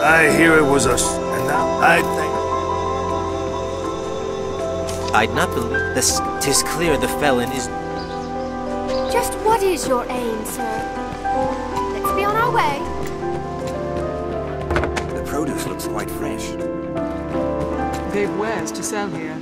I hear it was us, and now I think... I'd not believe this. 'Tis clear the felon is... Just what is your aim, sir? Let's be on our way. The produce looks quite fresh. They've wares to sell here.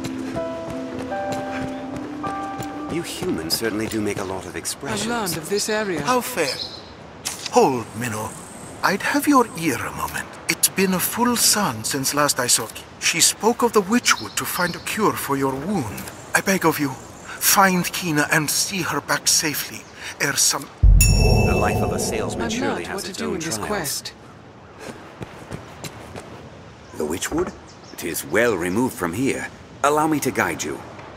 You humans certainly do make a lot of expressions. I've learned of this area. How fair. Hold, Minnow. I'd have your ear a moment. It's been a full sun since last I saw Kina. She spoke of the Witchwood to find a cure for your wound. I beg of you, find Kina and see her back safely, ere some... The life of a salesman I've surely learned has what to its do own in this trials. quest. The Witchwood? It is well removed from here. Allow me to guide you.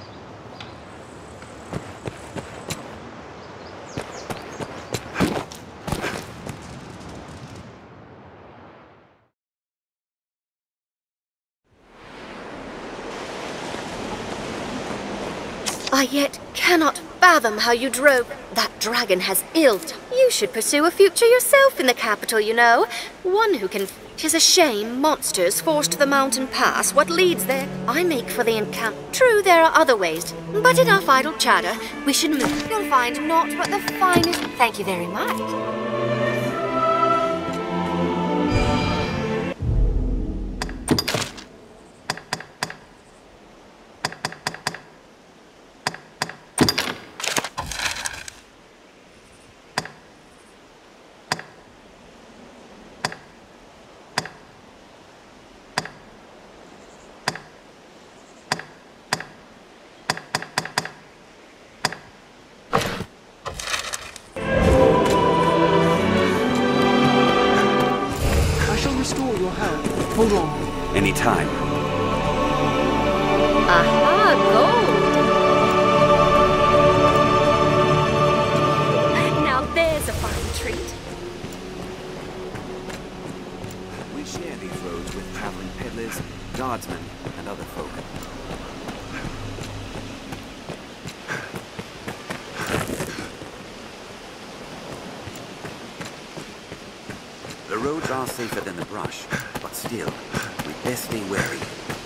I yet cannot fathom how you drove. That dragon has ill. You should pursue a future yourself in the capital, you know. One who can... 'Tis a shame monsters forced the mountain pass. What leads there? I make for the encounter. True, there are other ways, but enough idle chatter. We should move. You'll find naught but the finest... Thank you very much. Hold on. Anytime. Aha, gold! Now there's a fine treat. We share these roads with traveling peddlers, guardsmen, and other folk. The roads are safer than the brush, but still, we best stay wary.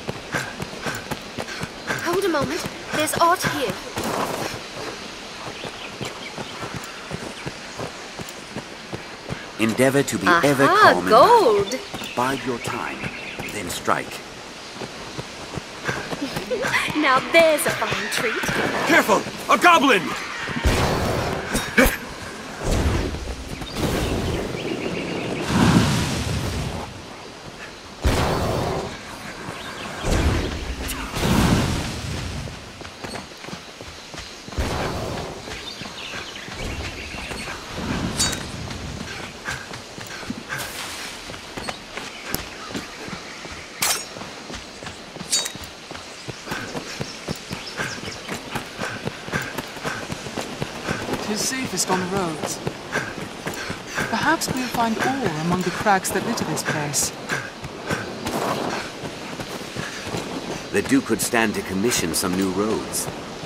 Hold a moment. There's aught here. Endeavor to be ever calm and gold! bide your time, then strike. Now there's a fine treat. Careful! A goblin! Tis safest on the roads. Perhaps we'll find ore among the crags that litter this place. The Duke could stand to commission some new roads.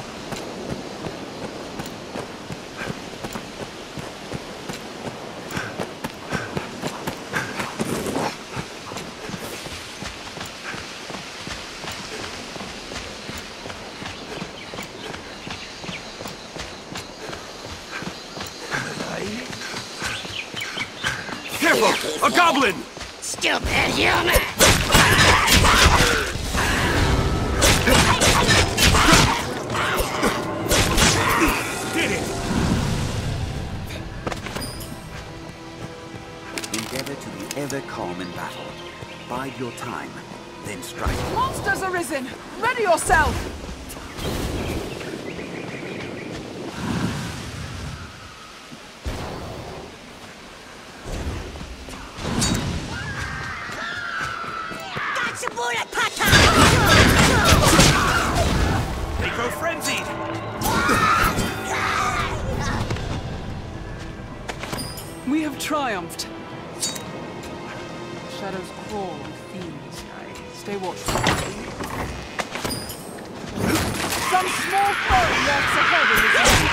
Careful! A goblin! Stupid human! Did it! Endeavor to be ever calm in battle. Bide your time, then strike. Monsters arisen! Ready yourself! They grow frenzied! We have triumphed. Shadows crawl with fiends. Stay watchful. Some small foe lurks ahead in this area.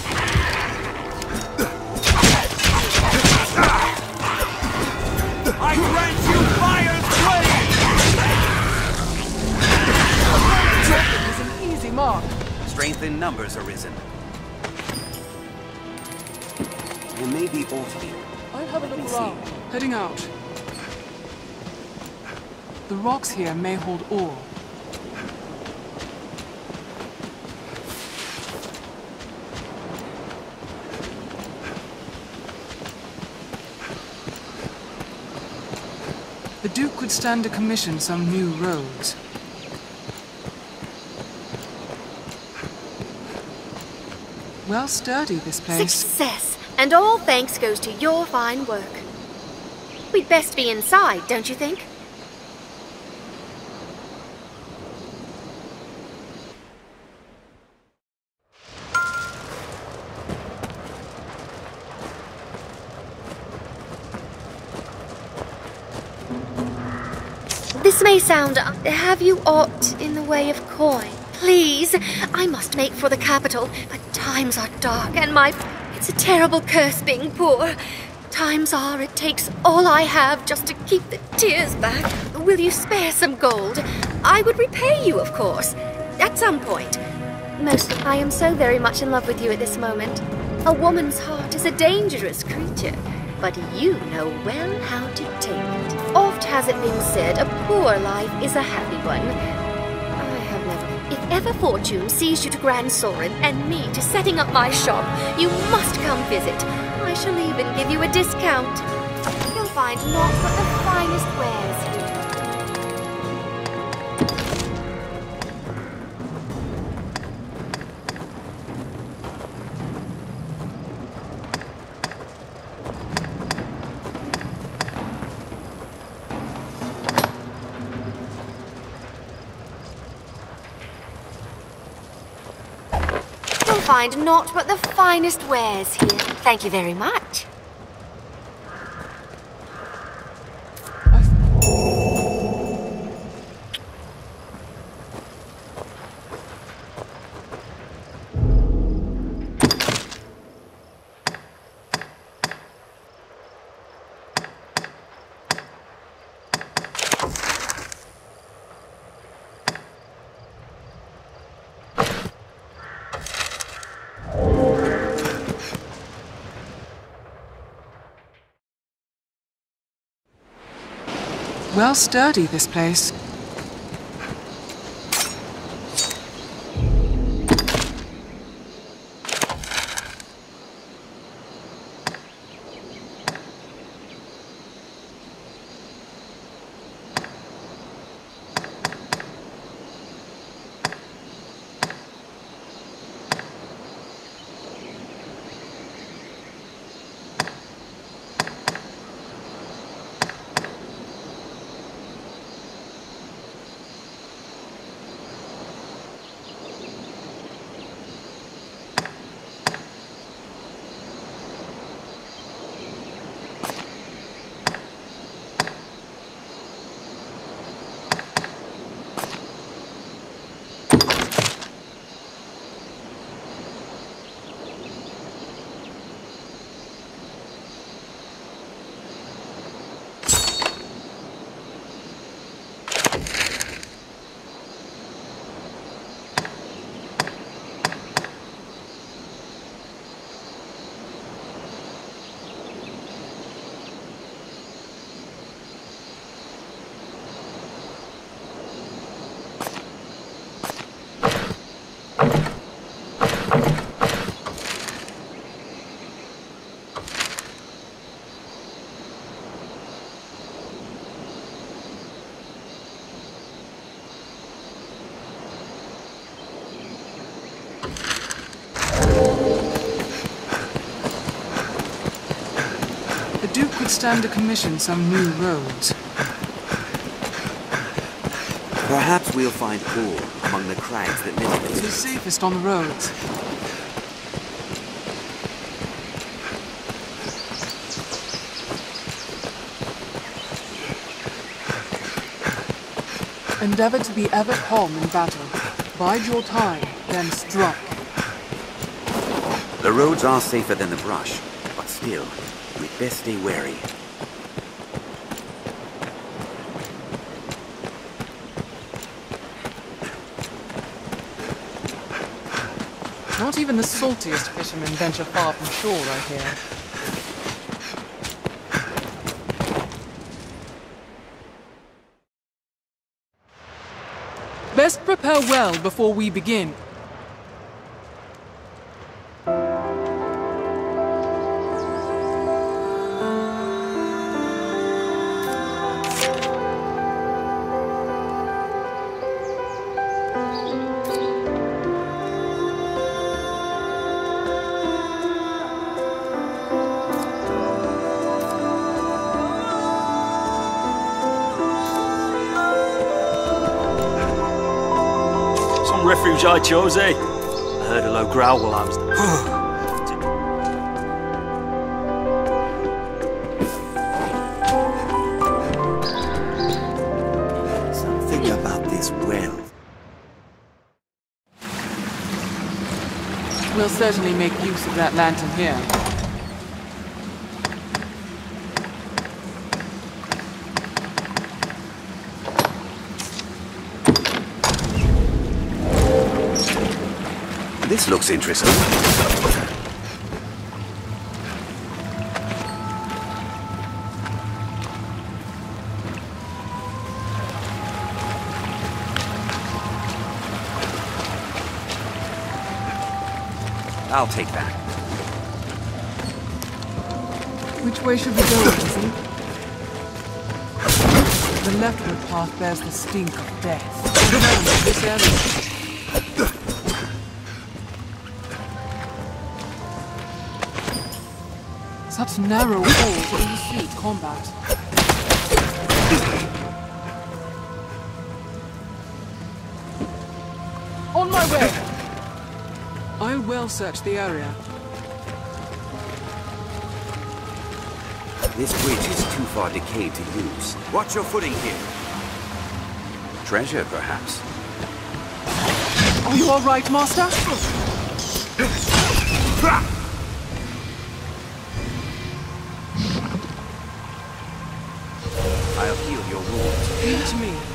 I Strength in numbers arisen. There may be ore here. I'll have a Let me look see. around. Heading out. The rocks here may hold ore. The Duke could stand to commission some new roads. Well sturdy, this place. Success! And all thanks goes to your fine work. We'd best be inside, don't you think? This may sound... Have you aught in the way of coin? Please, I must make for the capital, but times are dark and my... It's a terrible curse being poor. Times are, it takes all I have just to keep the tears back. Will you spare some gold? I would repay you, of course, at some point. Mostly, I am so very much in love with you at this moment. A woman's heart is a dangerous creature, but you know well how to tame it. Oft has it been said, a poor life is a happy one. I have never... If ever fortune sees you to Grand Soren and me to setting up my shop, you must come visit. I shall even give you a discount. You'll find naught but the finest wares here. Find naught but the finest wares here. Thank you very much. Well sturdy, this place. The Duke could stand to commission some new roads. Perhaps we'll find ore among the crags that litter It this is safest on the roads. Endeavor to be ever calm in battle. Bide your time, then strike. The roads are safer than the brush, but still, we'd best stay wary. Not even the saltiest fishermen venture far from shore, I hear. Best prepare well before we begin. Refuge I chose, eh? I heard a low growl while I was Something about this well. We'll certainly make use of that lantern here. This looks interesting. I'll take that. Which way should we go, Lizzie? The leftward path bears the stink of death. Remember this area. Such narrow holes that will suit combat. On my way! I'll well search the area. This bridge is too far decayed to use. Watch your footing here. Treasure, perhaps. Are you all right, Master? I'll heal your wounds. Leave it to me.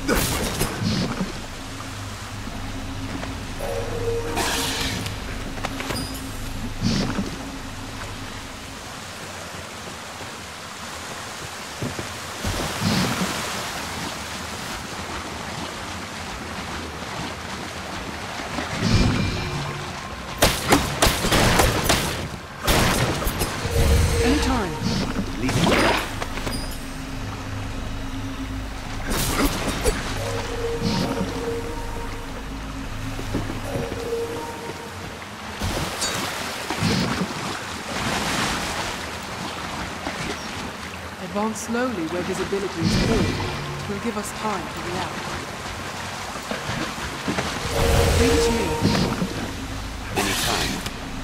Anytime. Leave it. Advance slowly where visibility is poor. It will give us time to react. Leave it to me. Anytime.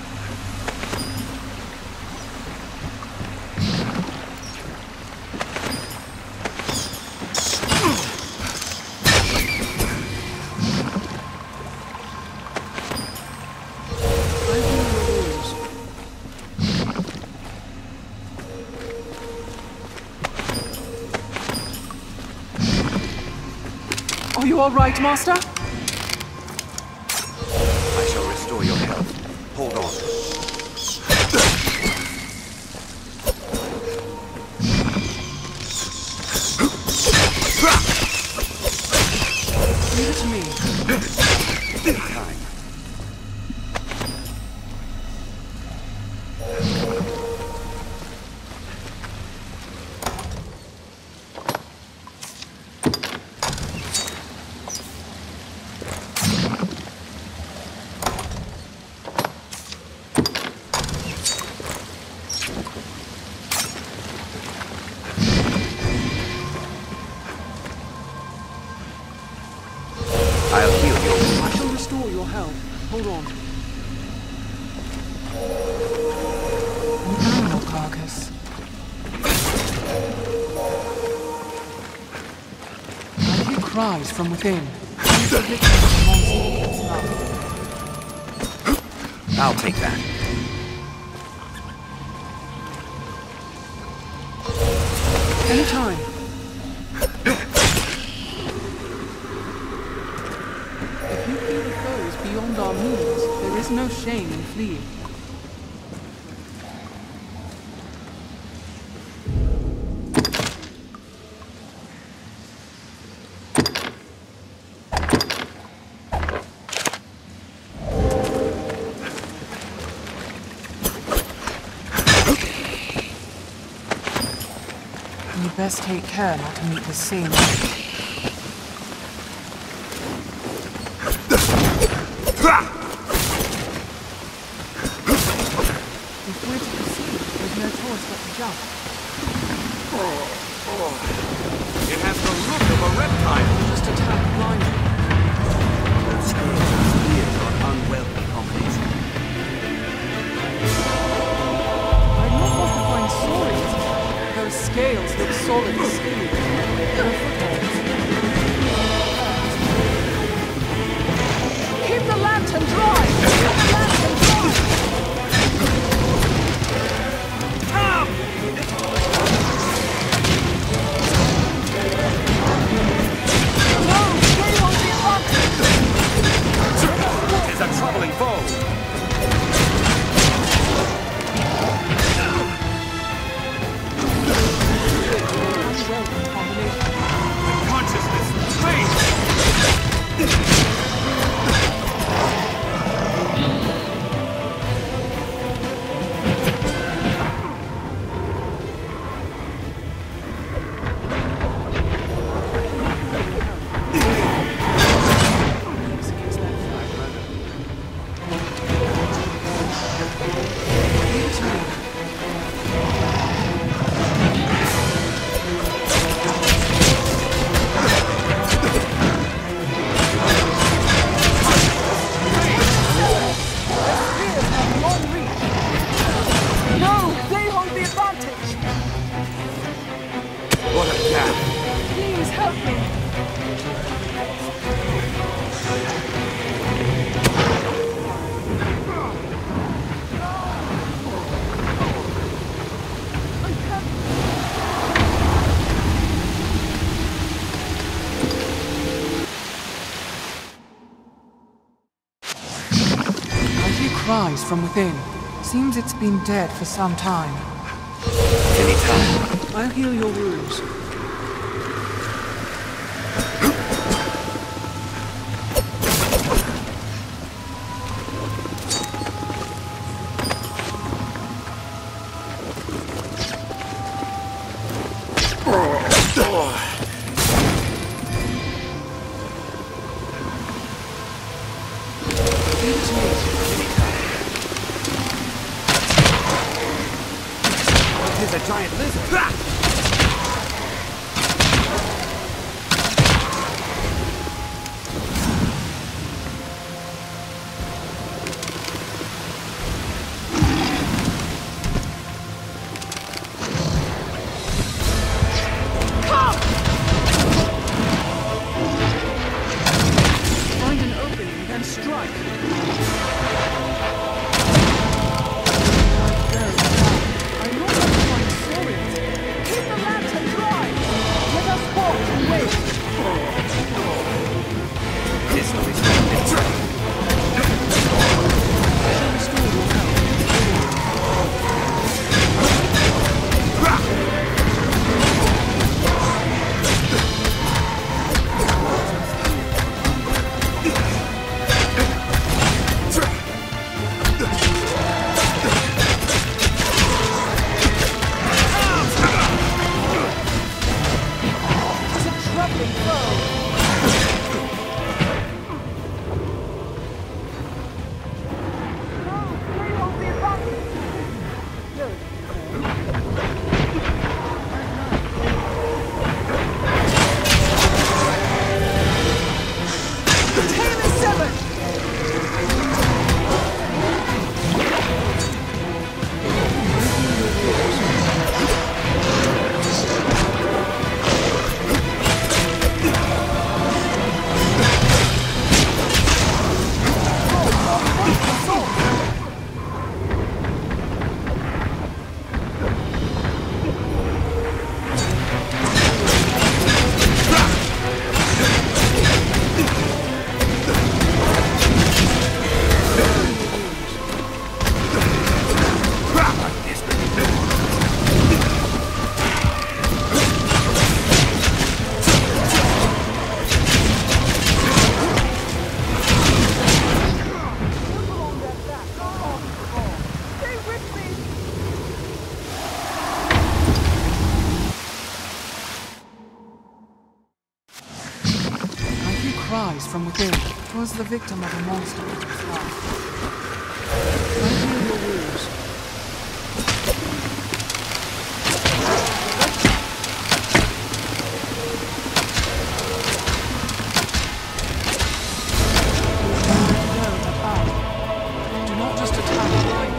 Are you all right, Master? I shall restore your health. Hold on. Leave it to me. Time. I'll heal your I shall restore your health. Hold on. An animal carcass. I hear cries from within. I'll take that. Anytime. If you feel the foe is beyond our means, there is is no shame in fleeing. You best take care not to meet the same. If we're to proceed, there's no choice but to jump. It has the look of a reptile. Just attack blindly. Those scales and spears are an unwelcome combination. I'd not want to find saurians. Those scales look solid as steel. No footholds. Keep the lantern dry! Keep the lantern dry! Come! No! Stay on the advantage! Is a troubling foe. Unwelcome combination. Consciousness. Wait! No! They hold the advantage! What a gap. Please help me! I hear cries from within. Seems it's been dead for some time. Anytime. I'll heal your wounds. It is a giant lizard. Find an opening, then strike. I'm not going to find saurians. noise from within. It was the victim of a monster in his life. I hear your wounds. Do not just attack blindly.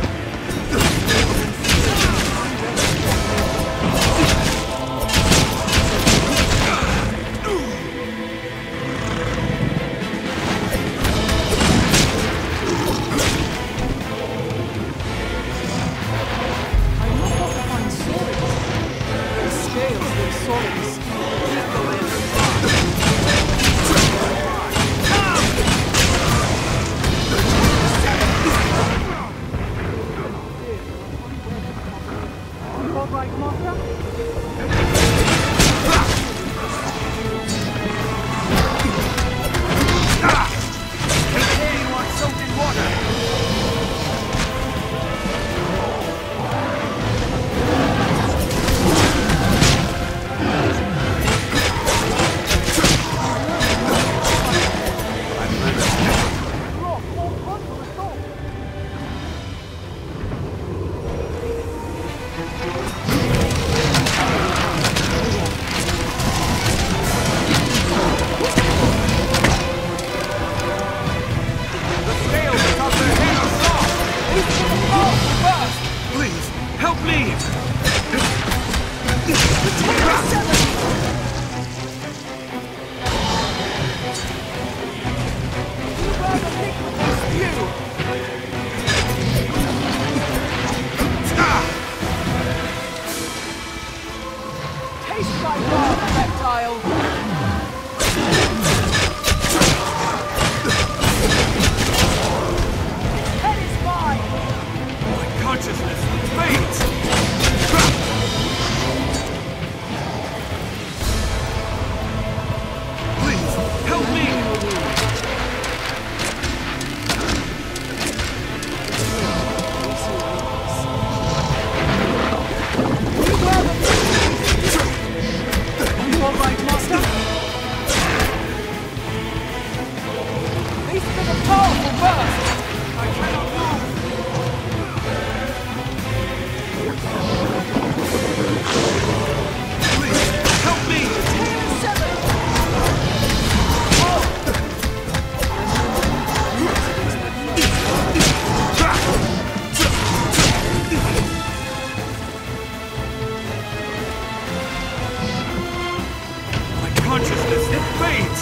Consciousness, it fades!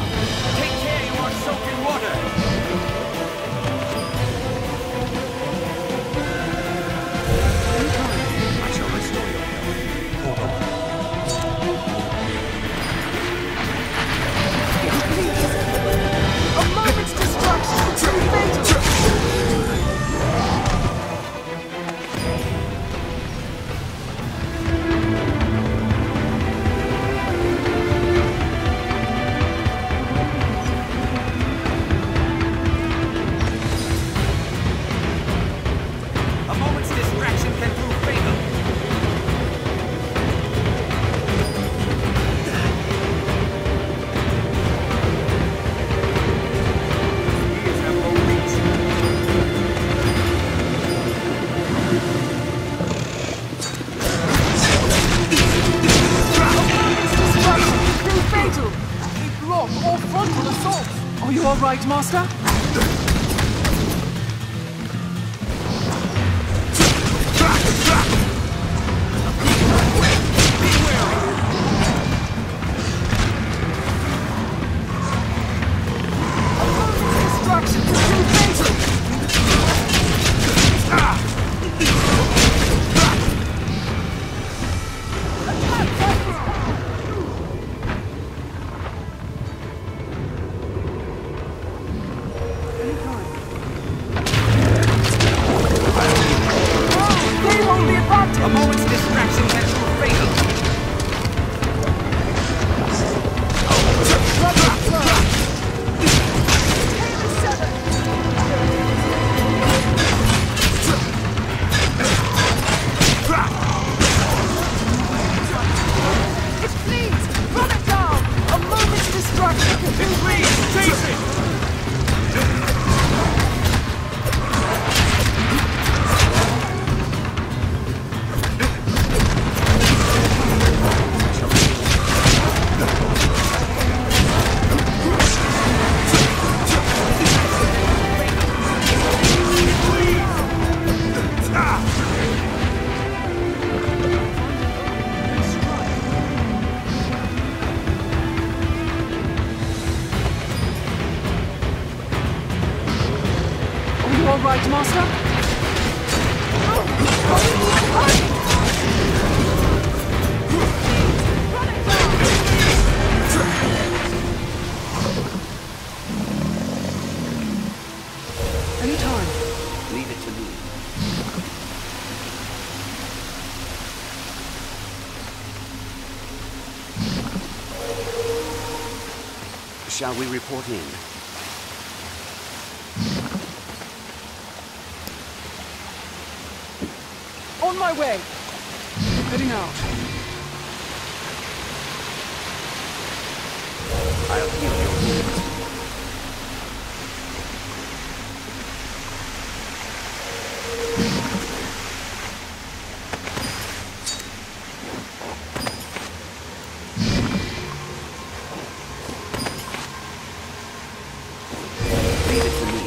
Take care, you are soaked in water! I shall restore your health. Hold on. A moment's destruction! Too fatal! Are you all right, Master? A moment's distraction can prove fatal. Please, run it down! A moment's distraction can prove fatal. right, Master? Anytime. Leave it to me. Shall we report in? On my way. Heading out. I'll heal your wounds. Leave it to me.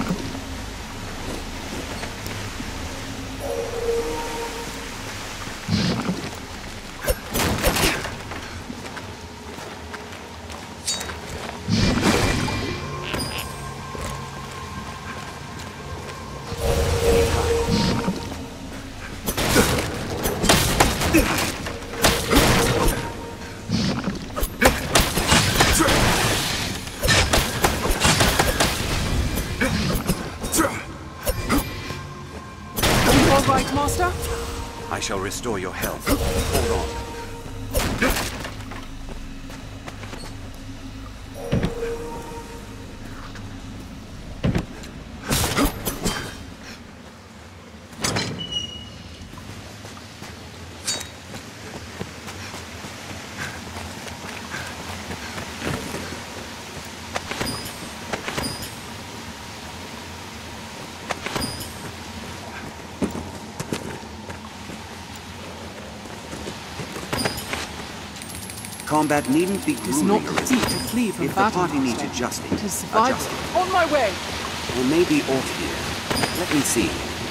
All right, Master? I shall restore your health. Hold on. Combat needn't be It is not grueling or easy to flee from If the battle, party needs Master. adjusting, It is survival. adjust it. On my way. There may be aught here. Let me see.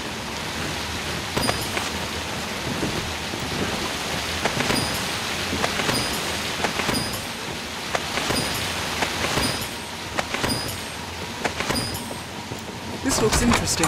This looks interesting.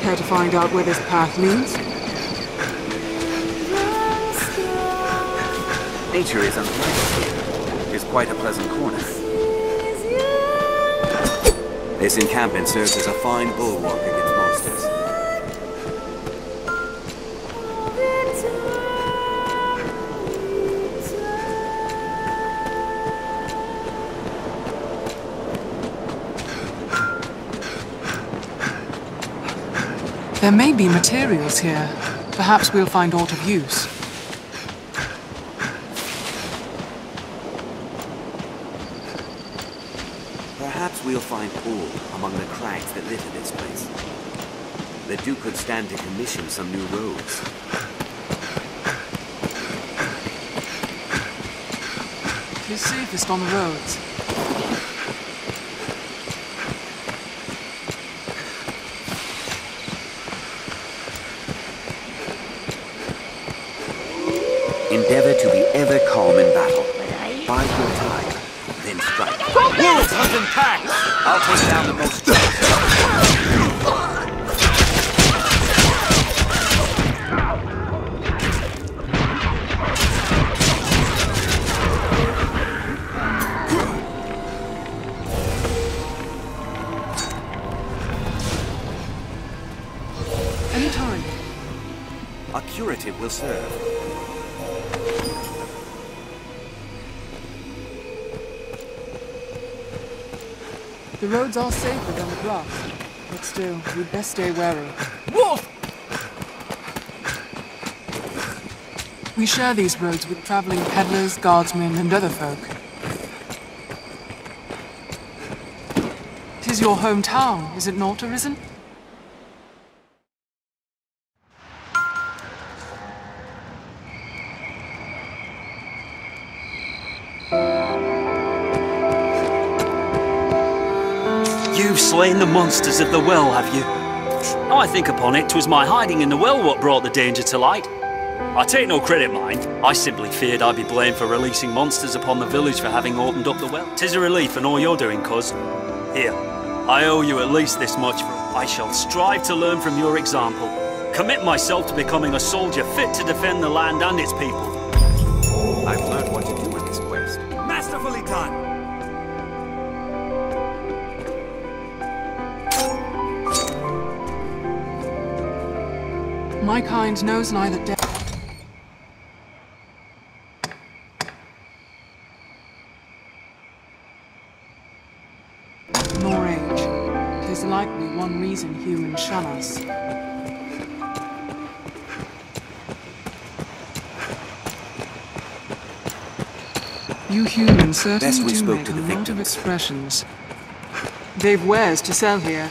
Care to find out where this path leads? Nature is unlike here. It's quite a pleasant corner. This encampment serves as a fine bulwark against monsters. There may be materials here. Perhaps we'll find aught of use. Perhaps we'll find ore among the crags that litter this place. The Duke could stand to commission some new roads. It's safest on the roads. Endeavor to be ever calm in battle. Bide your time, then strike. Wolves hunting packs! I'll take down the most... Any time. A curative will serve. The roads are safer than the bluffs, but still, we'd best stay wary. Wolf! We share these roads with traveling peddlers, guardsmen, and other folk. 'Tis your hometown, is it not, Arisen? You've slain the monsters of the well, have you? I think upon it, 'twas my hiding in the well what brought the danger to light. I take no credit, mind. I simply feared I'd be blamed for releasing monsters upon the village for having opened up the well. 'Tis a relief in all you're doing, cuz. Here, I owe you at least this much. I shall strive to learn from your example. Commit myself to becoming a soldier fit to defend the land and its people. I've learned what to do in this quest. Masterfully done! My kind knows neither death nor age. 'Tis likely one reason humans shun us. You humans Best certainly we do spoke make to a the lot of victims. expressions. They've wares to sell here.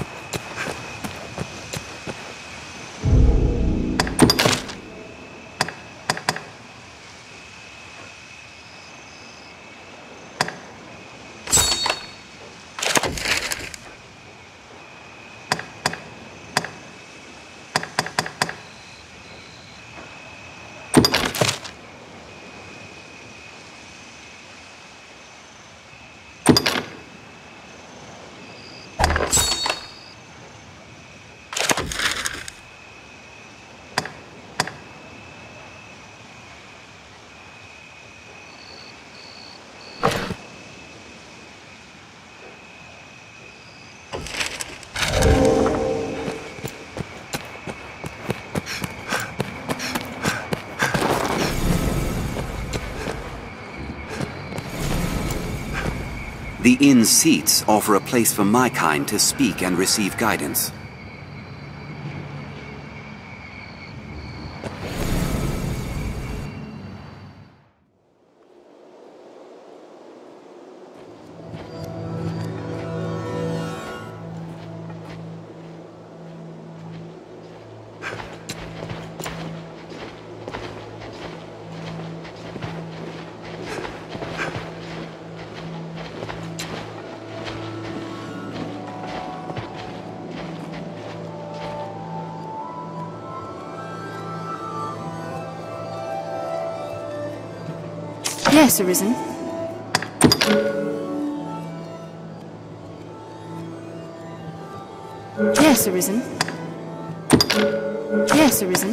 The inn's seats offer a place for my kind to speak and receive guidance. Yes, Arisen. Yes, Arisen. Yes, Arisen.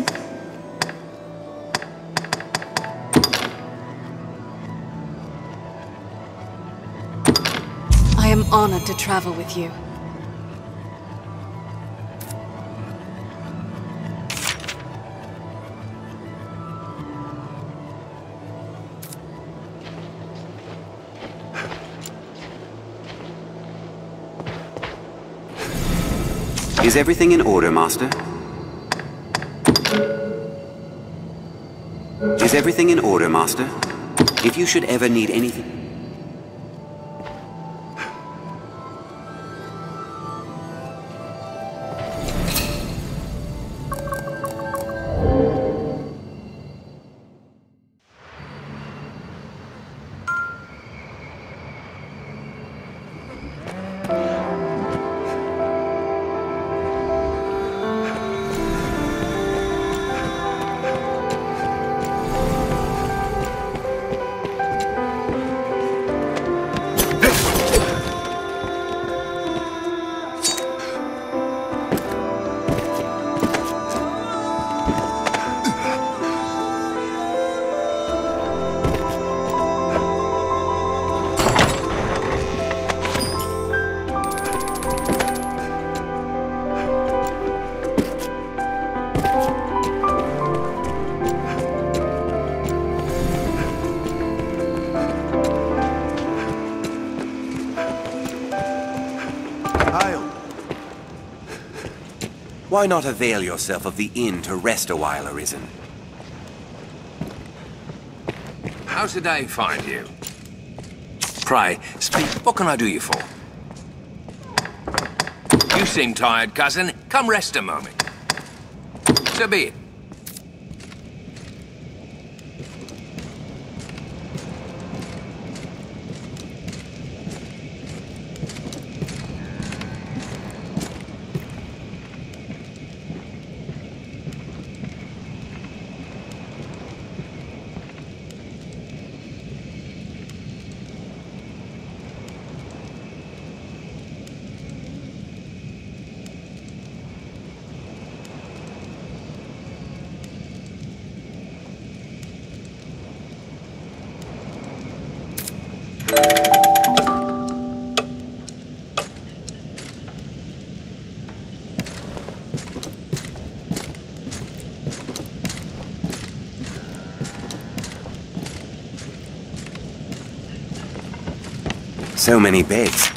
I am honored to travel with you. Is everything in order, Master? Is everything in order, Master? If you should ever need anything... Why not avail yourself of the inn to rest a while, Arisen? How's the day find you? Pray, speak. What can I do you for? You seem tired, cousin. Come rest a moment. So be it. So many beds.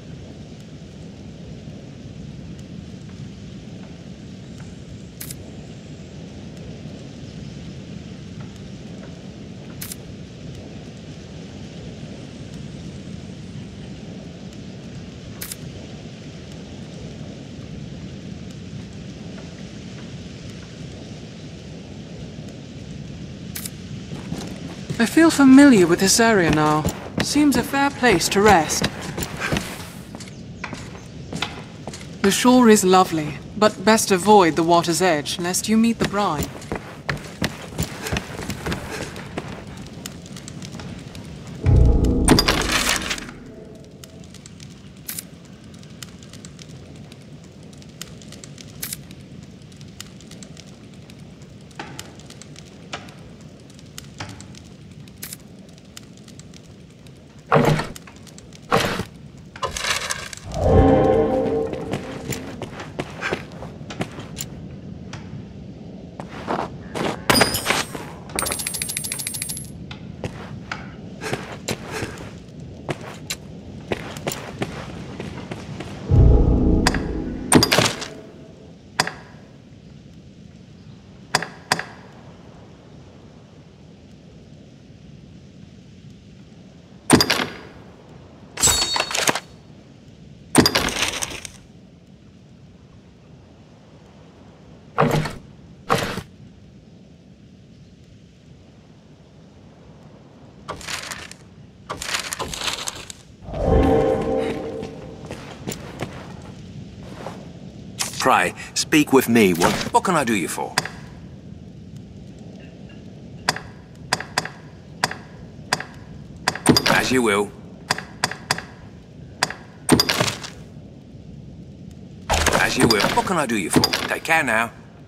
I feel familiar with this area now. Seems a fair place to rest. The shore is lovely, but best avoid the water's edge, lest you meet the brine. Pray, speak with me. What can I do you for? As you will. As you will. What can I do you for? Take care now.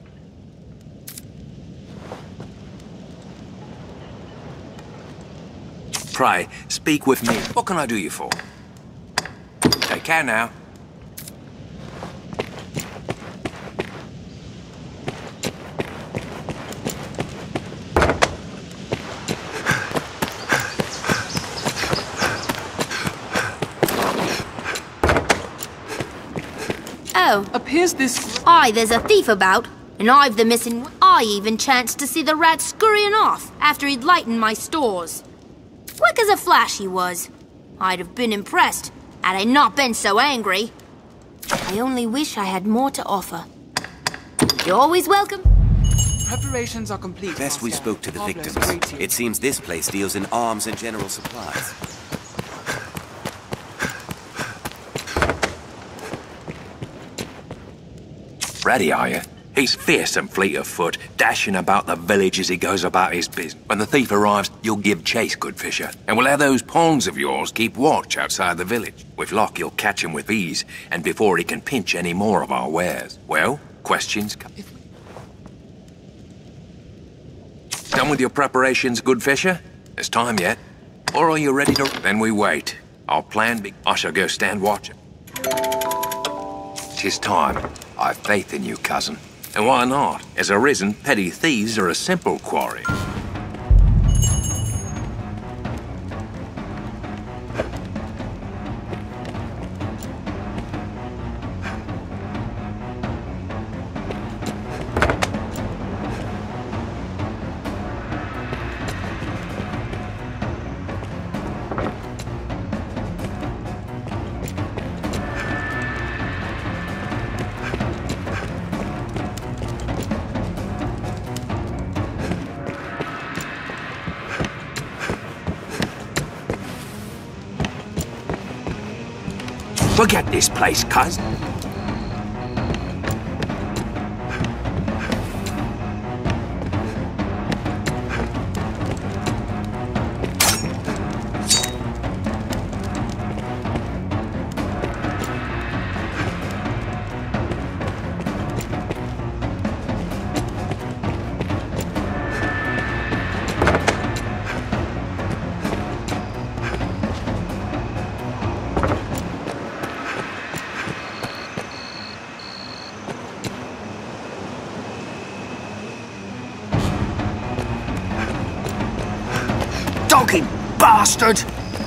Pray, speak with me. What can I do you for? Take care now. Oh. Appears this... Aye, there's a thief about, and I've the missing... I even chanced to see the rat scurrying off after he'd lightened my stores. Quick as a flash he was. I'd have been impressed had I not been so angry. I only wish I had more to offer. You're always welcome. Preparations are complete. Best we Master. spoke to the God bless, victims. great you. It seems this place deals in arms and general supplies. Ready, are you? He's fierce and fleet of foot, dashing about the village as he goes about his business. When the thief arrives, you'll give chase, good fisher. And we'll have those pawns of yours keep watch outside the village. With luck, you'll catch him with ease, and before he can pinch any more of our wares. Well, questions? Done with your preparations, good fisher? There's time yet. Or are you ready to... Then we wait. Our plan be... I shall go stand watch. 'Tis time. I've faith in you, cousin. And why not? As arisen, petty thieves are a simple quarry. Forget this place, cuz. Dogging bastard!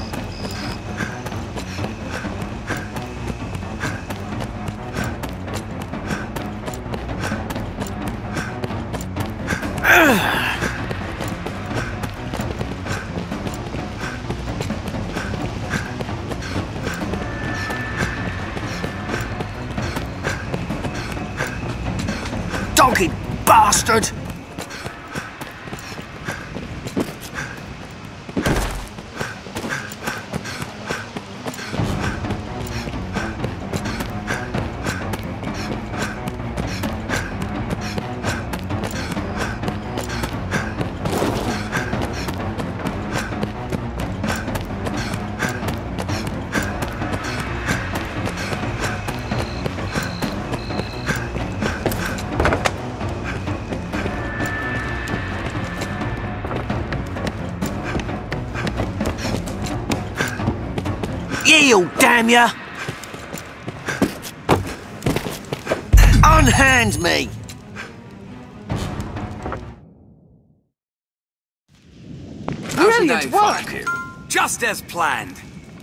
Dogging bastard! Yield, damn ya! Unhand me! Brilliant work! Just as planned.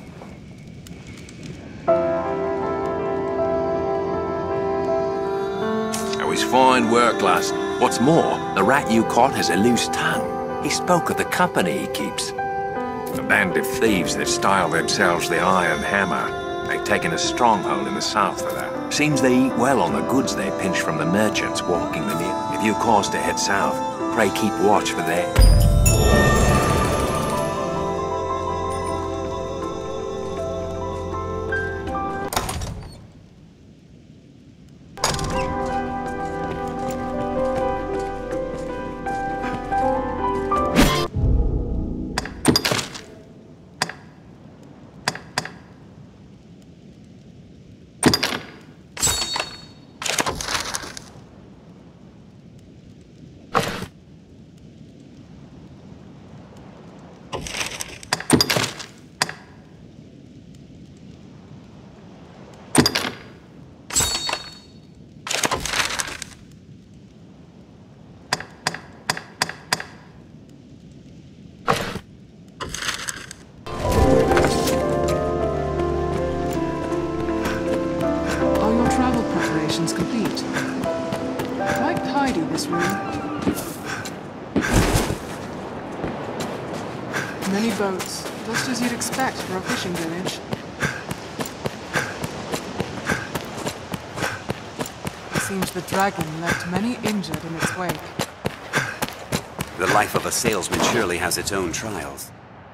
That was fine work, lass. What's more, the rat you caught has a loose tongue. He spoke of the company he keeps. A band of thieves that style themselves the Iron Hammer. They've taken a stronghold in the south for that. Seems they eat well on the goods they pinch from the merchants walking the near. If you cause to head south, pray keep watch for them. tidy, this room. Many boats, just as you'd expect for a fishing village. It seems the dragon left many injured in its wake. The life of a salesman surely has its own trials.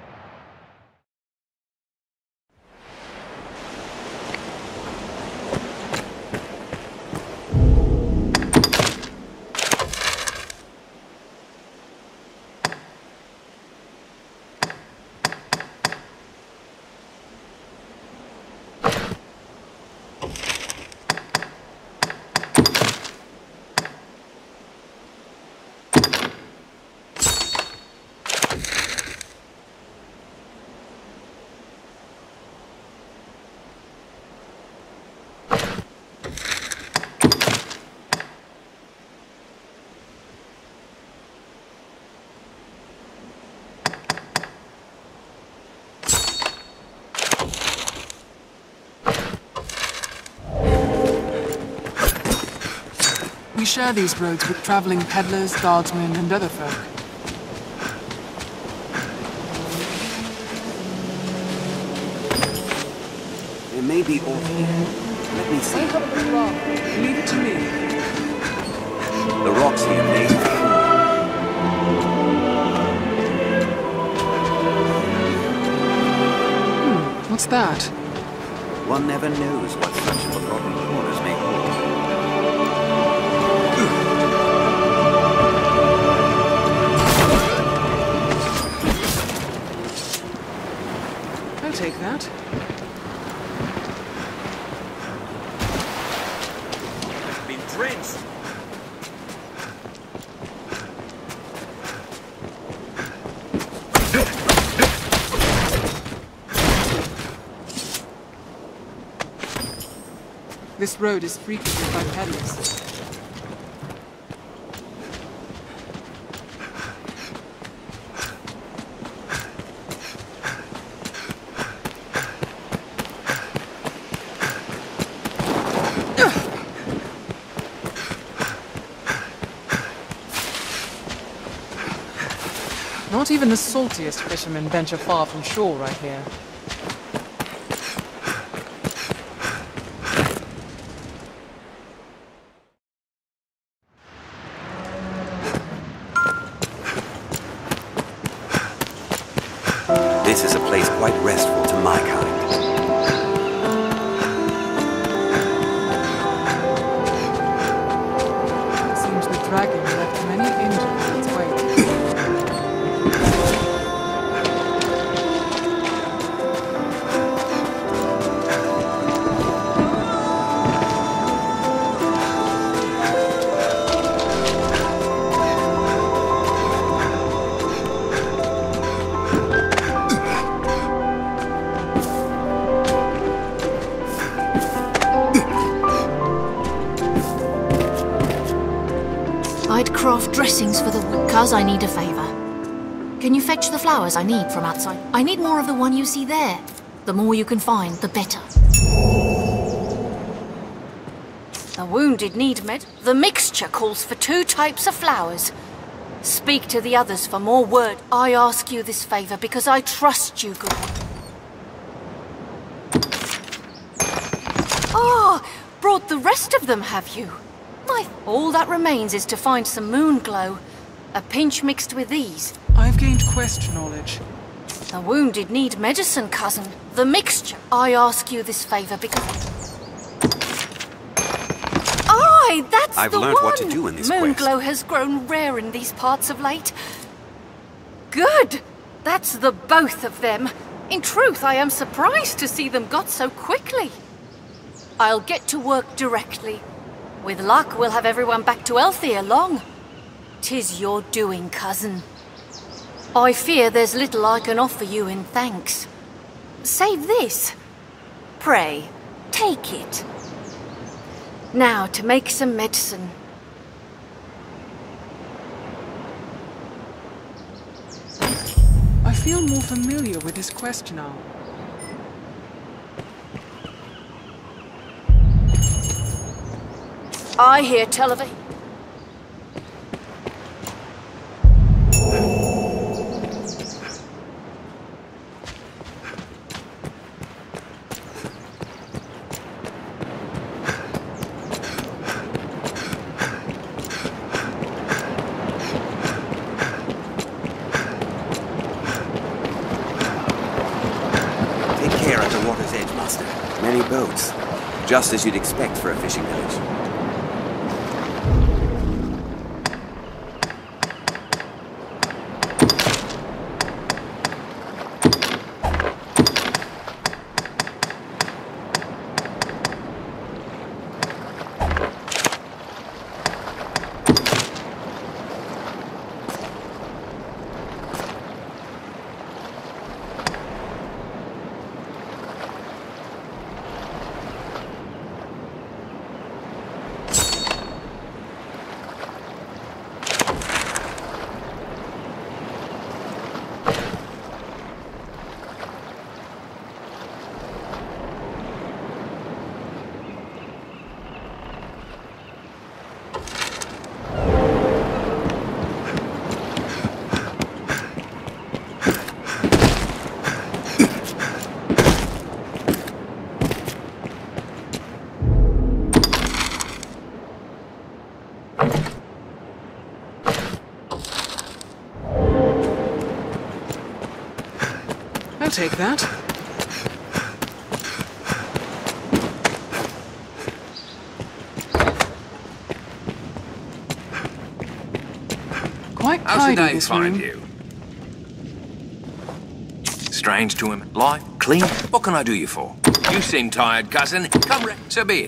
We share these roads with traveling peddlers, guardsmen, and other folk. There may be all here. Let me see. I probably wrong. Leave it to me. The rocks here may be What's that? One never knows what such forgotten corners may hold. I'll take that. I've been drenched. This road is frequented by peddlers. Not even the saltiest fishermen venture far from shore right here. This is a place quite restful to my kind. It seems the dragon left many injured in its wake. I'd craft dressings for the wood, 'cause I need a favor. Can you fetch the flowers I need from outside? I need more of the one you see there. The more you can find, the better. The wounded need med. The mixture calls for 2 types of flowers. Speak to the others for more word. I ask you this favor because I trust you, good one. Ah, brought the rest of them, have you? All that remains is to find some moon glow. A pinch mixed with these. I've gained quest knowledge. The wounded need medicine, cousin. The mixture. I ask you this favor because... Aye, that's I've the learned one! what to do in this Moon quest. glow has grown rare in these parts of late. Good! That's the both of them. In truth, I am surprised to see them got so quickly. I'll get to work directly. With luck, we'll have everyone back to health ere long. 'Tis your doing, cousin. I fear there's little I can offer you in thanks. Save this. Pray, take it. Now, to make some medicine. I feel more familiar with this quest now. I hear tell of it. boats, just as you'd expect for a fishing village. I'll take that. Quite How's the tidy, day this find room. you? Strange to him. Life? Clean? What can I do you for? You seem tired, cousin. Come, so be it.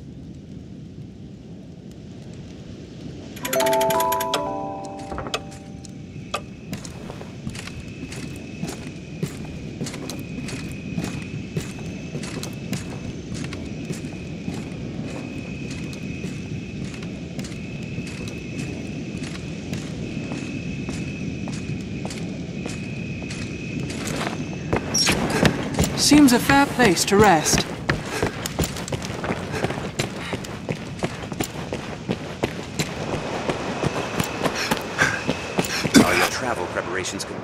Seems a fair place to rest. Are your travel preparations complete?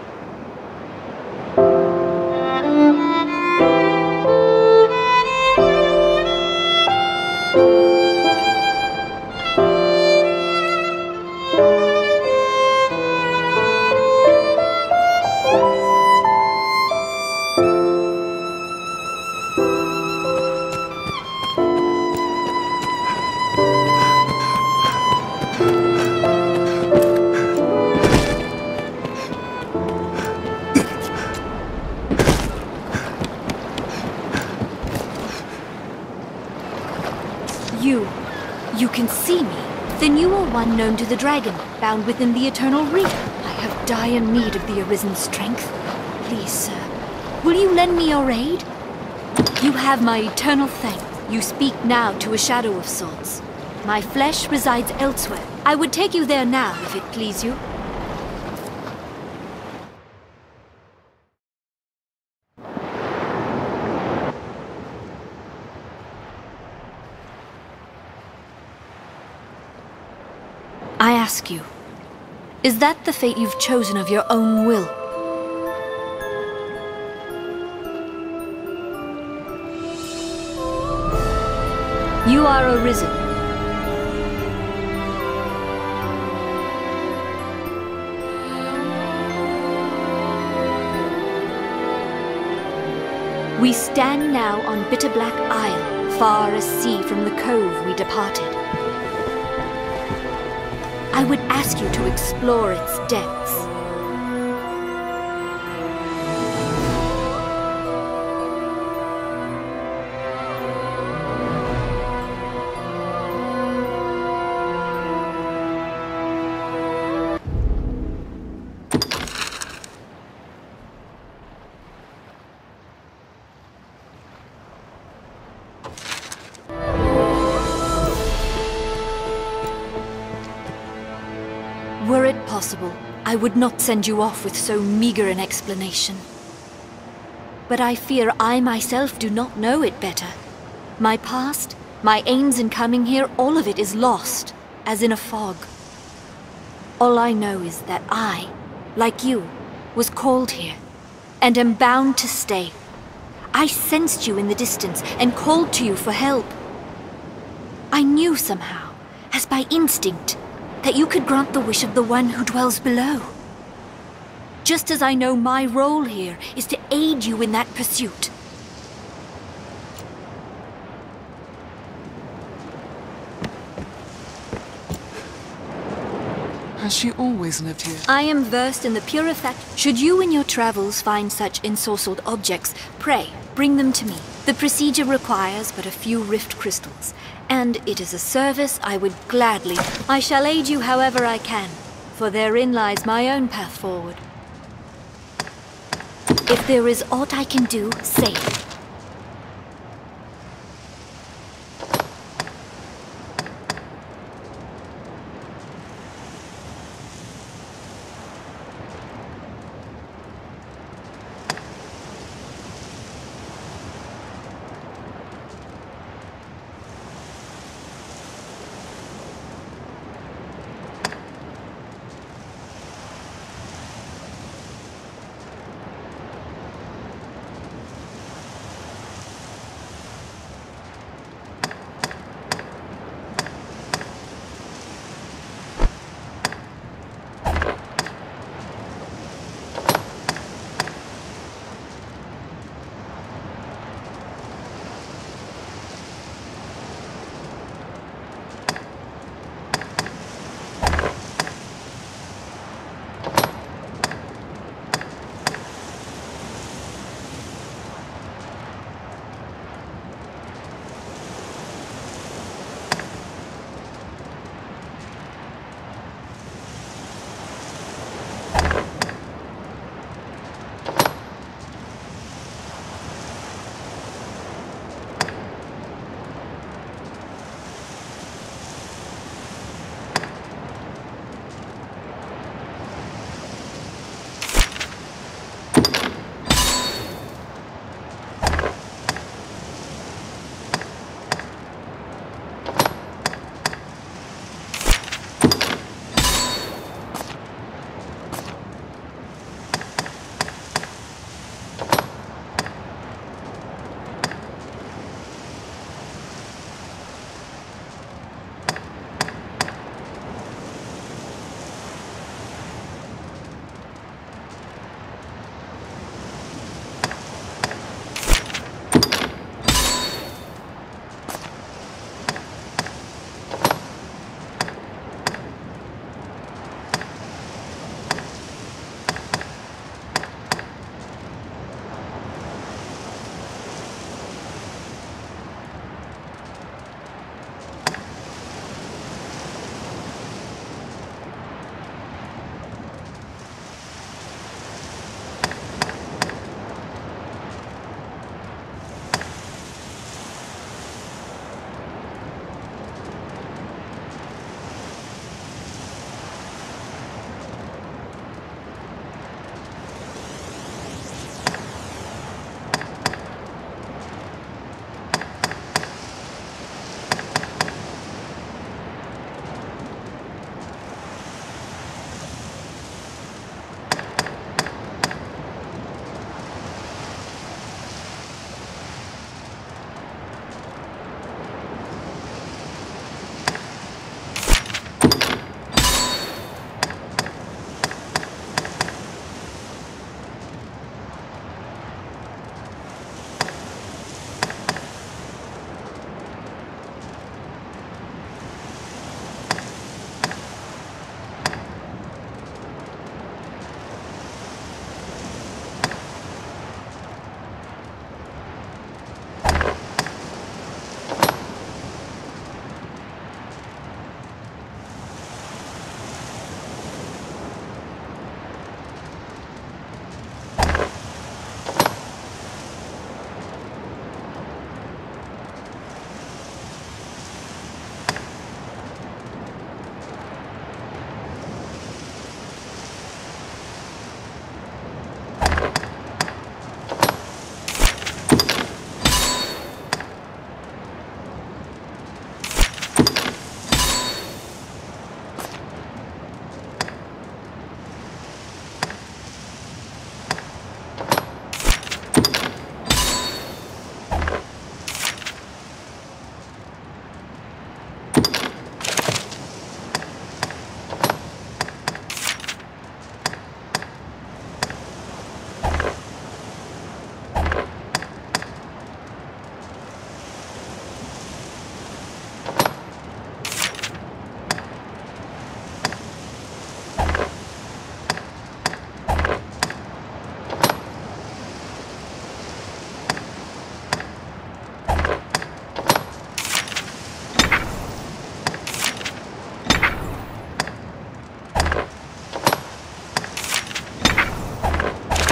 You can see me? Then you are one known to the dragon, bound within the Eternal Reef. I have dire need of the Arisen's strength. Please, sir, will you lend me your aid? You have my eternal thanks. You speak now to a shadow of sorts. My flesh resides elsewhere. I would take you there now, if it please you. I ask you, is that the fate you've chosen of your own will? You are arisen. We stand now on Bitterblack Isle, far as sea from the cove we departed. I would ask you to explore its depths. Were it possible, I would not send you off with so meager an explanation. But I fear I myself do not know it better. My past, my aims in coming here, all of it is lost, as in a fog. All I know is that I, like you, was called here, and am bound to stay. I sensed you in the distance, and called to you for help. I knew somehow, as by instinct, that you could grant the wish of the one who dwells below. Just as I know my role here is to aid you in that pursuit. Has she always lived here? I am versed in the pure effect. Should you in your travels find such ensorcelled objects, pray, bring them to me. The procedure requires but a few rift crystals, and it is a service I would gladly. I shall aid you however I can, for therein lies my own path forward. If there is aught I can do, say it.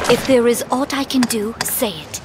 If there is aught I can do, say it.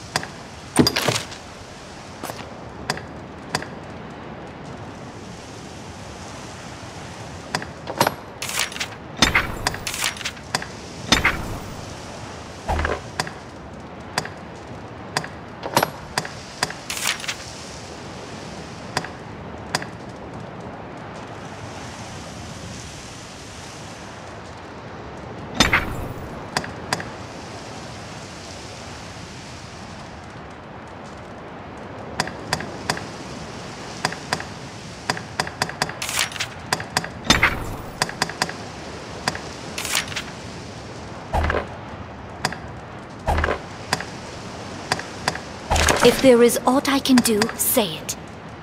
If there is aught I can do, say it.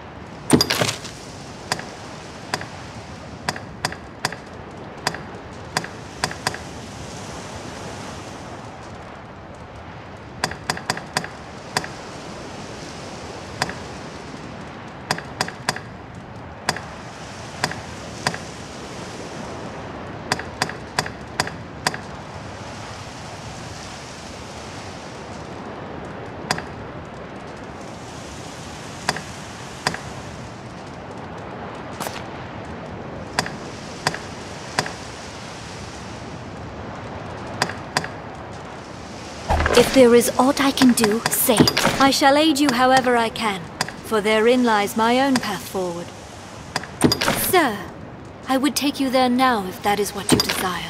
If there is aught I can do, say it. I shall aid you however I can, for therein lies my own path forward. Sir, I would take you there now if that is what you desire.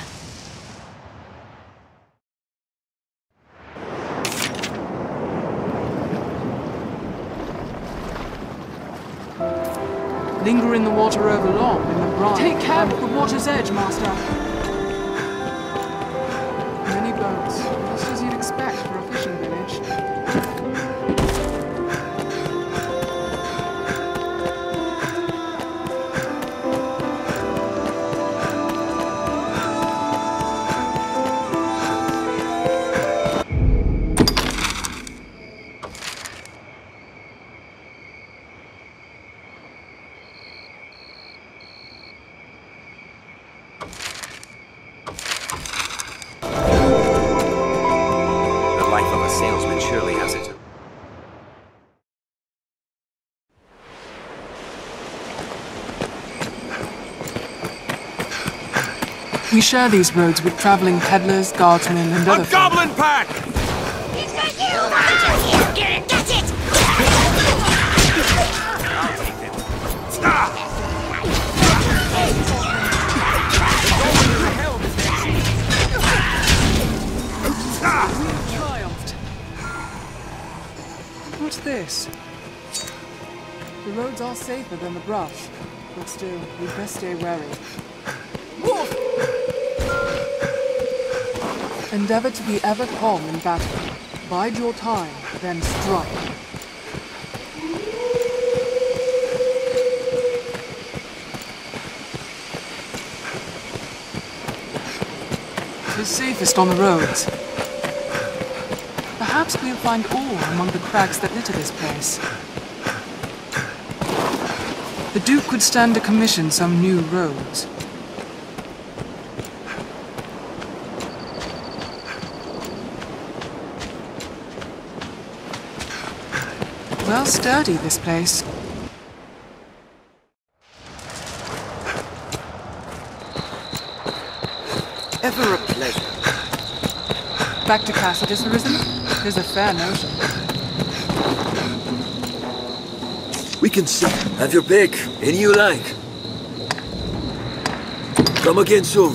Linger in the water overlong, in the brine. Take care of the water's edge, Master. Many boats, just as you'd expect for a fishing village. Salesman surely has it. We share these roads with traveling peddlers, guardsmen, and other... A goblin pack! It's got you! Out! Get it! Get it! I'll take it. Ah! Triumphed. What's this? The roads are safer than the brush, but still, we'd best stay wary. Wolf! Endeavor to be ever calm in battle. Bide your time, then strike. Tis safest on the roads. Perhaps we'll find ore among the crags that litter this place. The Duke could stand to commission some new roads. Well sturdy, this place. Ever a pleasure. Back to Cassidy's arisen? 'Tis a fair notion. We can sit. Have your pick. Any you like. Come again soon.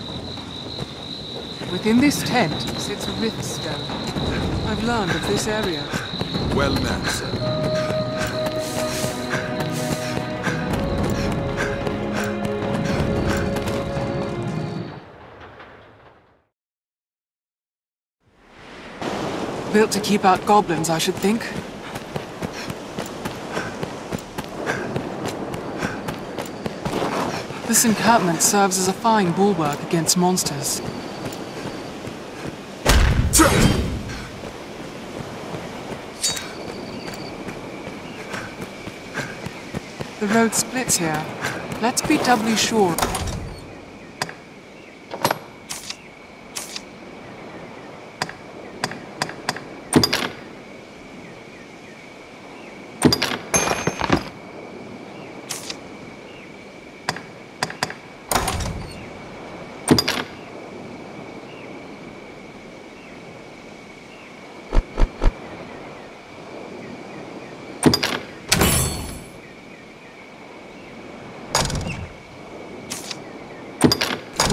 Within this tent sits a rift stone. I've learned of this area. Well met, sir. Built to keep out goblins, I should think. This encampment serves as a fine bulwark against monsters. The road splits here. Let's be doubly sure.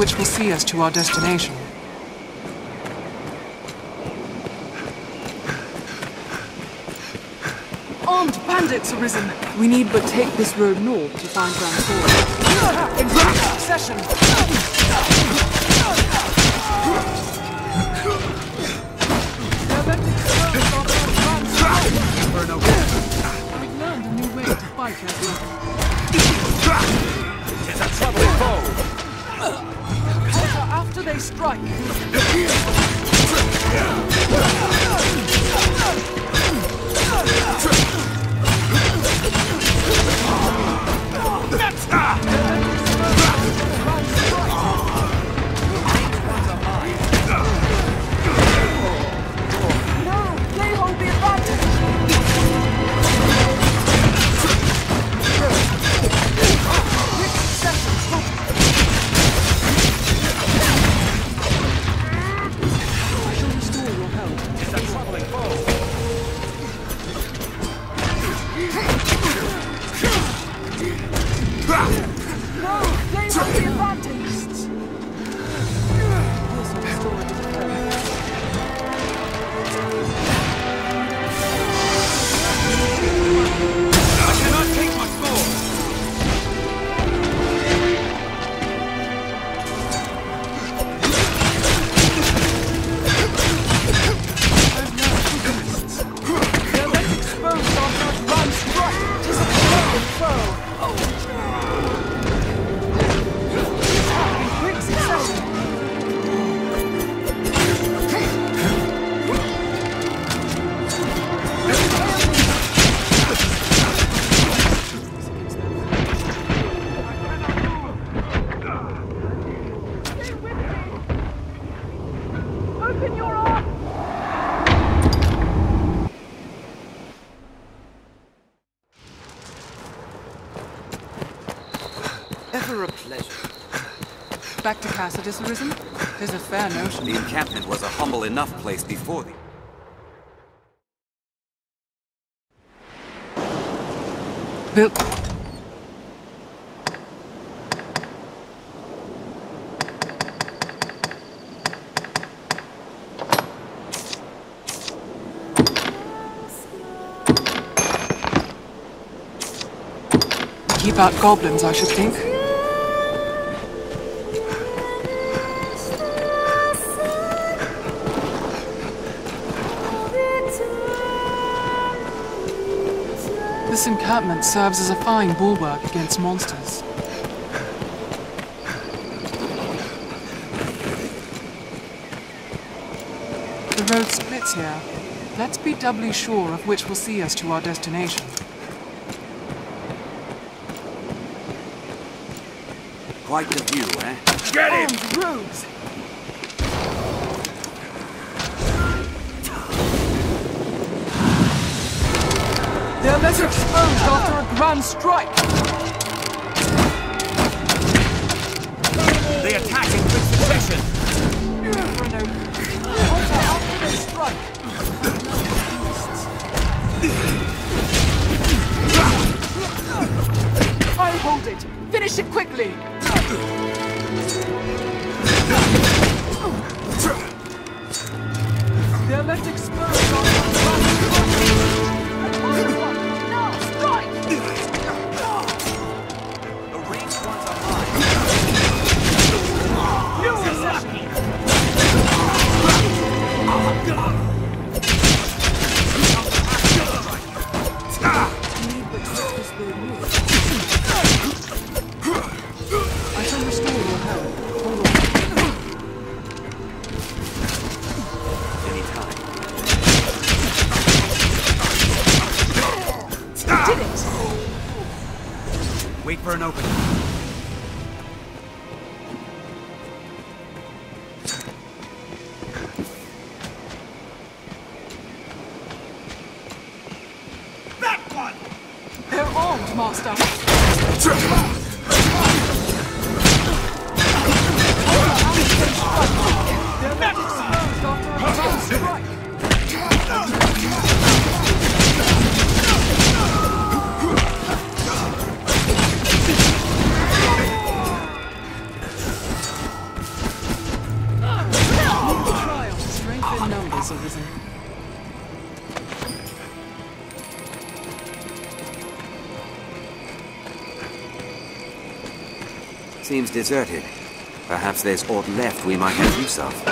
which will see us to our destination. Armed bandits arisen! We need but take this road north to find Grand Sword. In quick succession! We've learned a new way to fight, It's a troubling foe! Counter after they strike! Ever a pleasure. Back to Cassidy's arisen? There's a fair notion. The encampment was a humble enough place before the... Bill... Keep out goblins, I should think. This encampment serves as a fine bulwark against monsters. The road splits here. Let's be doubly sure of which will see us to our destination. Quite the view, eh? Get him! Armed rogues! They're less exposed after a grand strike! They attack in quick succession! After they strike! I'll hold it! Finish it quickly! They're left exposed on the now, strike! The ranged ones are mine! New recession! I shall restore your health. Hold on. Anytime. Did it! Wait for an opening. That one! They're armed, Master! They're left exposed after a grand strike! arisen. Seems deserted. Perhaps there's aught left we might have use of.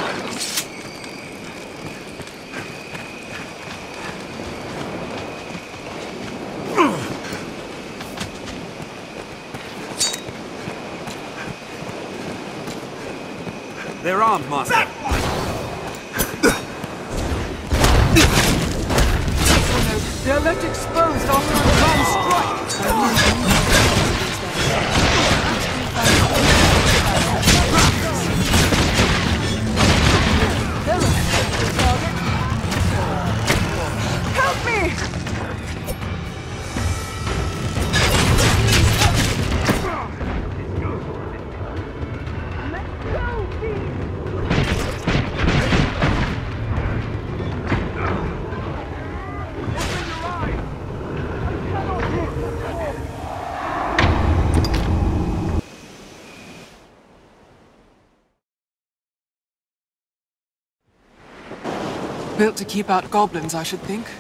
They're armed, Master. They're left exposed after a grand strike. Help me! Built to keep out goblins, I should think.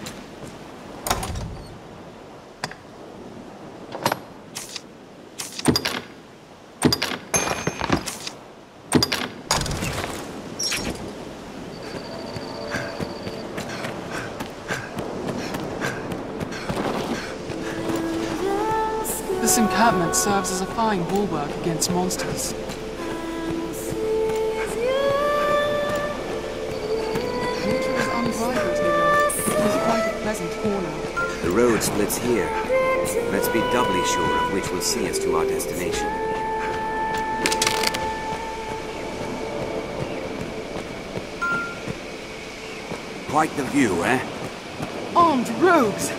This encampment serves as a fine bulwark against monsters. The road splits here. Let's be doubly sure of which will see us to our destination. Quite the view, eh? Armed rogues!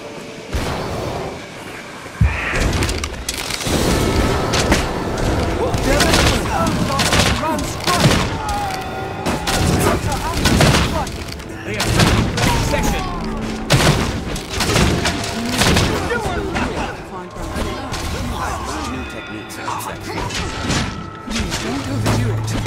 They are section. New techniques of deception. Don't overdo it.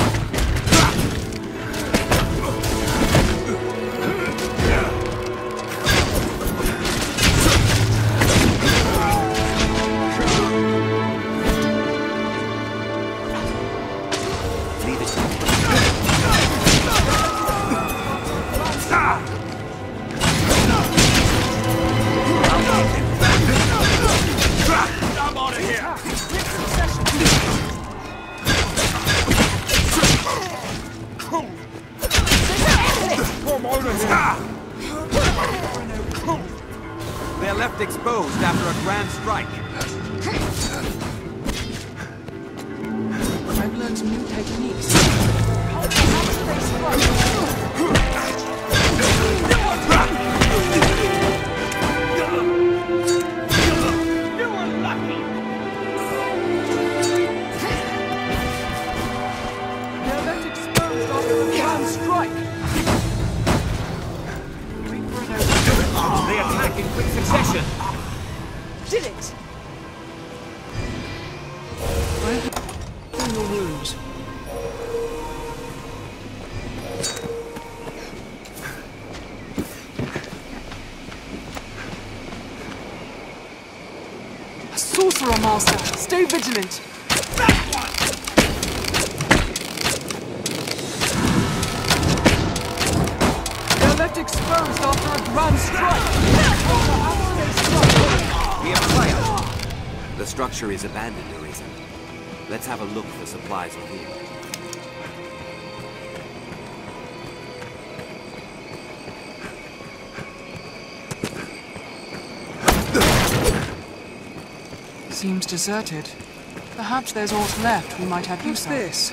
They're left exposed after a grand strike. I've learned new techniques. They're left exposed after a grand strike. They attack in quick succession. Did it! Your wounds. A sorcerer, Master! Stay vigilant! They're left exposed after a grand strike! We have fire. The structure is abandoned, Arisen. Let's have a look for supplies within. Seems deserted. Perhaps there's aught left we might have use of. What's this?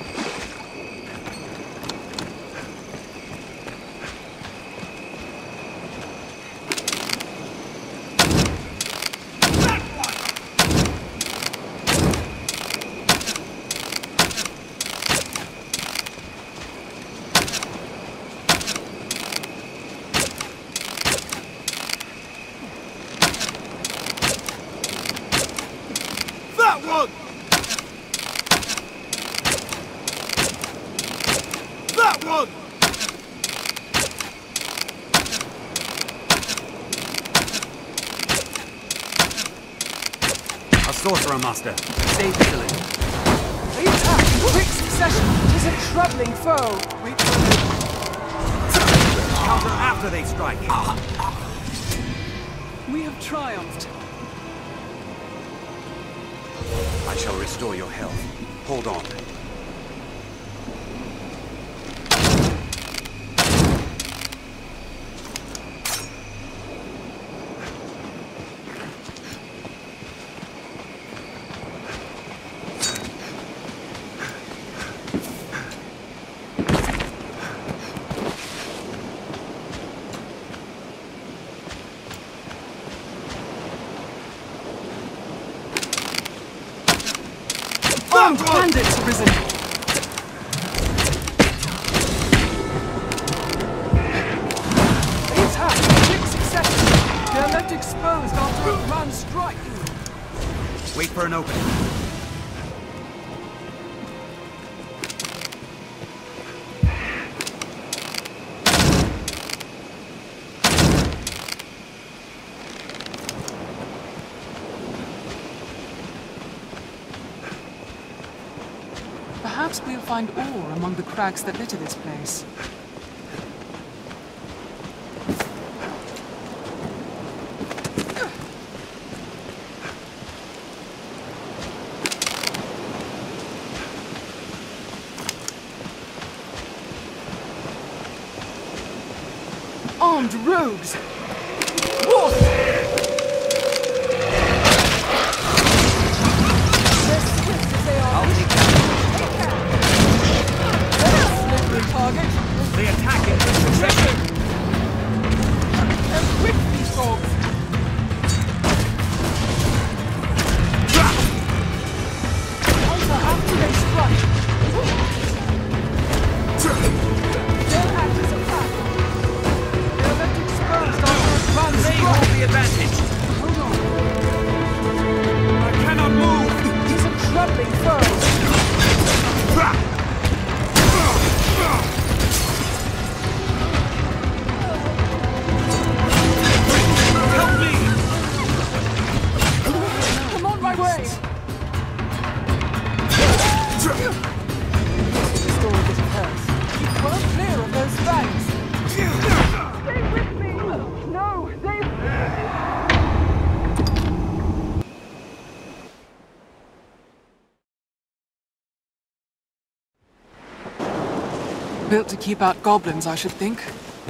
Sorcerer Master. Stay vigilant. They attack in quick succession. Tis a troubling foe. Wait for Counter after they strike. We have triumphed. I shall restore your health. Hold on. Armed bandits arisen. They attack in quick succession. They are left exposed after a grand strike. Wait for an opening. Perhaps we'll find ore among the crags that litter this place. Armed rogues! Wolf! They're swift as they are. Target. They attack in quick succession. And quick these dogs. Counter after they strike. Their act is a pack. They are left exposed after a grand They strike. hold the advantage. Hold on. I cannot move. He's a troubling foe. Help me! I'm on my way. Restore this curse. Keep well clear of those fangs. Stay with me. No, they. Built to keep out goblins, I should think.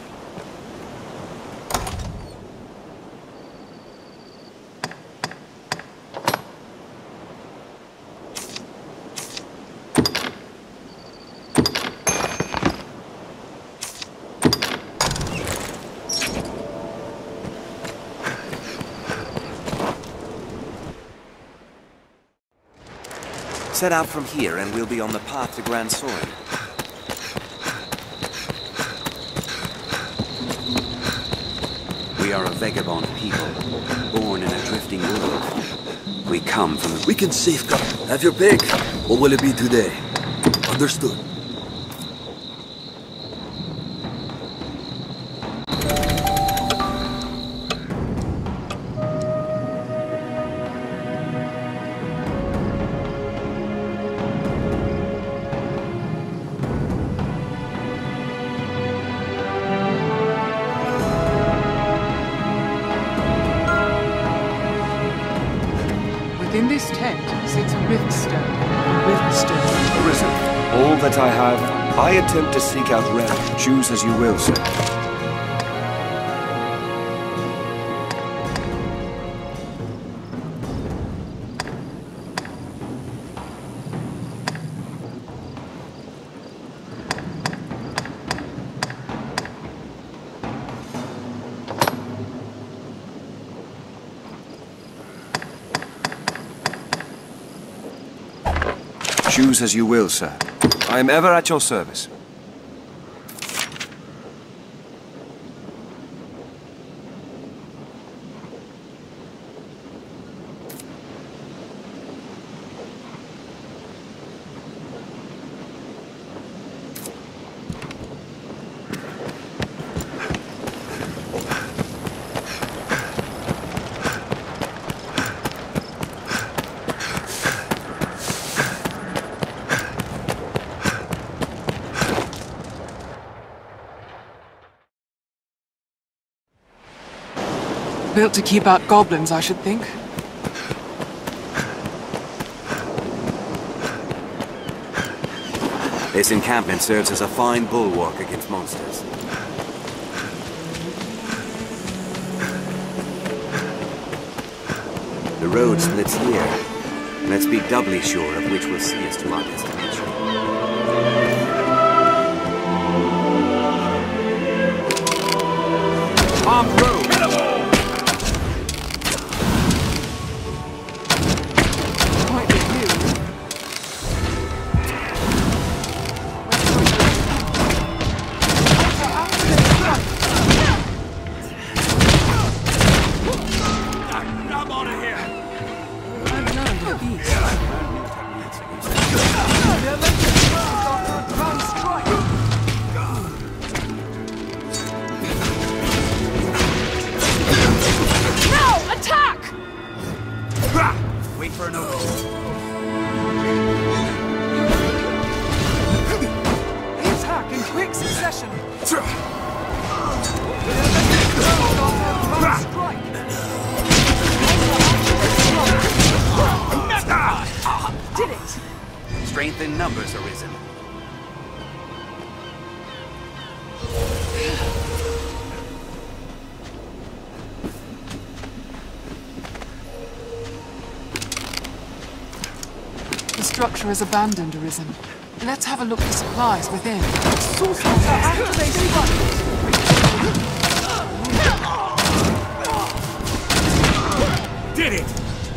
Set out from here and we'll be on the path to Grand Sword. We are a vagabond people, born in a drifting world. We come from the... We can safeguard. Have your pick. What will it be today? Understood. Within this tent sits Rithstone. Rithstone. Arisen, all that I have, I attempt to seek out rest. Choose as you will, sir. Choose as you will, sir. I am ever at your service. Built to keep out goblins, I should think. This encampment serves as a fine bulwark against monsters. The road splits here. Let's be doubly sure of which will see us to our destination. Armed road! Strength in numbers arisen. The structure is abandoned, Arisen. Let's have a look for supplies within. Did it!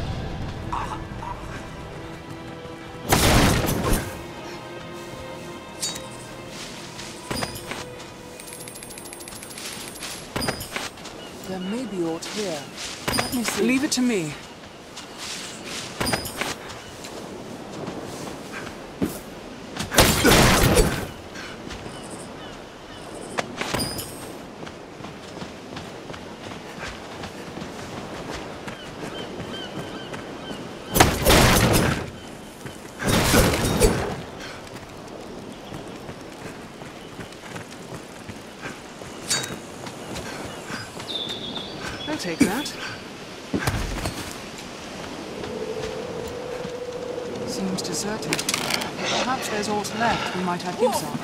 There may be aught here. Let me see. Leave it to me. I'll take that. Seems deserted. Perhaps there's aught left we might have use of.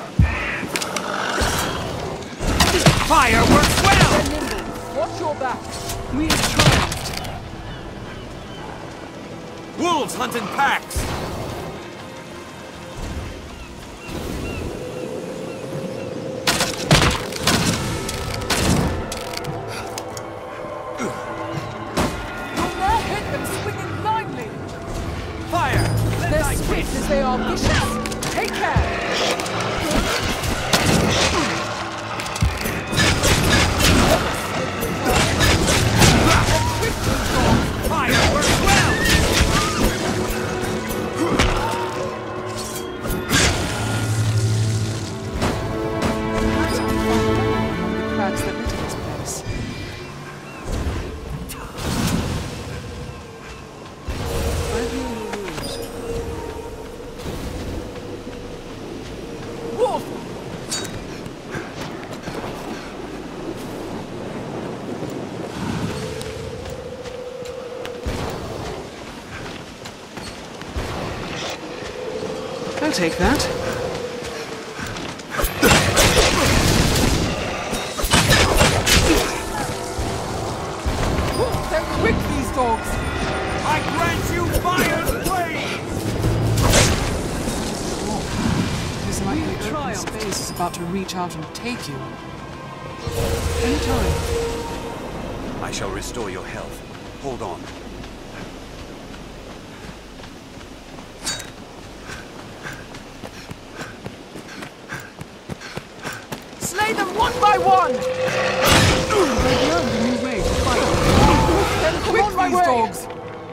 Fire works well! Watch your back. We have triumphed. Wolves hunt in packs! They're swift as they are vicious. Take care! Fire works well! The cracks that litter this place. I'll take that. They're quick, these dogs! I grant you fire's blade! It is like the open space is about to reach out and take you. Anytime. I shall restore your health. Hold on. Slay them one by one! They've learned a new way to fight. Then quick, these dogs!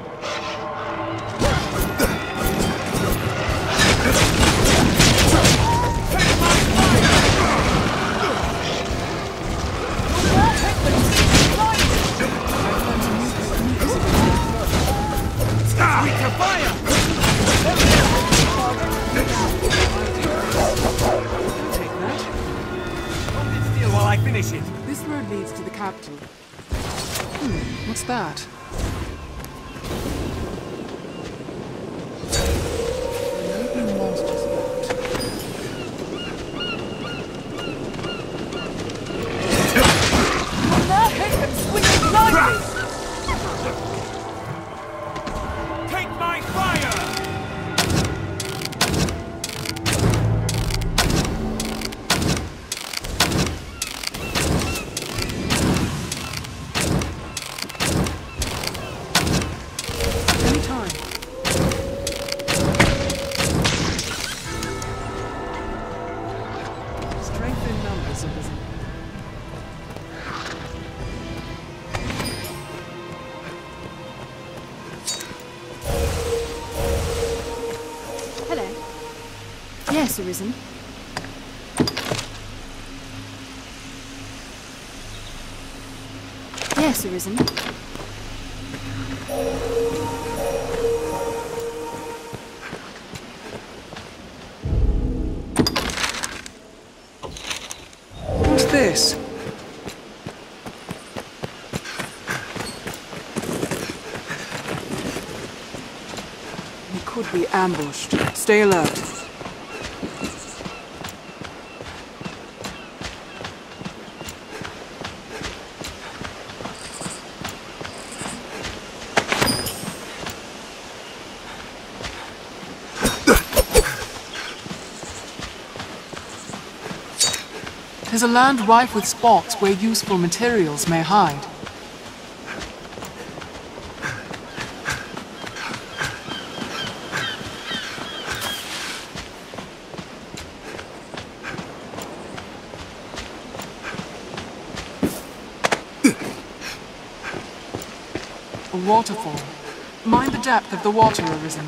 Weak your fire! Take that. Hold it still while I finish it. This road leads to the capital. What's that? Maybe monsters about. Now hit them swinging blindly! Take my fire! Anytime. Strength in numbers, Arisen. Hello. Yes, Arisen. Yes, Arisen. What's this? We could be ambushed. Stay alert. There's a land rife with spots where useful materials may hide. A waterfall. Mind the depth of the water, Arisen.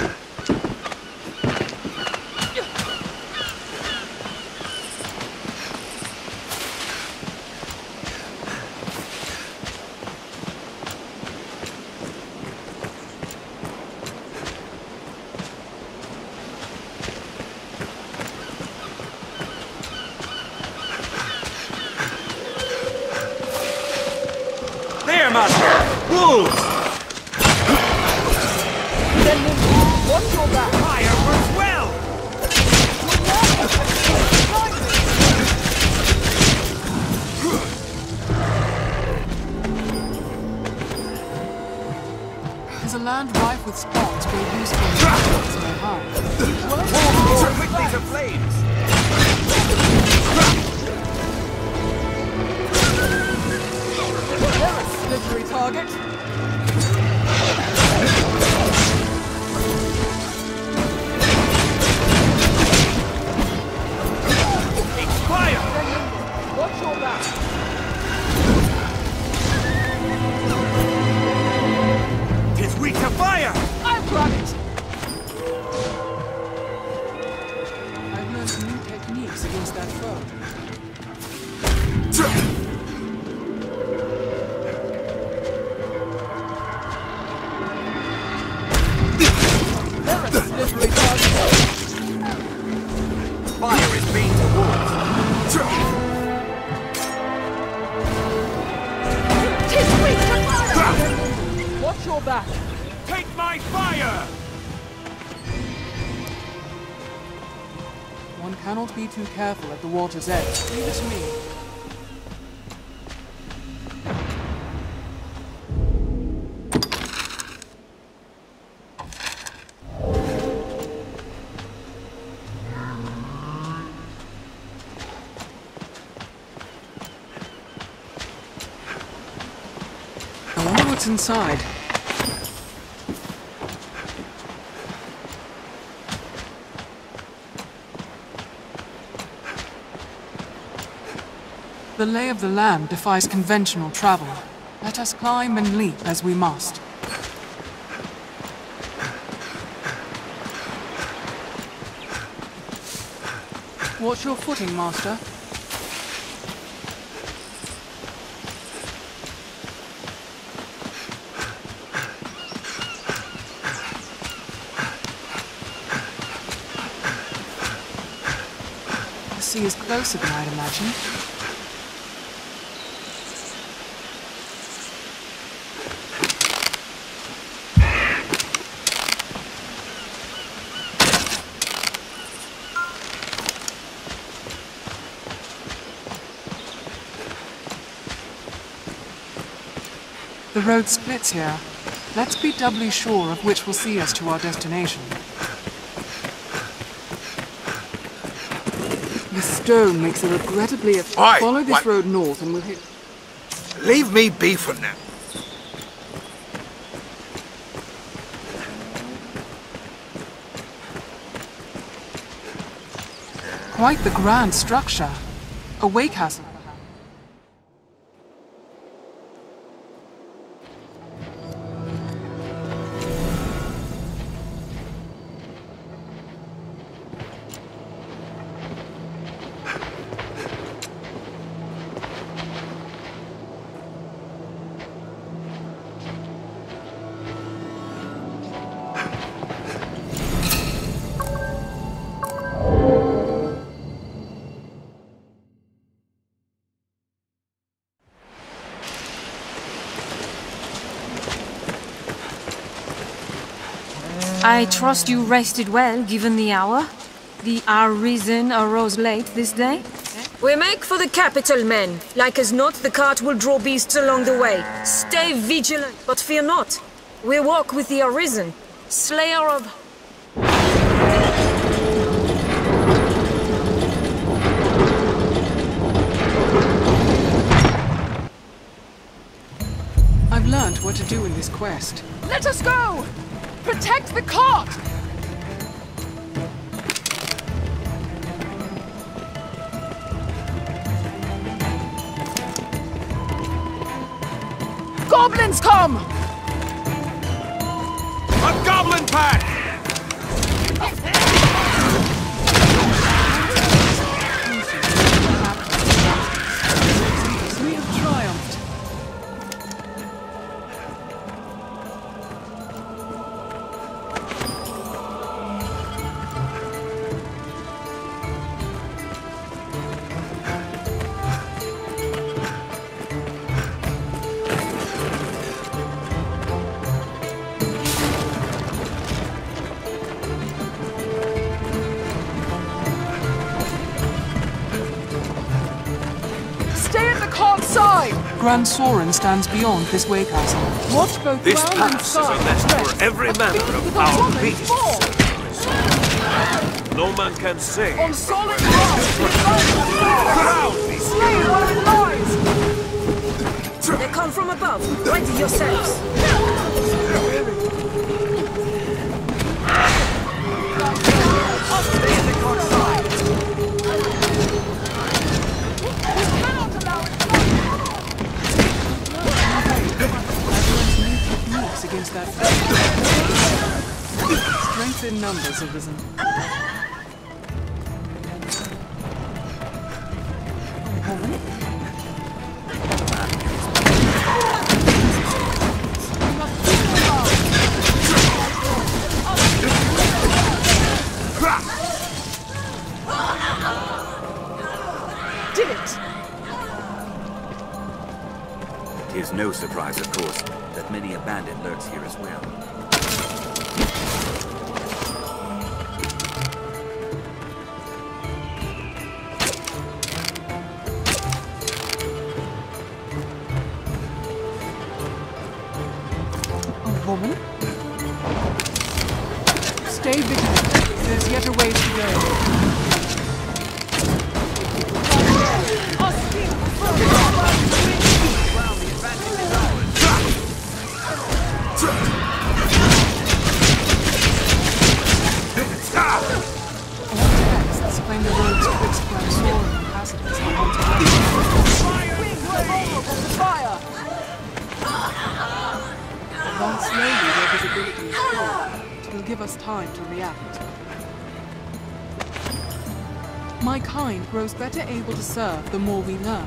There, Master! Wolves! Then what's your back? Fire burns well! There's a land rife with spots where useful materials may hide. Wolves more quickly to flames! They're a slippery target. It's fire! Watch your back! Tis weak to fire! I've got it! I've learned some new techniques against that foe. Fire is being towards. Tis weak to fire! Watch your back! Take my fire! One cannot be too careful at the water's edge. Leave it to me. I wonder what's inside. The lay of the land defies conventional travel. Let us climb and leap as we must. Watch your footing, Master. The sea is closer than I'd imagined. The road splits here. Let's be doubly sure of which will see us to our destination. The stone makes a regrettably... Follow this road north and we'll hit... Leave me be for now. Quite the grand structure. A way castle. I trust you rested well, given the hour? The Arisen arose late this day? We make for the capital, men. Like as not, the cart will draw beasts along the way. Stay vigilant, but fear not. We walk with the Arisen, slayer of... I've learned what to do in this quest. Let us go! Protect the cart! Goblins come! A goblin pack! We have triumphed. Grand Soren stands beyond this way castle. Watch both This ground and pass is sky. a nest for every manner of foul beast. No man can say. On solid ground! Slay where it lies! They come from above. Ready yourselves. Against that strength in numbers have risen. Woman? Did it! It is no surprise, of course, that many a bandit lurks here as well. A woman? Stay vigilant. There's yet a way to go. Claim the roads twixt Grand Soren and passages are altogether. Fire! Advance slowly where visibility is poor. It will give us time to react. My kind grows better able to serve the more we learn.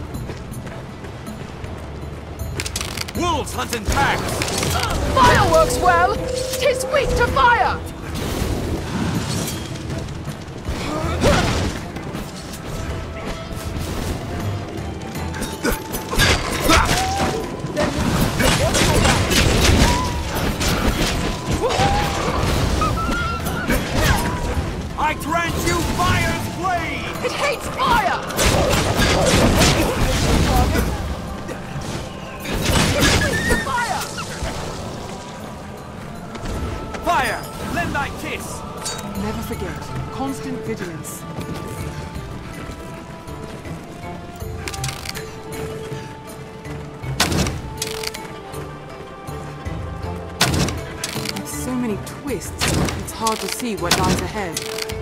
Wolves hunt in packs! Fire works well! 'Tis weak to fire! I grant you fire's blade! It hates fire! Fire! Fire! Lend thy kiss! Never forget. Constant vigilance. With so many twists, it's hard to see what lies ahead.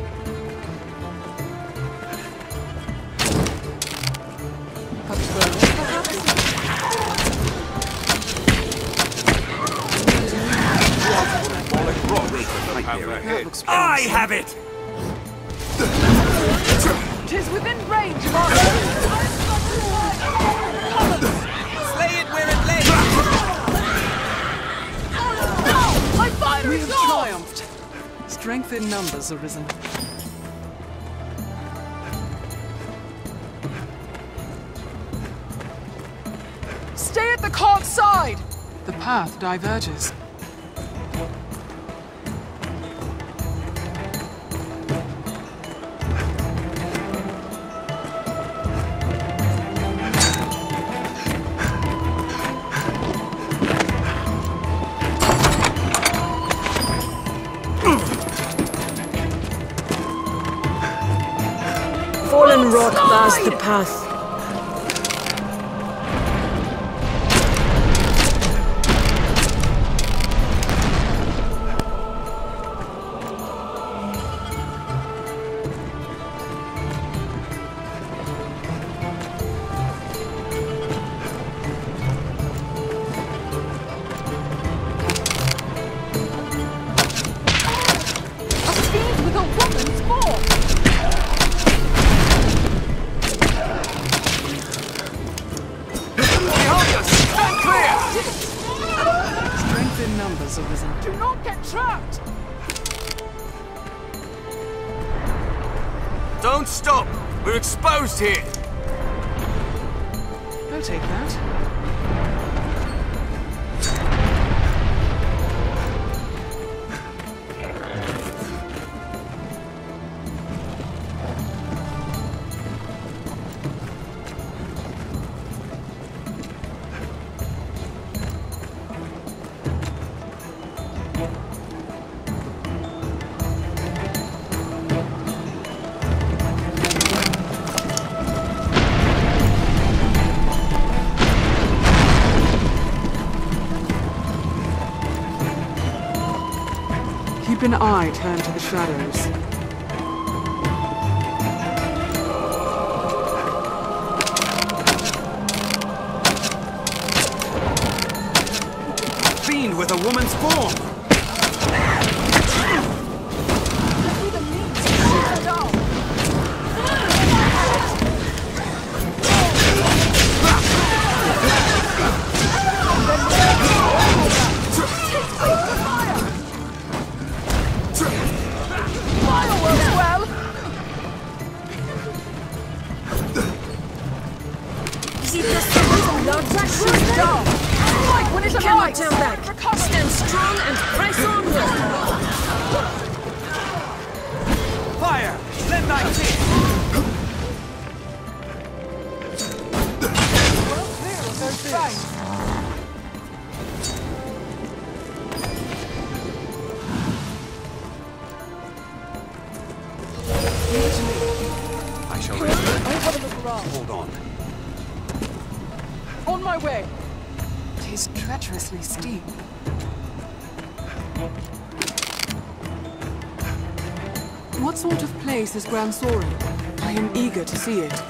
I have it! Tis within range of our... Slay it where it lay! My fire we have triumphed! Strength in numbers arisen. Stay at the cart's side! The path diverges. Fallen rock bars the path. Do not get trapped! Don't stop! We're exposed here! I'll take that. Keep an eye turned to the shadows. Fiend with a woman's form! Cannot turn back. Stand strong and press onward. Fire! Lend thy kiss! Well clear of those things. I shall I'll have a look around. hold on. On my way. It is treacherously steep. What sort of place is Gran Soren? I am eager to see it.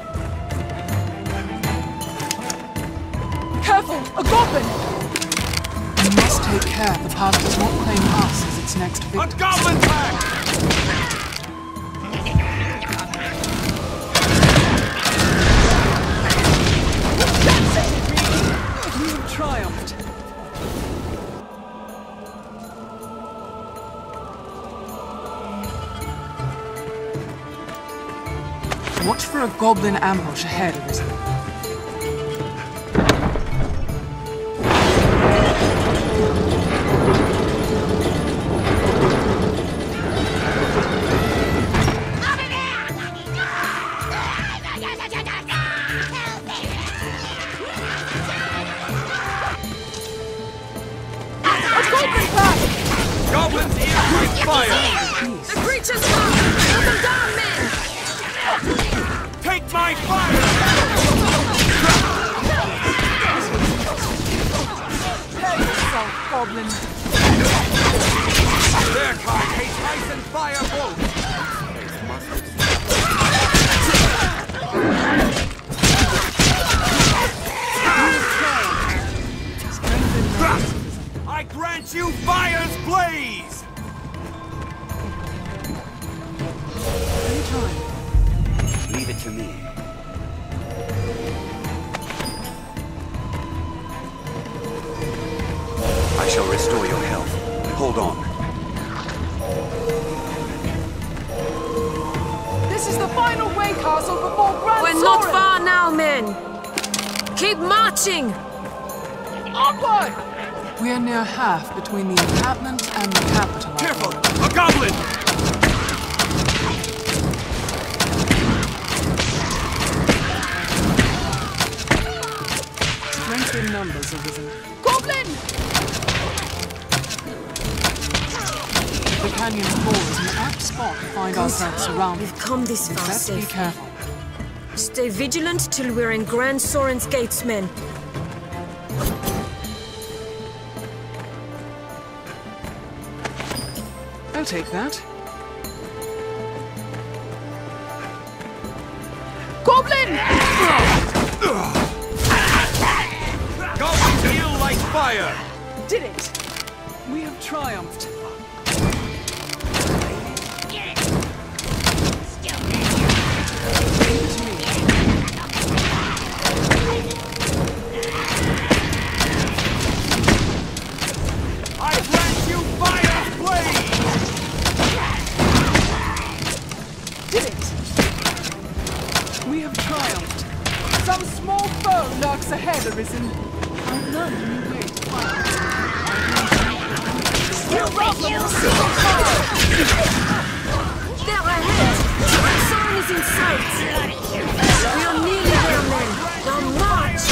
Careful! A goblin! We must take care the path does not claim us as its next victim. A goblin pack! We have triumphed. Watch for a goblin ambush ahead, Arisen. Goblin to me. I shall restore your health. Hold on. This is the final way castle before Grand We're not far now, men. Keep marching. Onward! We are near half between the encampment and the capital. Careful! A goblin! Strength in numbers arisen. Goblin! The canyon floor is an apt spot to find ourselves surrounded. We've come this far Let's be safe. careful. Stay vigilant till we're in Grand Soren's gates, men. I'll take that. Goblin! Goblins heal like fire! Did it! We have triumphed. I grant you fire blade! Did it! We have triumphed. Some small foe lurks ahead, Arisen. I've learned a new way to fight. They're ahead! Grand Soren is in sight! We are nearly there, men! Now march!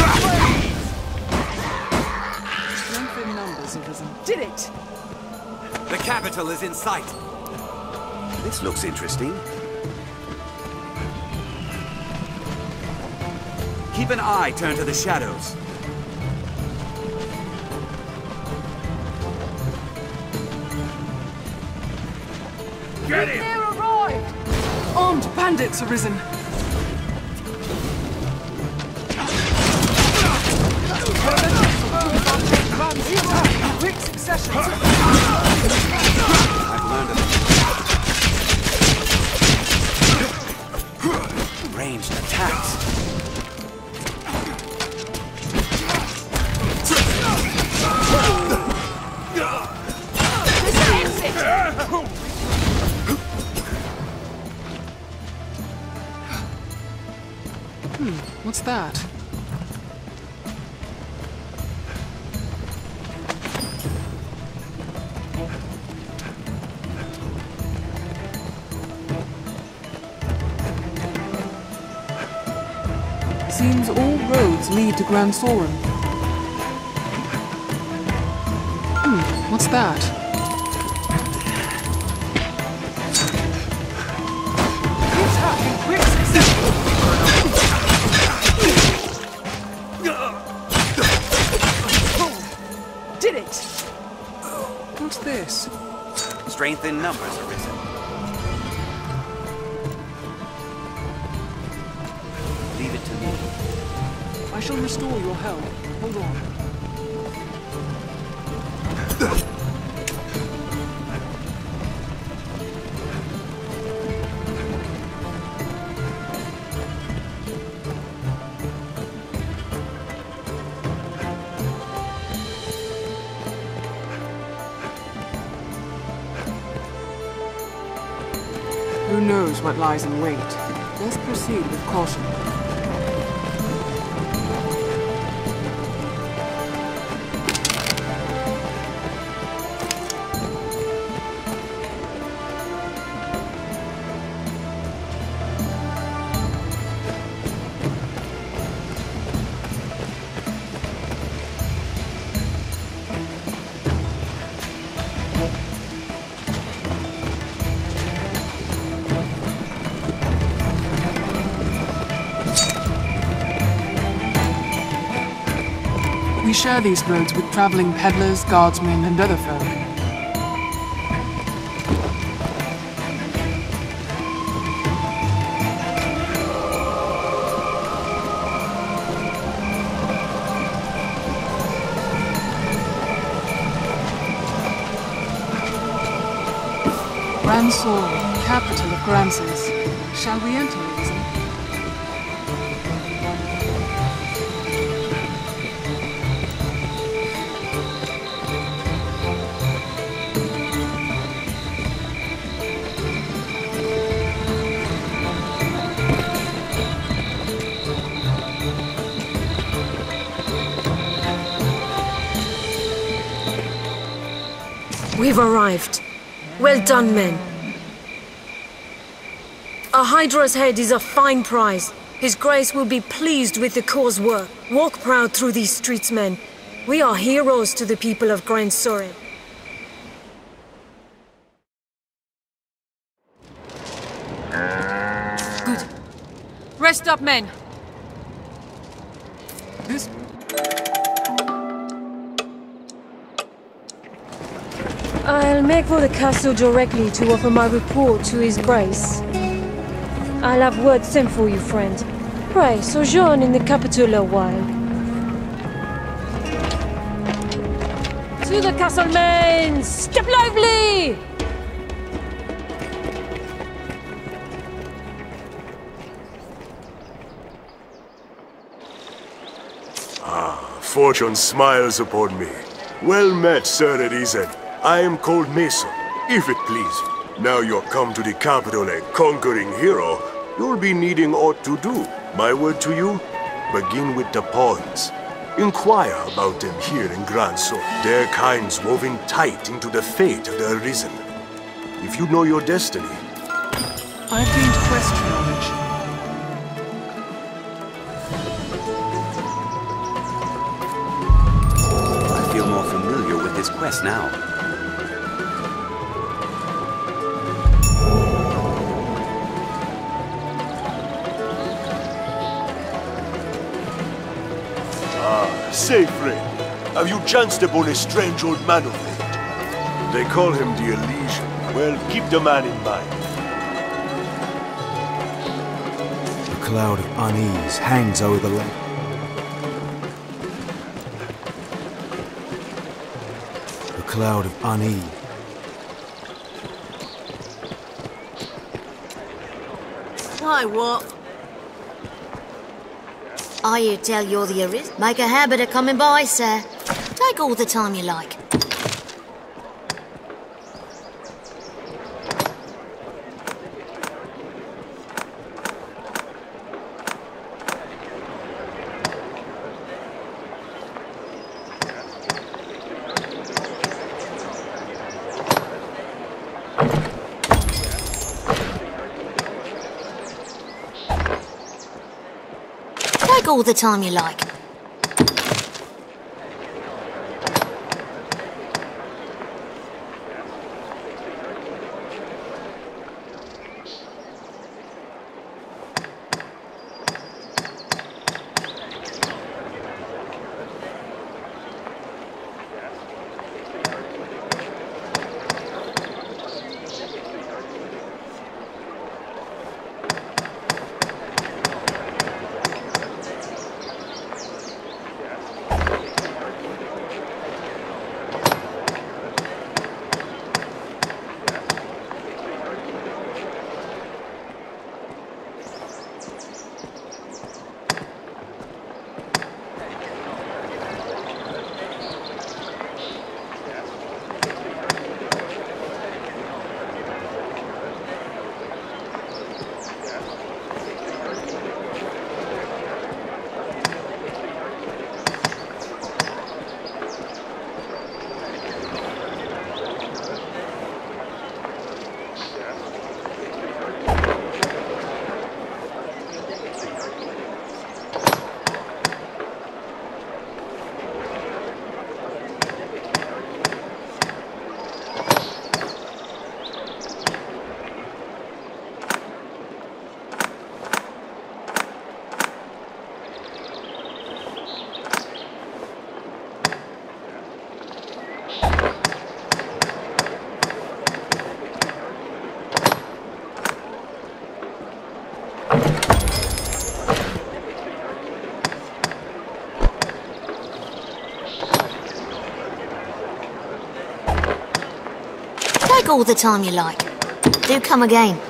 Strength in numbers, Arisen. Did it! The capital is in sight. This looks interesting. Keep an eye turned to the shadows. Get him! They're arrived! Armed bandits arisen. Quick succession. I've learned of ranged attacks. What's that? Seems all roads lead to Grand Soren. What's that? Attack in quick succession! Did it! What's this? Strength in numbers arisen. Leave it to me. I shall restore your health. Hold on. Who knows what lies in wait? Let's proceed with caution. We share these roads with traveling peddlers, guardsmen, and other folk. Grand Soren, capital of Granses. Shall we enter, Arisen? We've arrived. Well done, men. A Hydra's head is a fine prize. His Grace will be pleased with the cause work. Walk proud through these streets, men. We are heroes to the people of Grand Sorin. Good. Rest up, men. This... I'll make for the castle directly to offer my report to His Grace. I'll have word sent for you, friend. Pray, sojourn in the capital a while. To the castle, men! Step lively! Fortune smiles upon me. Well met, Sir Arisen. I am called Mason, if it please. Now you're come to the capital a conquering hero, you'll be needing aught to do. My word to you, begin with the pawns. Inquire about them here in Grand Sorin. Their kind's woven tight into the fate of the Arisen. If you know your destiny... I've gained quest knowledge. I feel more familiar with this quest now. Say, friend, have you chanced upon a strange old man of late? They call him the Elysian. Well, keep the man in mind. A cloud of unease hangs over the lake. A cloud of unease. Why, what? I hear tell you're the Arisen. Make a habit of coming by, sir. Take all the time you like. Take all the time you like. Take all the time you like. Do come again.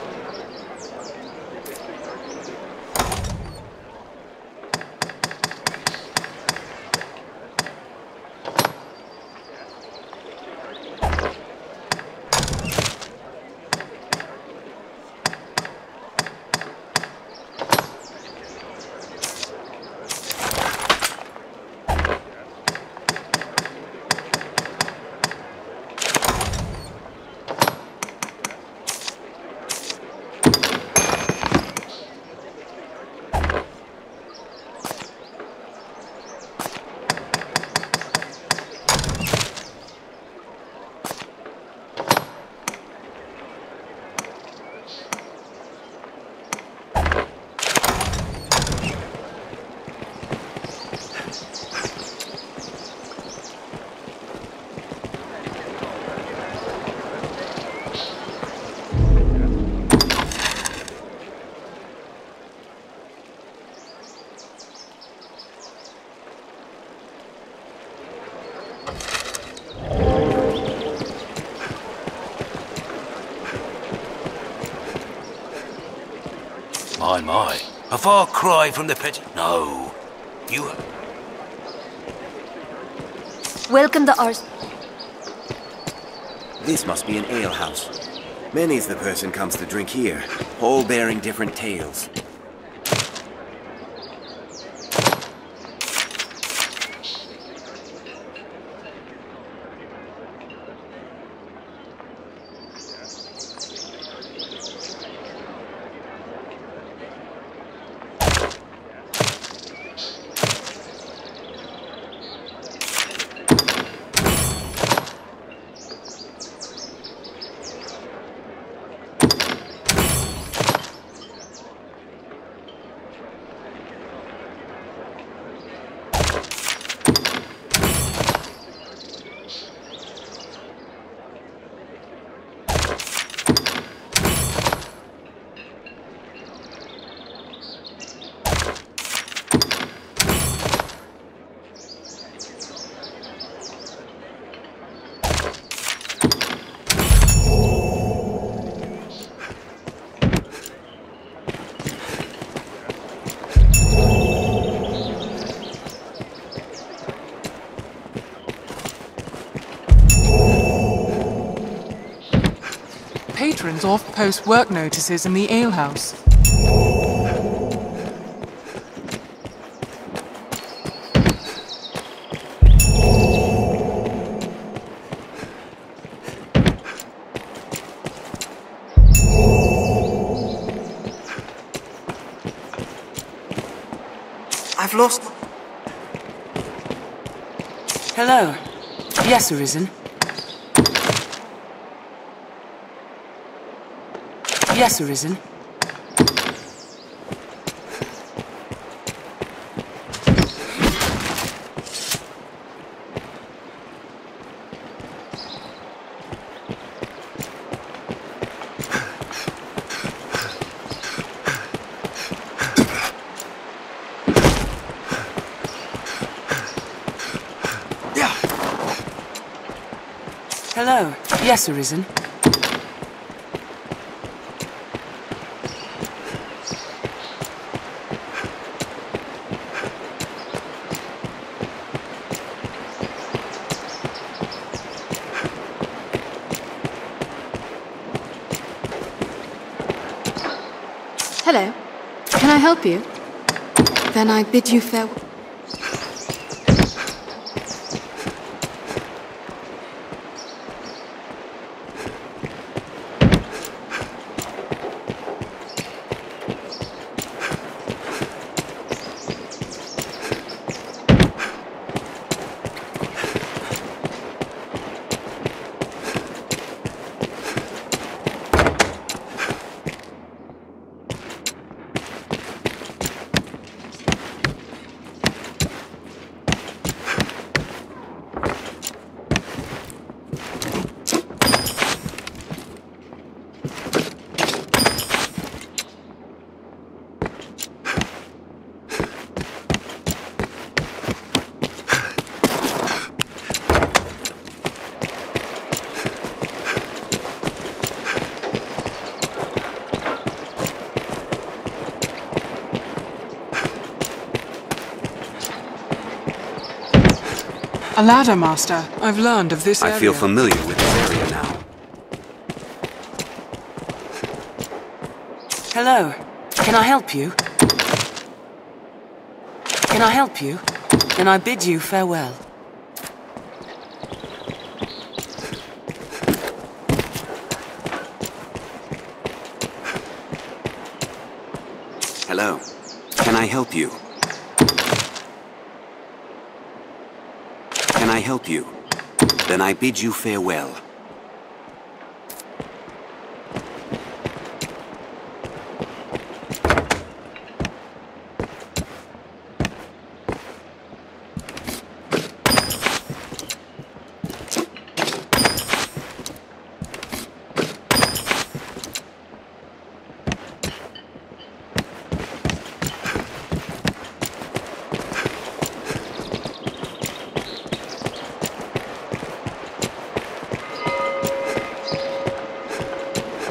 My. A far cry from the pit. No. You... Welcome to our... This must be an alehouse. Many's the person comes to drink here, all bearing different tales. Patrons oft post work notices in the alehouse. I've lost... Hello. Yes, Arisen. Yes, Arisen. Hello. Yes, Arisen. Hello. Can I help you? Then I bid you farewell. A ladder, Master. I've learned of this area. I feel familiar with this area now. Hello. Can I help you? Can I help you? Then I bid you farewell. Hello. Can I help you? Can I help you? Then I bid you farewell.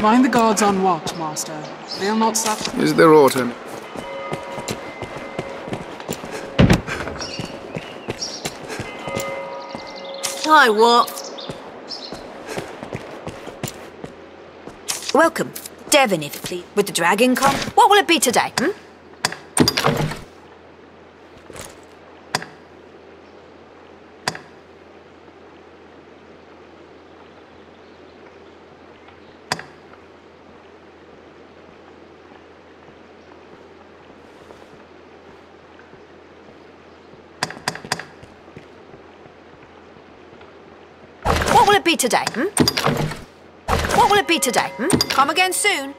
Find the guards on watch, Master. They'll not suffer. Is there aught in? Hi, what? Welcome. Devon, if it please. With the Dragon Con. What will it be today, What will it be today, What will it be today, Come again soon.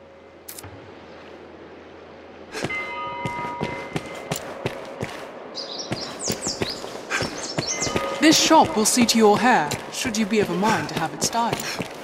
This shop will see to your hair, should you be of a mind to have it styled.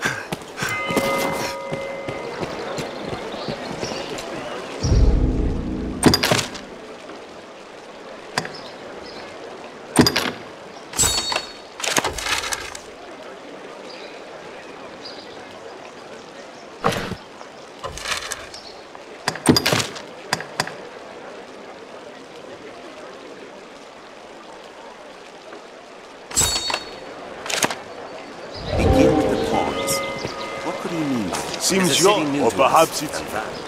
Begin with the pawns. What could he mean? Seems young, or perhaps it's...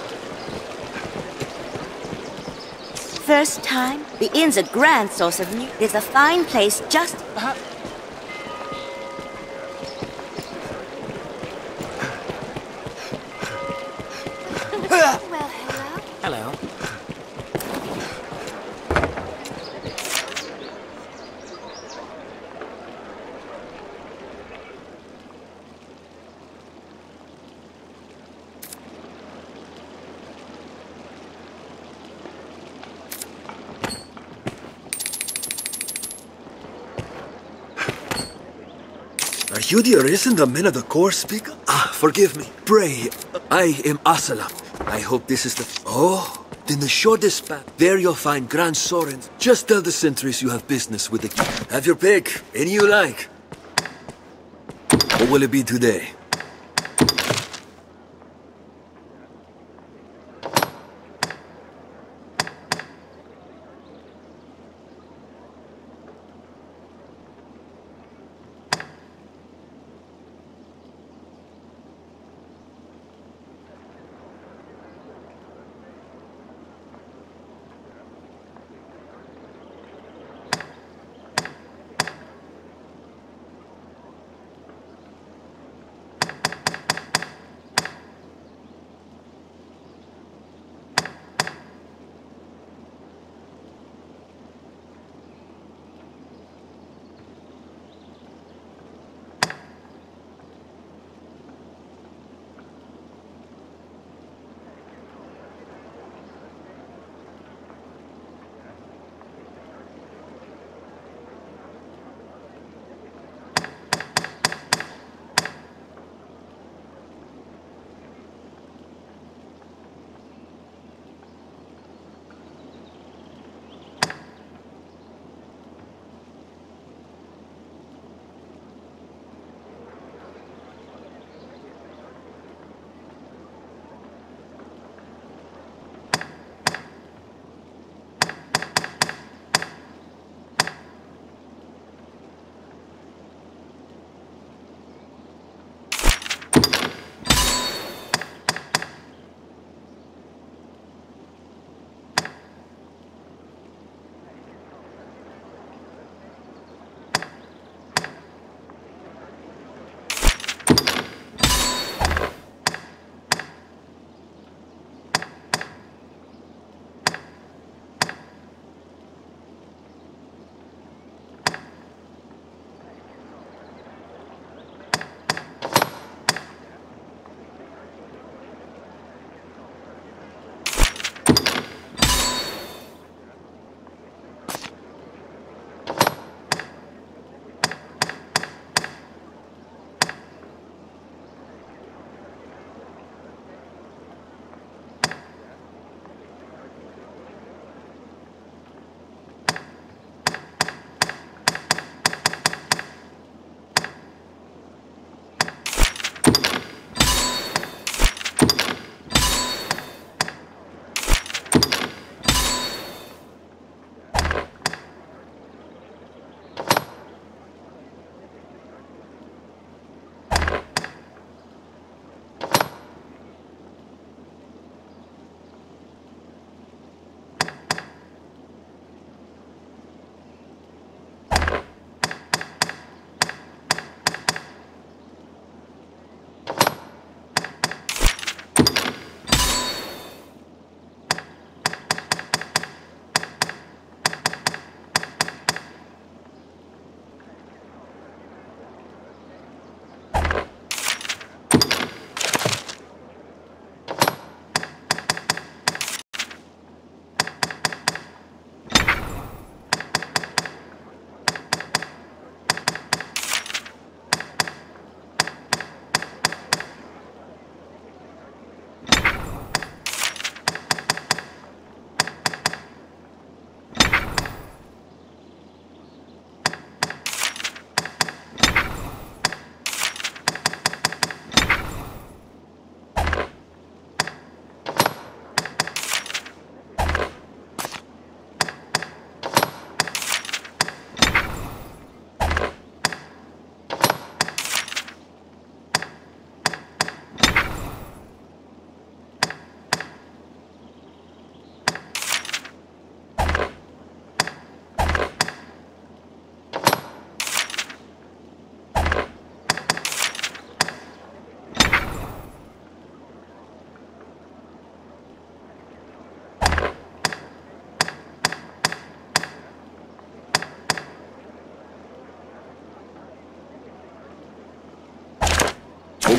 First time? The inn's a grand source of news. There's a fine place just... Hello. Are you the arisen the men of the Corps speak? Forgive me. Pray, I am Asalam. I hope this is the... Oh, then the shortest path. There you'll find Grand Soren. Just tell the sentries you have business with the king. Have your pick, any you like. What will it be today?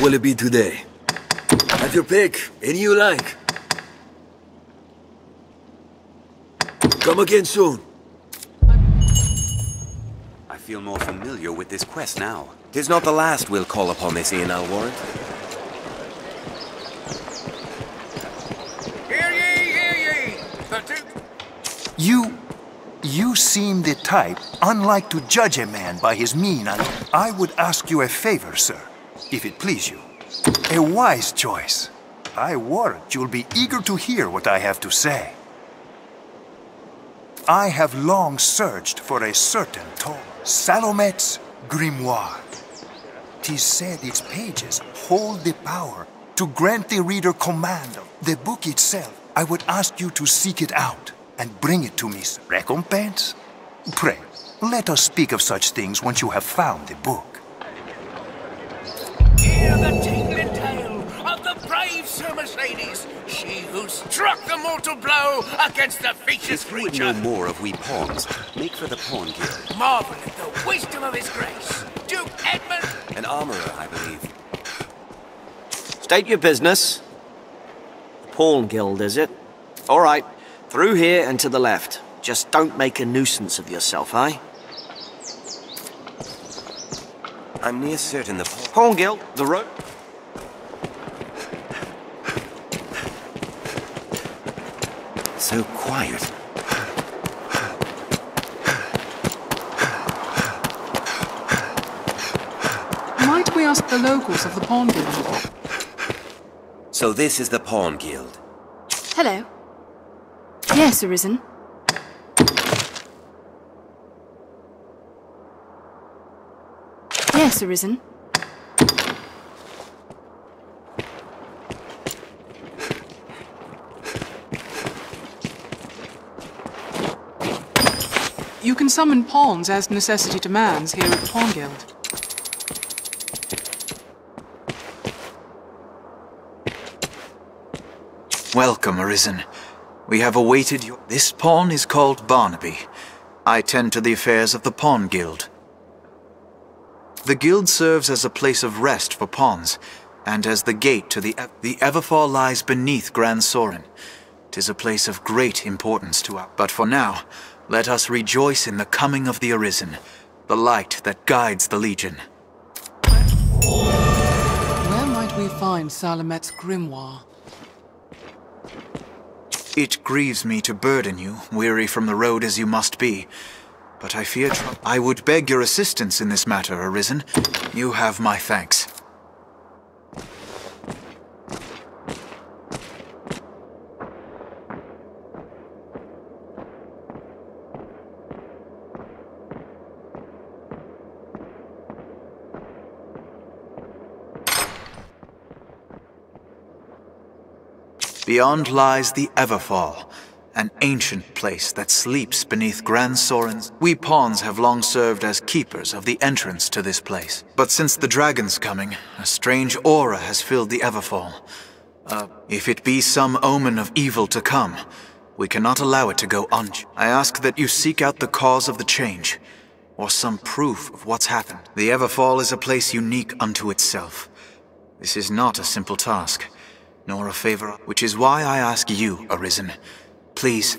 will it be today? Have your pick, any you like. Come again soon. I feel more familiar with this quest now. 'Tis not the last we'll call upon this inn, I'll warrant. Hear ye, hear ye! The Duke... You seem the type, unlike to judge a man by his mien. I would ask you a favor, sir, if it please you. A wise choice. I warrant you'll be eager to hear what I have to say. I have long searched for a certain tome, Salomet's Grimoire. 'Tis said its pages hold the power to grant the reader command of the book itself. I would ask you to seek it out and bring it to me. Recompense? Pray, let us speak of such things once you have found the book. Hear the tingling tale of the brave Sir Mercedes, she who struck the mortal blow against the vicious If you would creature. know more of we pawns, make for the Pawn Guild. Marvel at the wisdom of his grace, Duke Edmund. An armorer, I believe. State your business. Pawn Guild, is it? All right. Through here and to the left. Just don't make a nuisance of yourself, eh? I'm near certain the Pawn Guild, the road. So quiet. Might we ask the locals of the Pawn Guild? So this is the Pawn Guild. Hello. Yes, Arisen. Yes, Arisen. You can summon pawns as necessity demands here at the Pawn Guild. Welcome, Arisen. We have awaited you. This pawn is called Barnaby. I tend to the affairs of the Pawn Guild. The guild serves as a place of rest for pawns, and as the gate to the Everfall lies beneath Gran Soren. 'Tis a place of great importance to us. But for now, let us rejoice in the coming of the Arisen, the light that guides the Legion. Where might we find Salomet's Grimoire? It grieves me to burden you, weary from the road as you must be, but I fear I would beg your assistance in this matter, Arisen. You have my thanks. Beyond lies the Everfall, an ancient place that sleeps beneath Gran Soren's. We pawns have long served as keepers of the entrance to this place. But since the dragon's coming, a strange aura has filled the Everfall. If it be some omen of evil to come, we cannot allow it to go unchecked. I ask that you seek out the cause of the change, or some proof of what's happened. The Everfall is a place unique unto itself. This is not a simple task, nor a favor, which is why I ask you, Arisen. Please.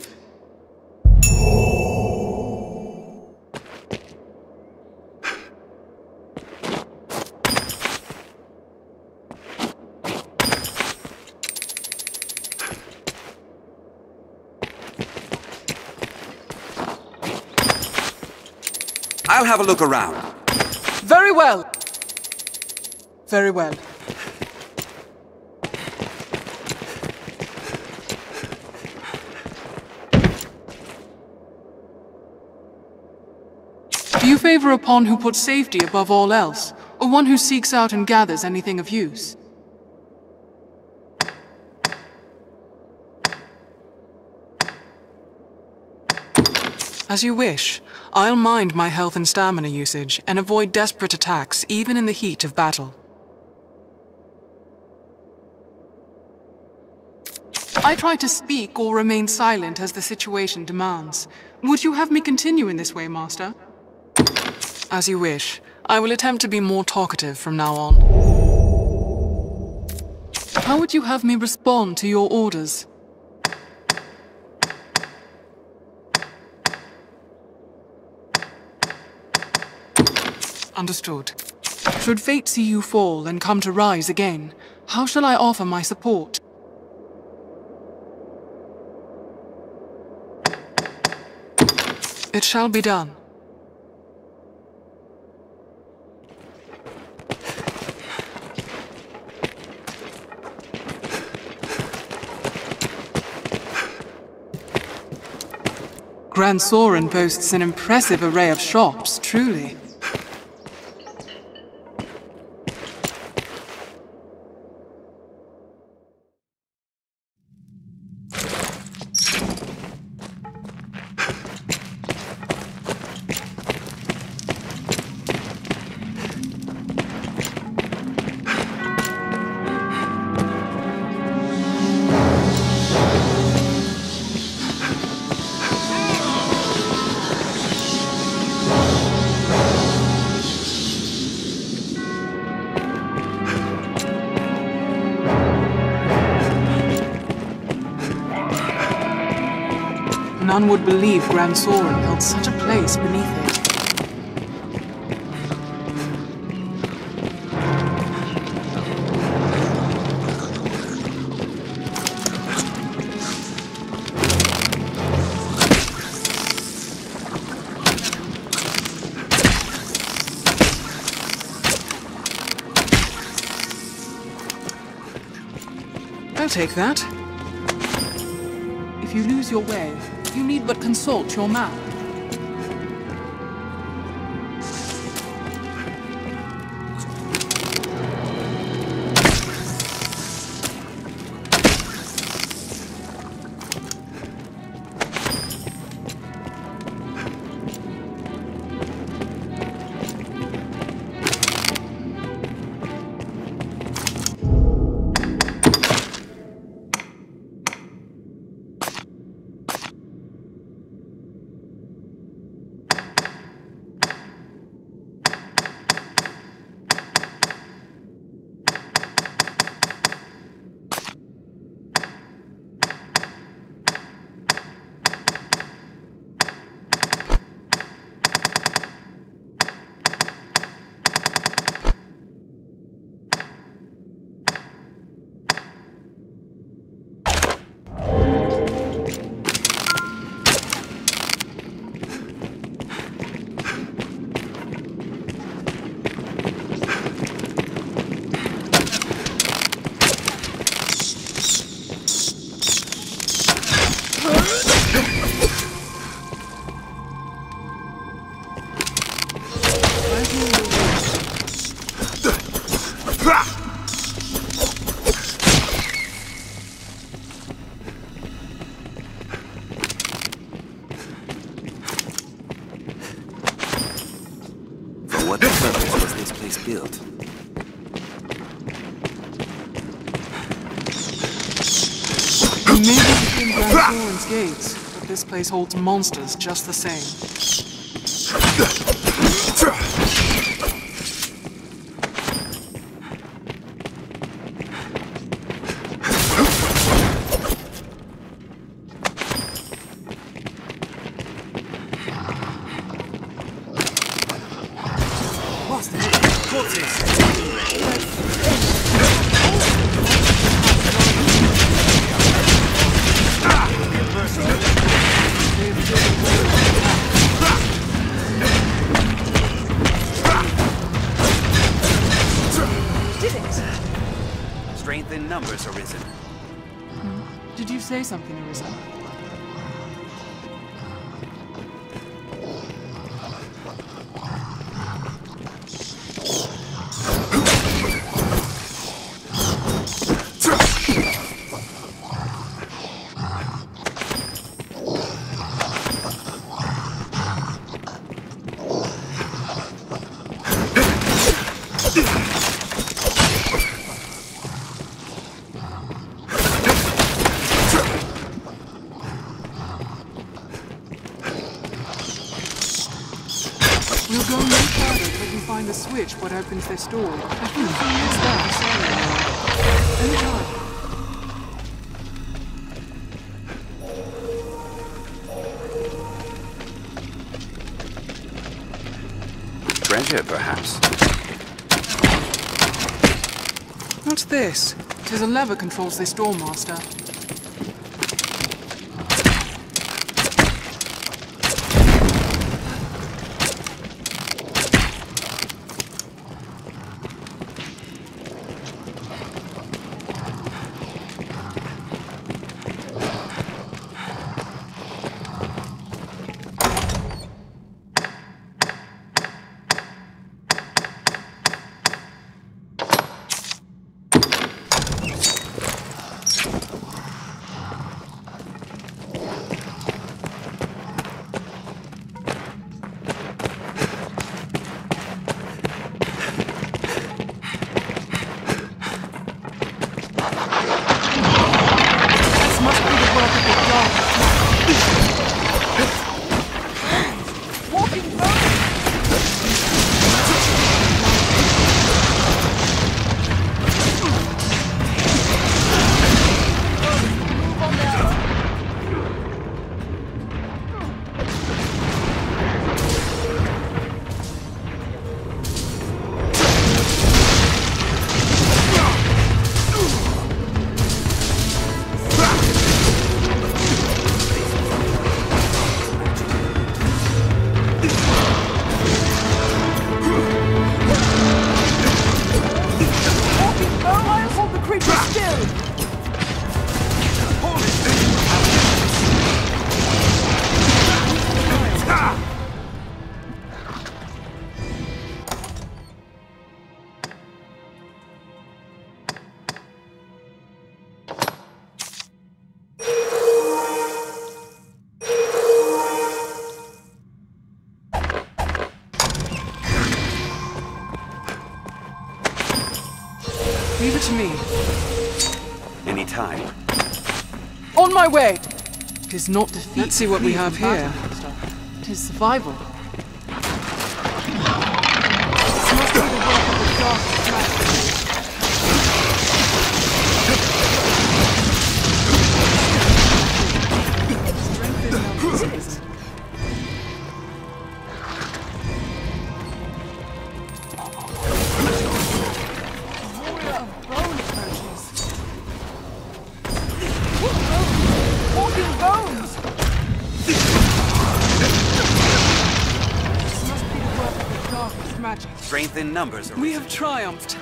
I'll have a look around. Very well. Very well. Do you favor a pawn who puts safety above all else, or one who seeks out and gathers anything of use? As you wish. I'll mind my health and stamina usage, and avoid desperate attacks, even in the heat of battle. I try to speak or remain silent as the situation demands. Would you have me continue in this way, Master? As you wish. I will attempt to be more talkative from now on. How would you have me respond to your orders? Understood. Should fate see you fall and come to rise again, how shall I offer my support? It shall be done. Gran Soren boasts an impressive array of shops, truly. None would believe Gran Soren held such a place beneath it. I'll take that. If you lose your way, you need but consult your map. For what purpose was this place built? Maybe within Gran Soren's gates, but this place holds monsters just the same. Strength in numbers, Arisen. Did you say something, Arisen? We'll go no further till we find the switch what opens this door. I think it's there. Anytime. Treasure, perhaps. What's this? 'Tis a lever controls this door, Master. Leave it to me. Any time. On my way! 'Tis not defeat. Let's see what we have here. 'Tis survival. This must be the work of the darkest magic. Strength in numbers. Strength in numbers. We have triumphed.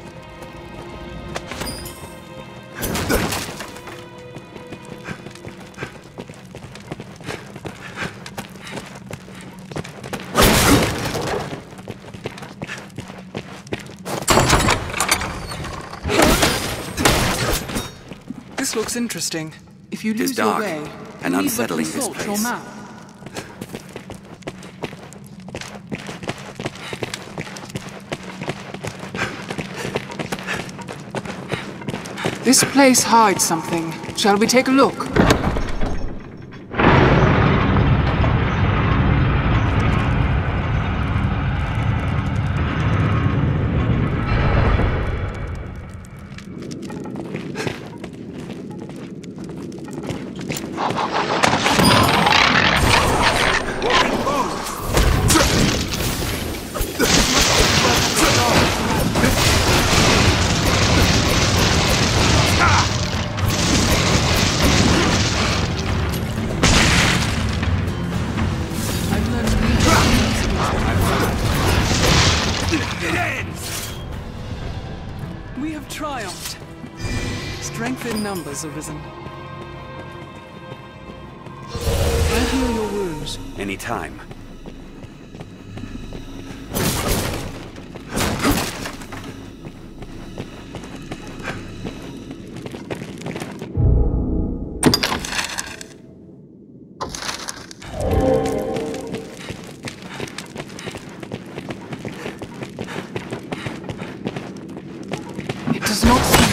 This looks interesting. If you lose your way, and you need unsettling but this consult place. your map. This place hides something. Shall we take a look? We have triumphed. Strength in numbers arisen. I heal your wounds. Any time. It does not seem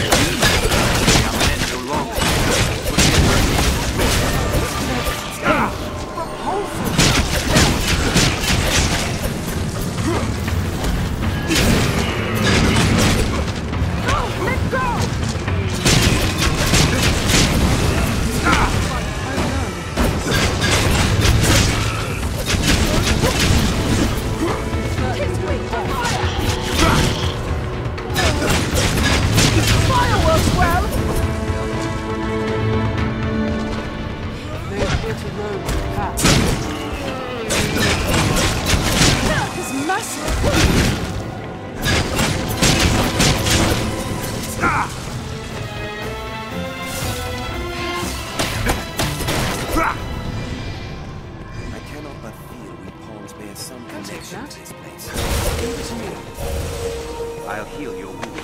here to roam the path. It's massive! I cannot but feel we pawns bear some connection to this place. Give it to me. I'll heal your wound.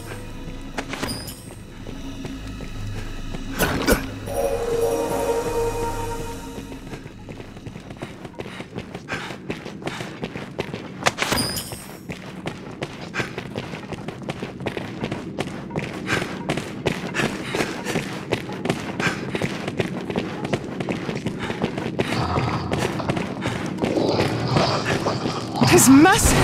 It's massive!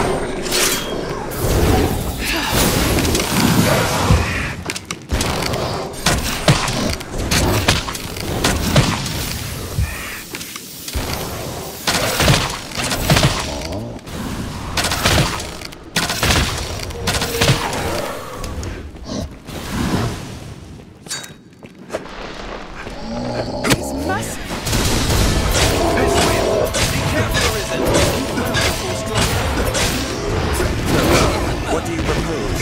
What do you propose?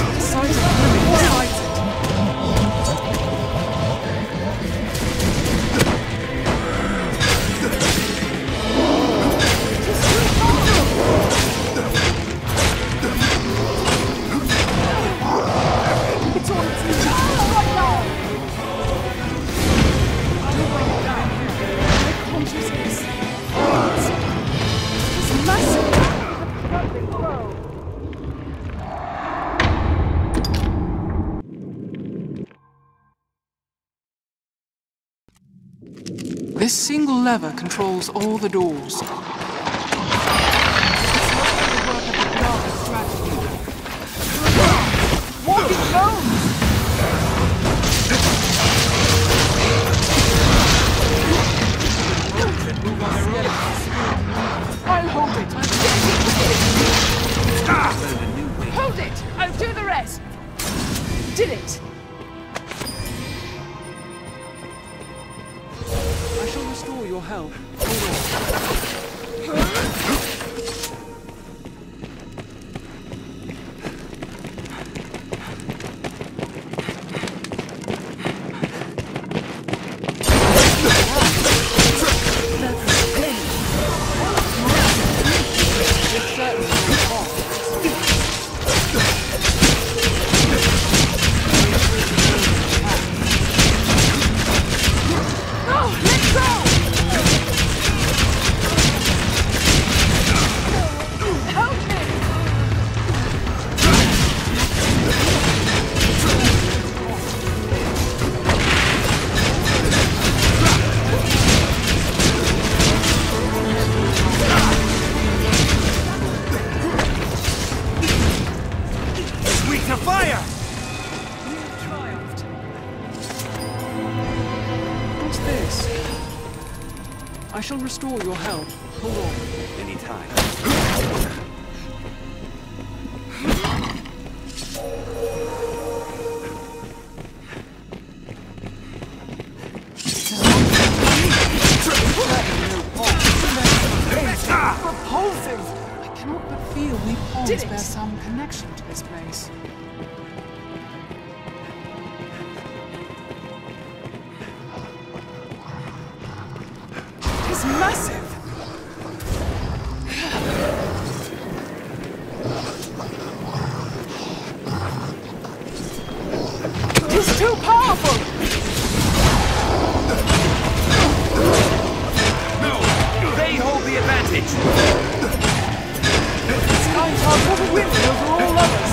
This single lever controls all the doors. Walking bones! I'll hold it. Hold it! I'll do the rest. Did it? I shall restore your health. I shall restore your health. Hold on. Anytime. Repulsive! I cannot but feel we pawns bear some connection to this place. It's massive! It's too powerful! No! They hold the advantage! Skytar will win over all others!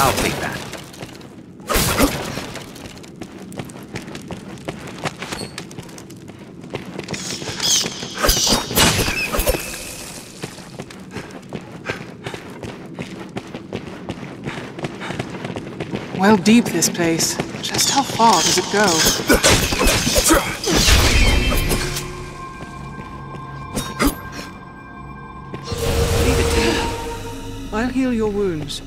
I'll take that. Well deep, this place. Just how far does it go? Leave it to me. I'll heal your wounds.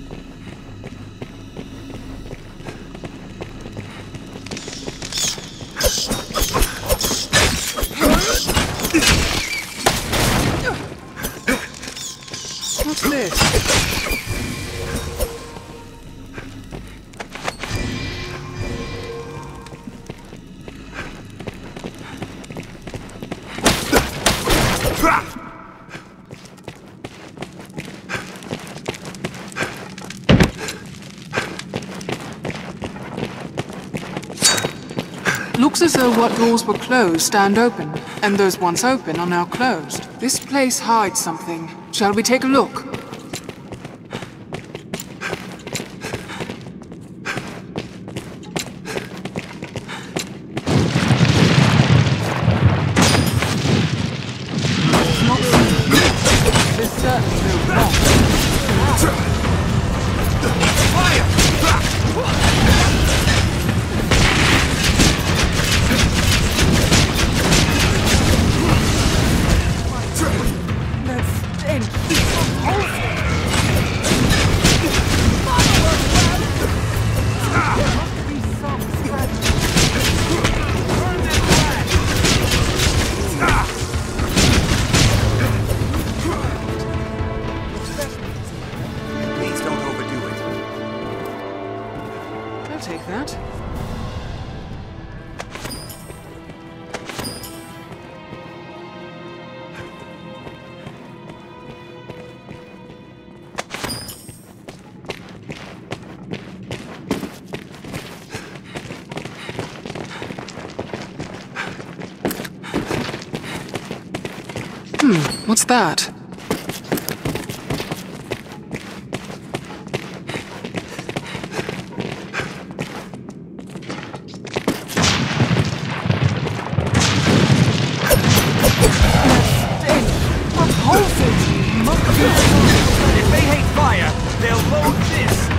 What's this? Looks as though what doors were closed stand open, and those once open are now closed. This place hides something. Shall we take a look? There's certainly no lock. Please don't overdo it. I'll take that. What's that? If they hate fire, they'll load this.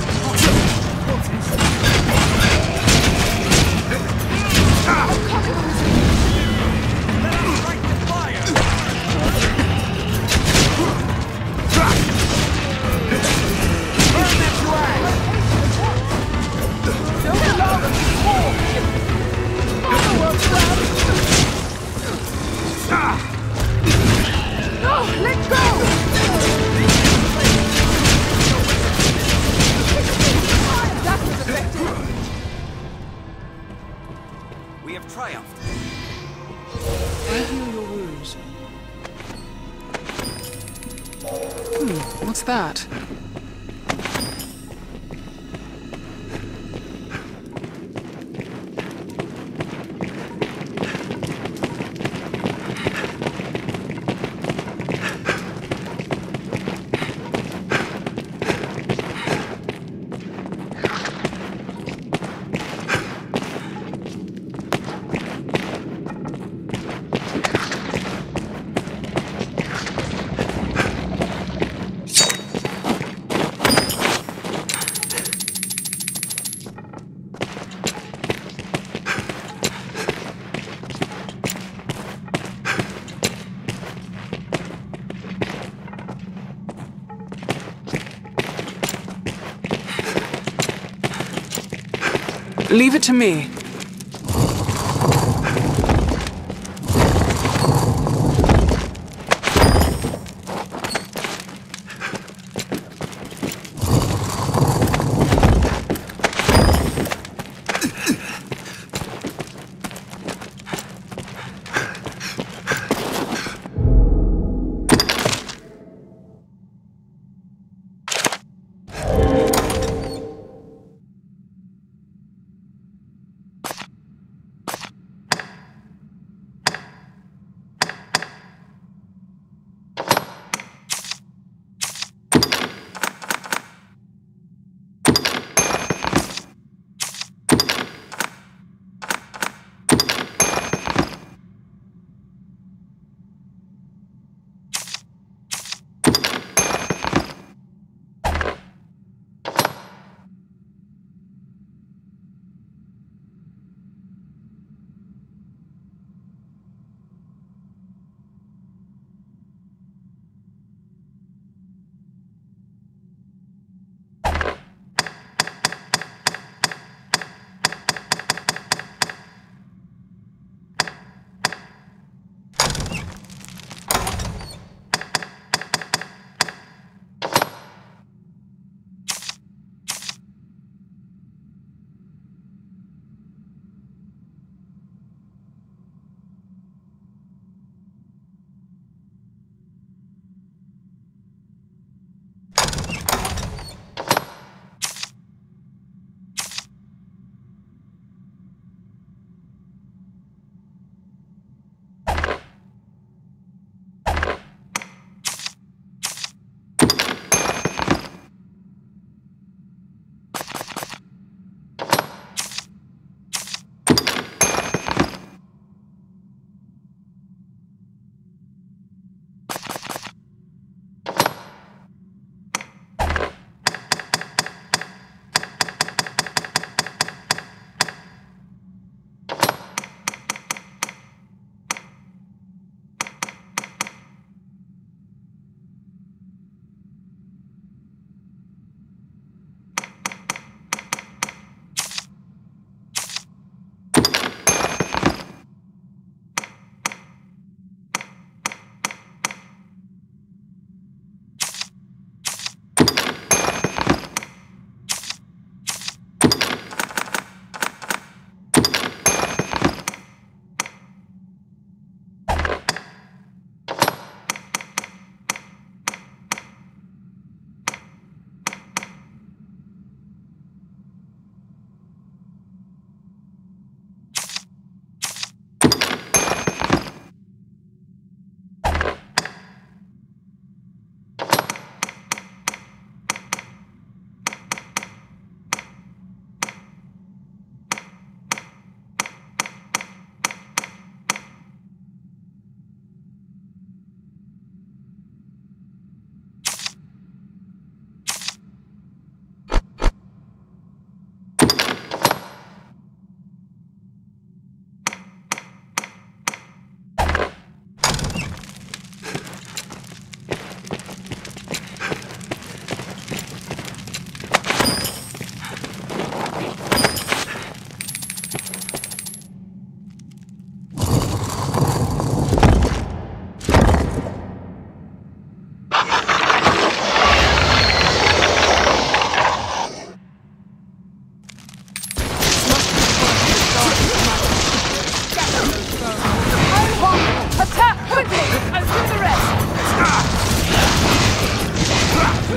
Let go! That was effective. We have triumphed. I heal your wounds. What's that? Leave it to me.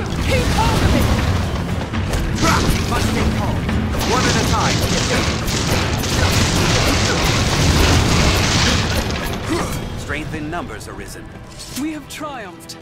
Keep hold of it! Must stay calm. One at a time. Strength in numbers arisen. We have triumphed.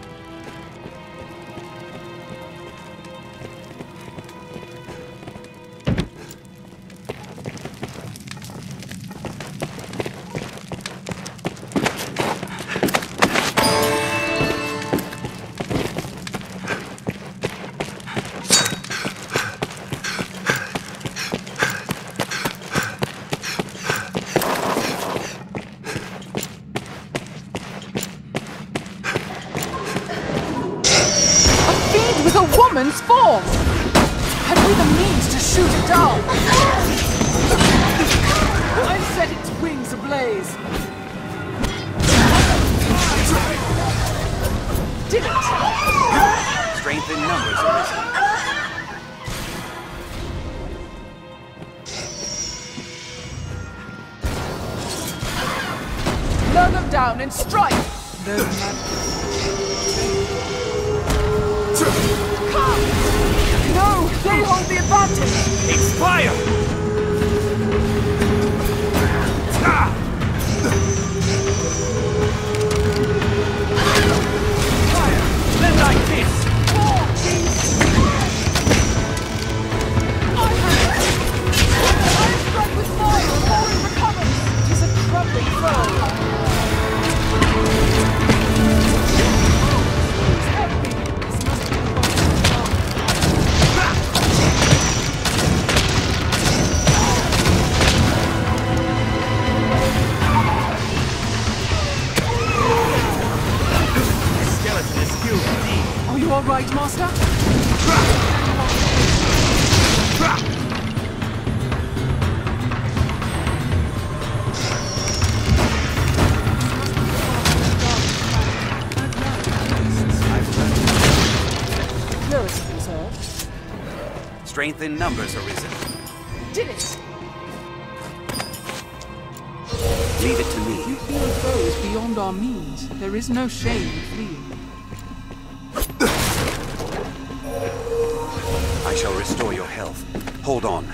With a woman's form! Had we the means to shoot it down? I set its wings ablaze. Did it? Strength in numbers arisen. Blow them down and strike! Come! No! They hold the advantage! It's fire! Fire! Then like this! I strike with fire! Forward recovers! It is a crumbling foe! Are you all right, Master? Clearance reserved. Strength in numbers arisen. Did it? Leave it to me. You feel foes beyond our means. There is no shame in fleeing. I shall restore your health. Hold on.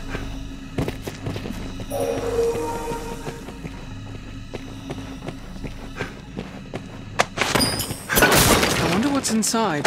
I wonder what's inside.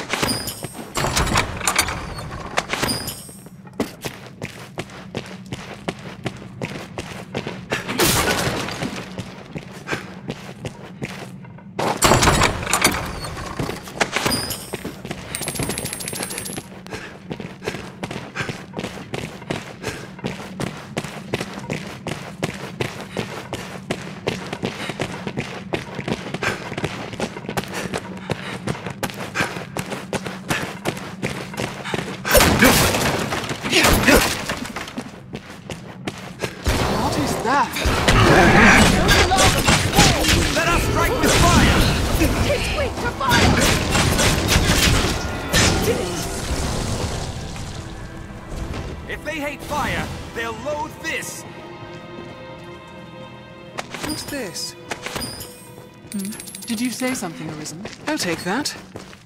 Let us strike with fire! It's weak to fire! Did it? If they hate fire, they'll loathe this! What's this? Did you say something, Arisen? I'll take that.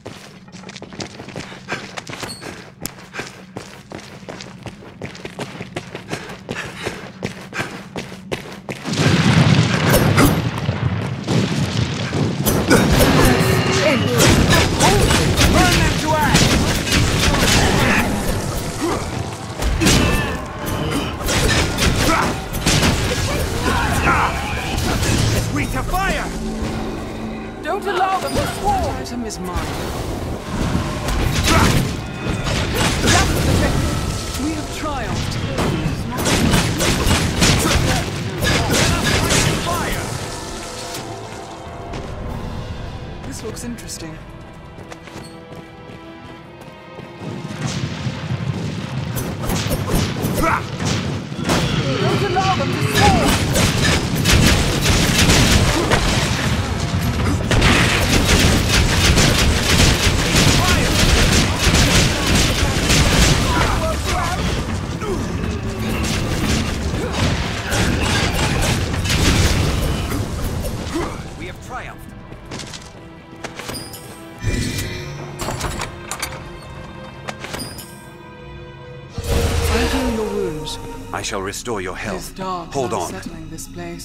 Don't allow them to swarm! Item is mine. We have triumphed. This looks interesting. Don't allow them to swarm! heal your wounds. I shall restore your It's health. dark, Hold on. unsettling this place.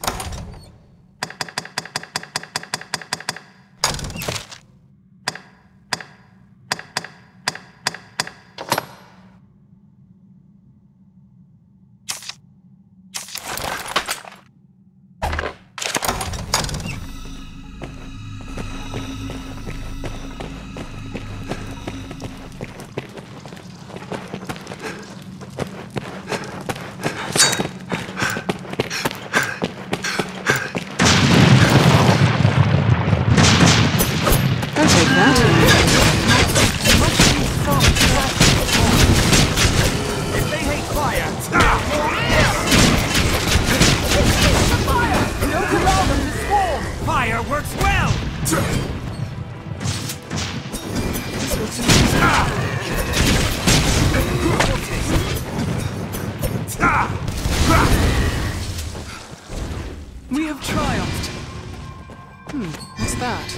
We have triumphed. What's that?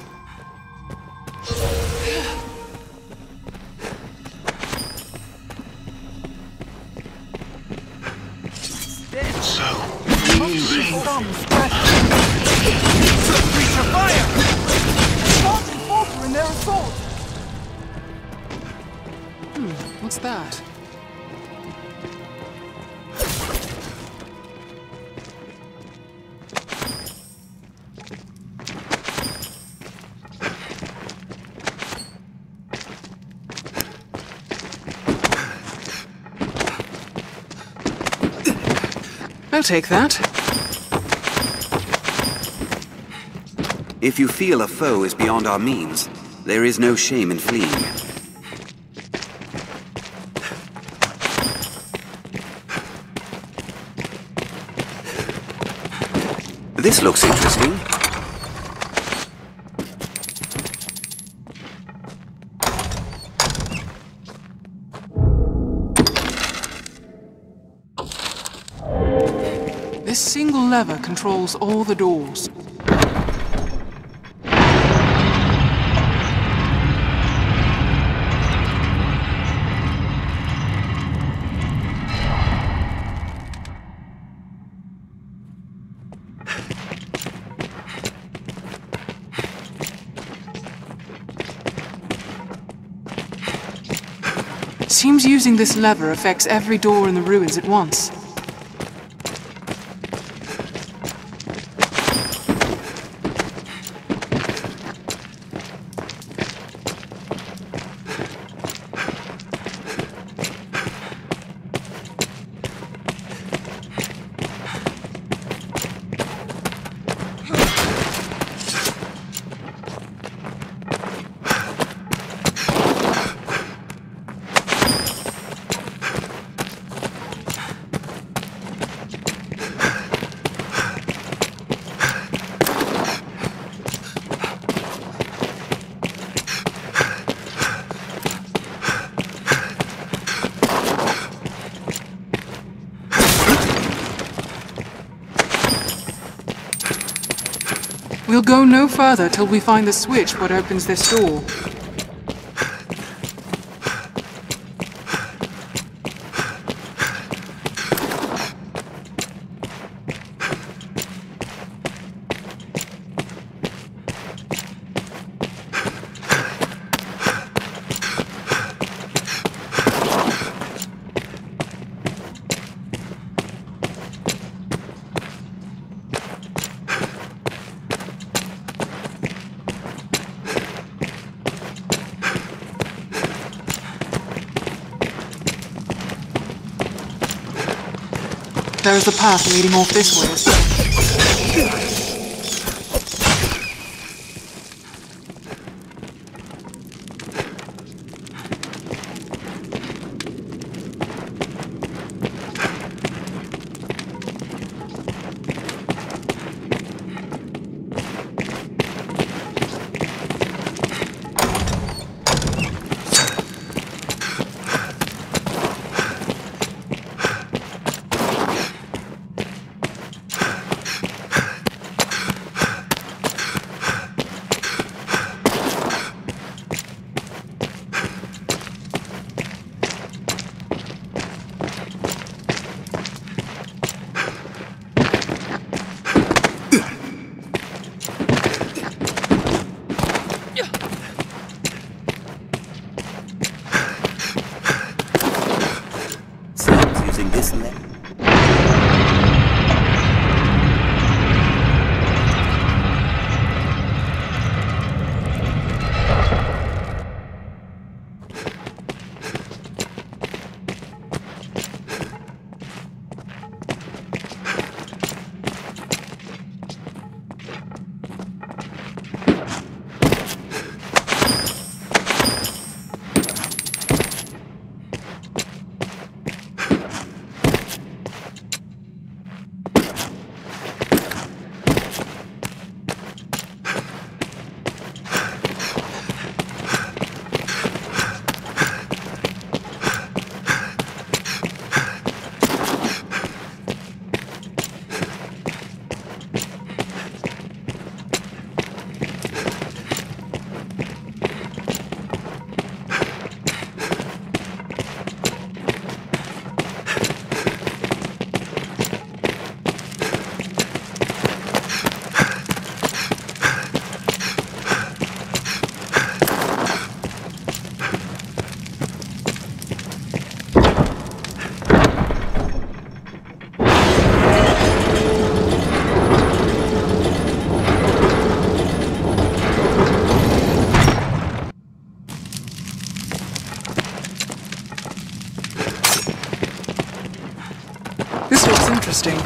What's that? I'll take that. If you feel a foe is beyond our means, there is no shame in fleeing. This looks interesting. This single lever controls all the doors. Seems using this lever affects every door in the ruins at once. We'll go no further till we find the switch what opens this door. There is a path leading off this way as well. Sounds using this leg. This looks interesting.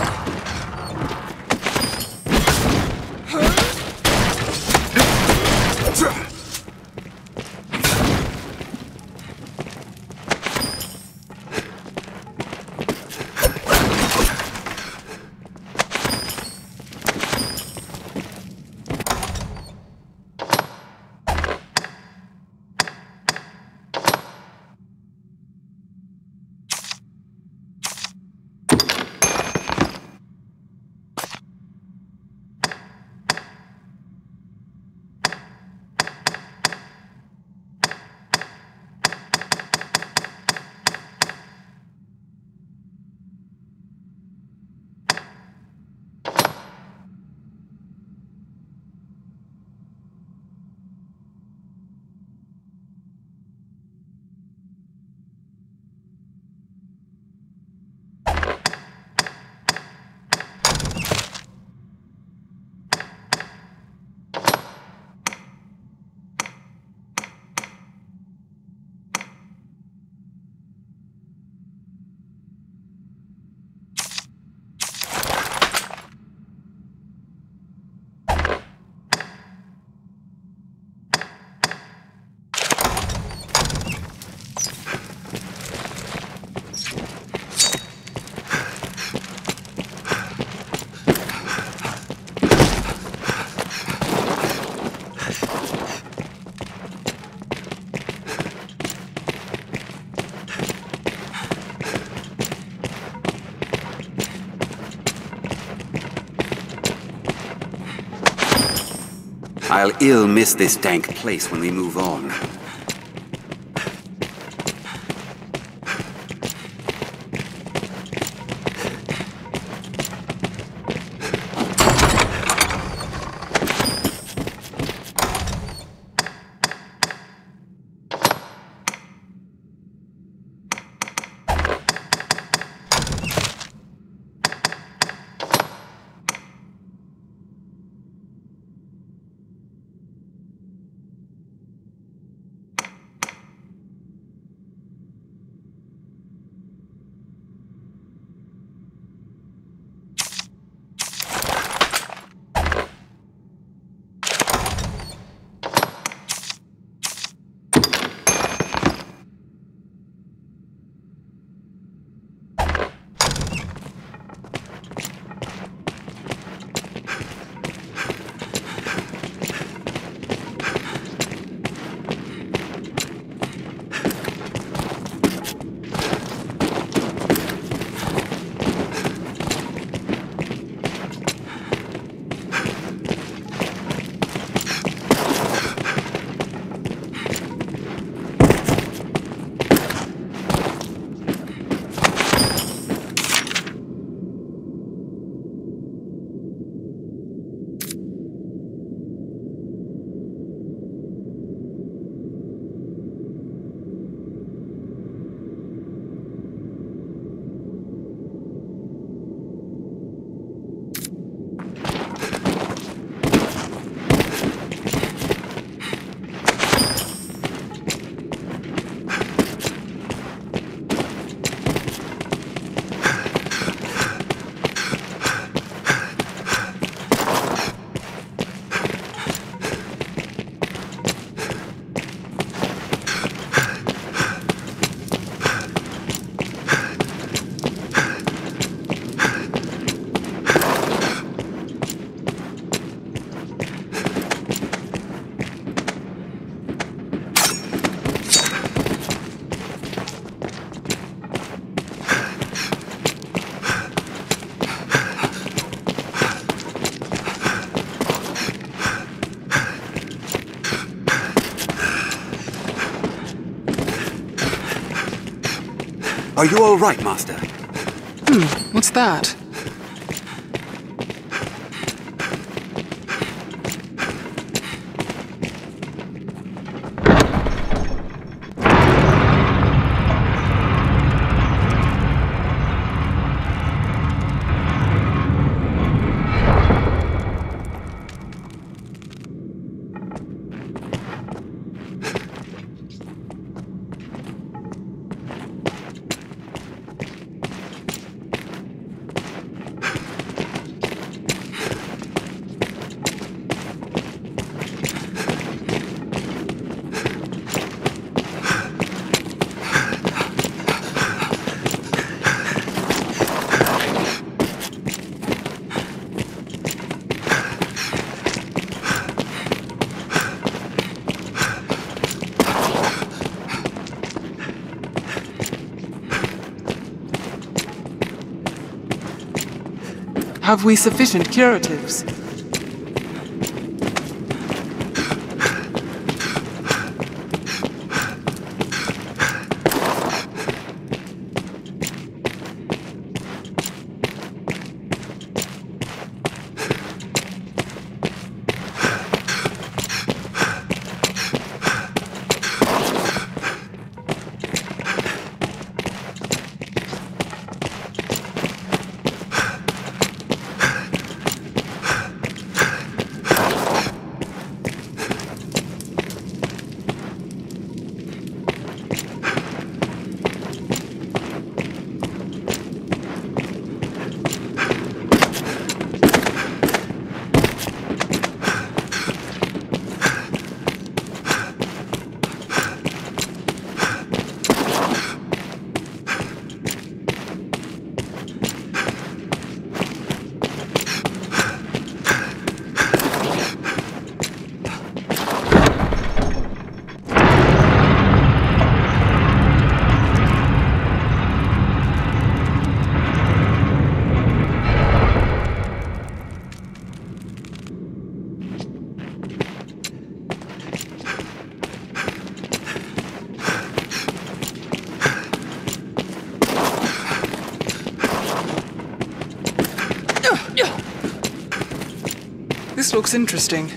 I'll ill miss this dank place when we move on. Are you all right, Master? What's that? Have we sufficient curatives? This looks interesting.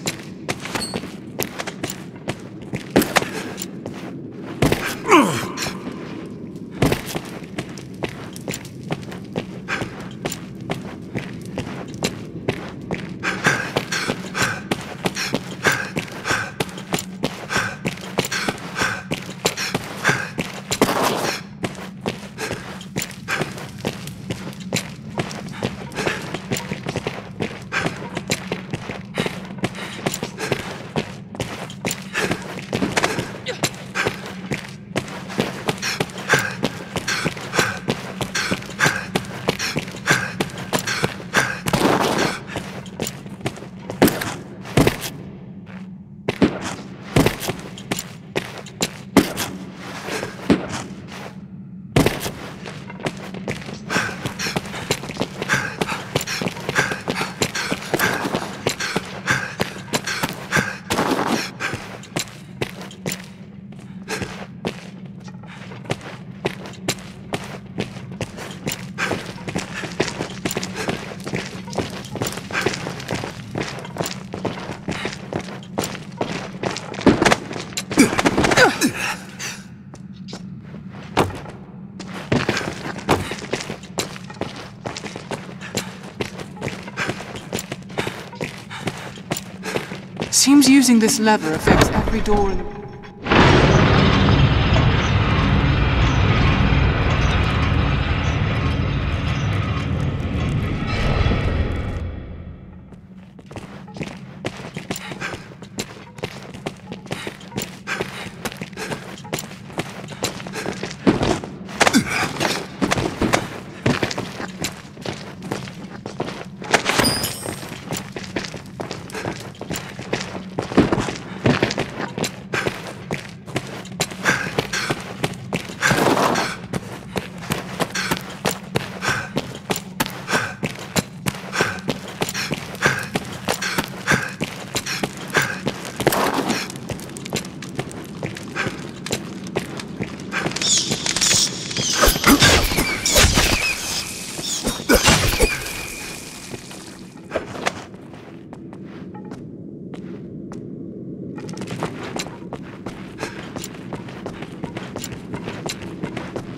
Seems using this lever affects every door in the...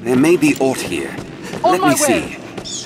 There may be aught here. On my Let me way. see.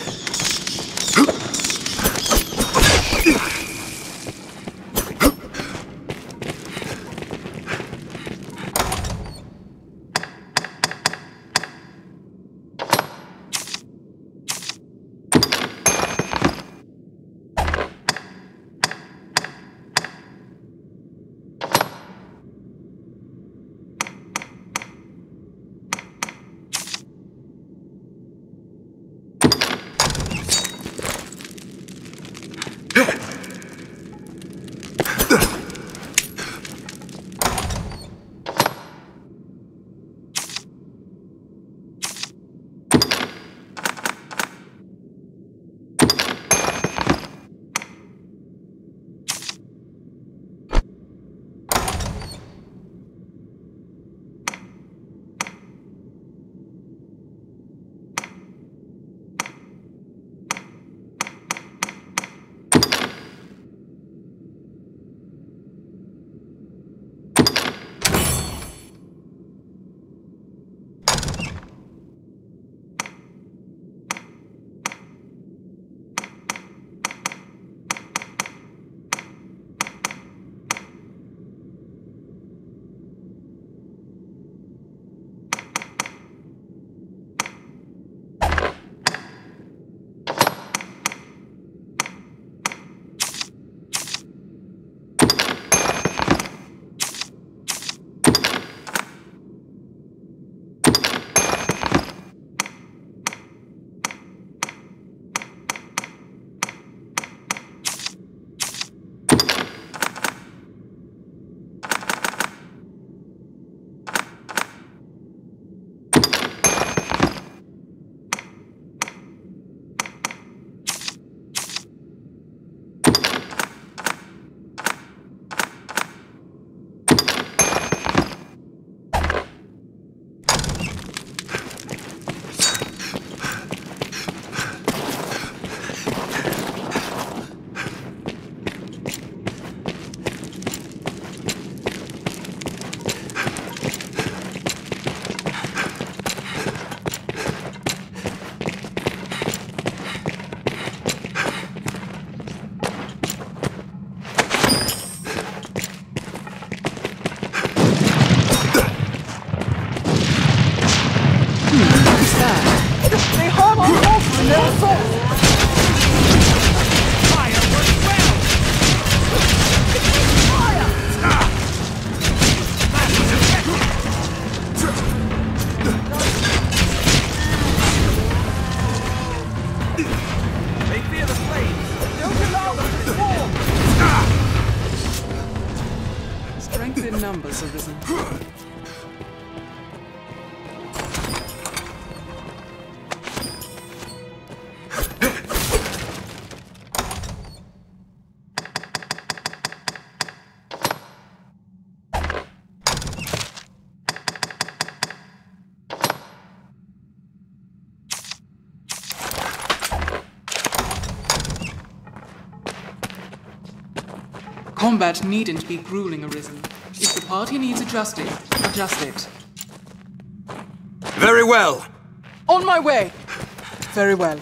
numbers have risen. Combat needn't be grueling, Arisen. If the party needs adjusting, adjust it. Very well. On my way. Very well.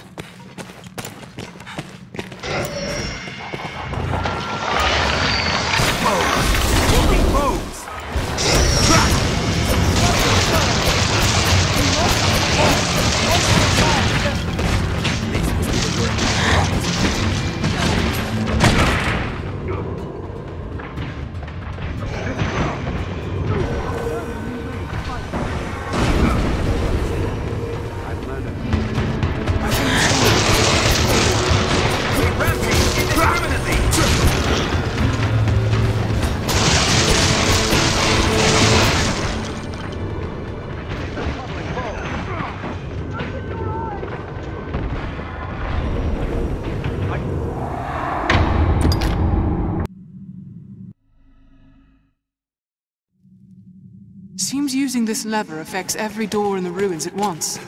Seems using this lever affects every door in the ruins at once.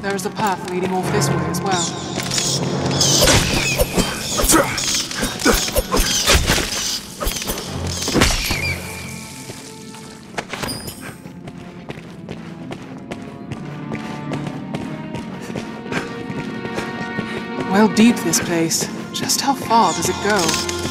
There is a path leading off this way as well. Well deep, this place. Just how far does it go?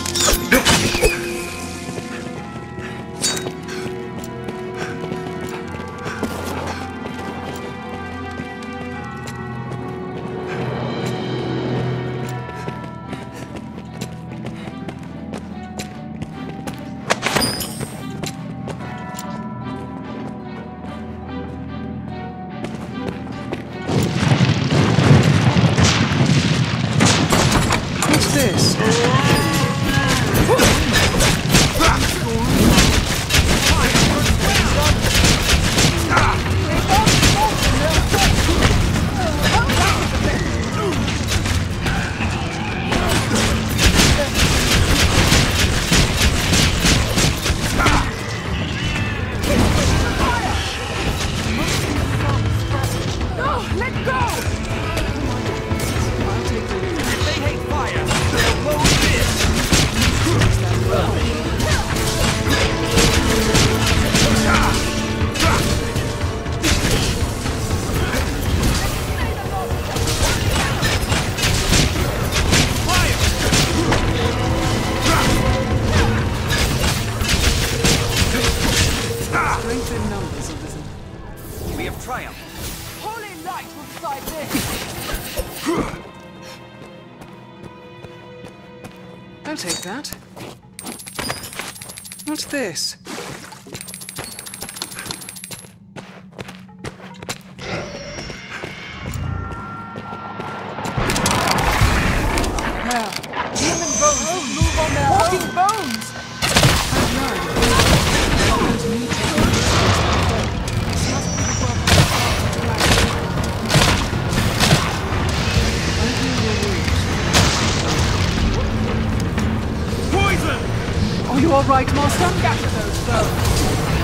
I'll take that. What's this? Now, human bones will move on their walking bones! Are you all right, Master? Scatter those bones.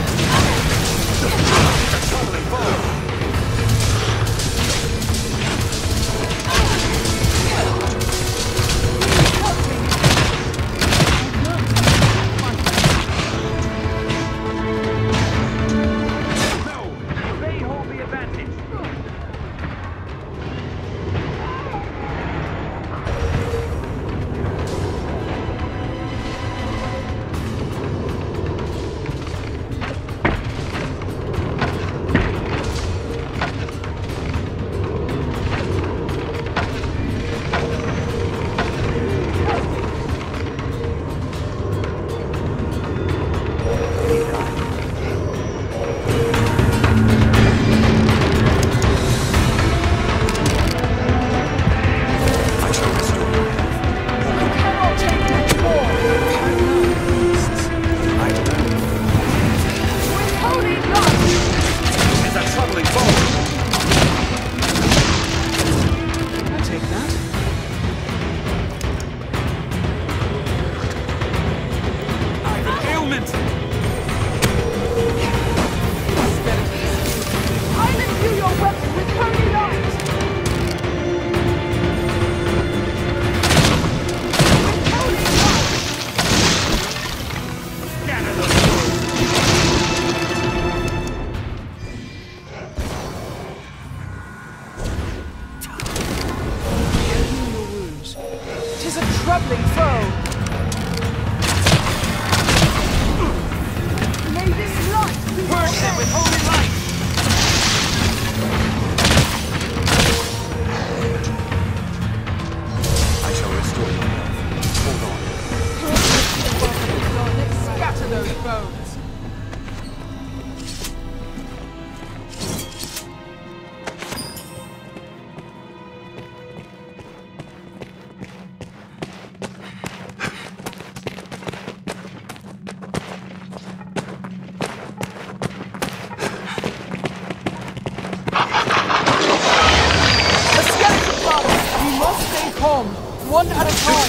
One at a time!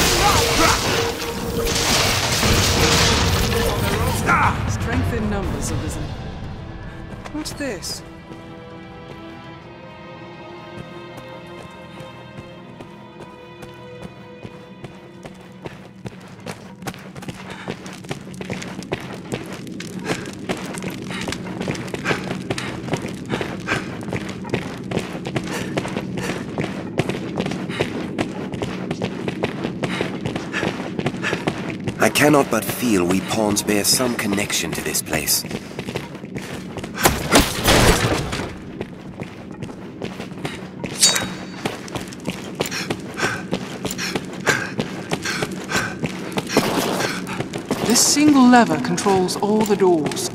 Strength in numbers, Arisen. What's this? I cannot but feel we pawns bear some connection to this place. This single lever controls all the doors.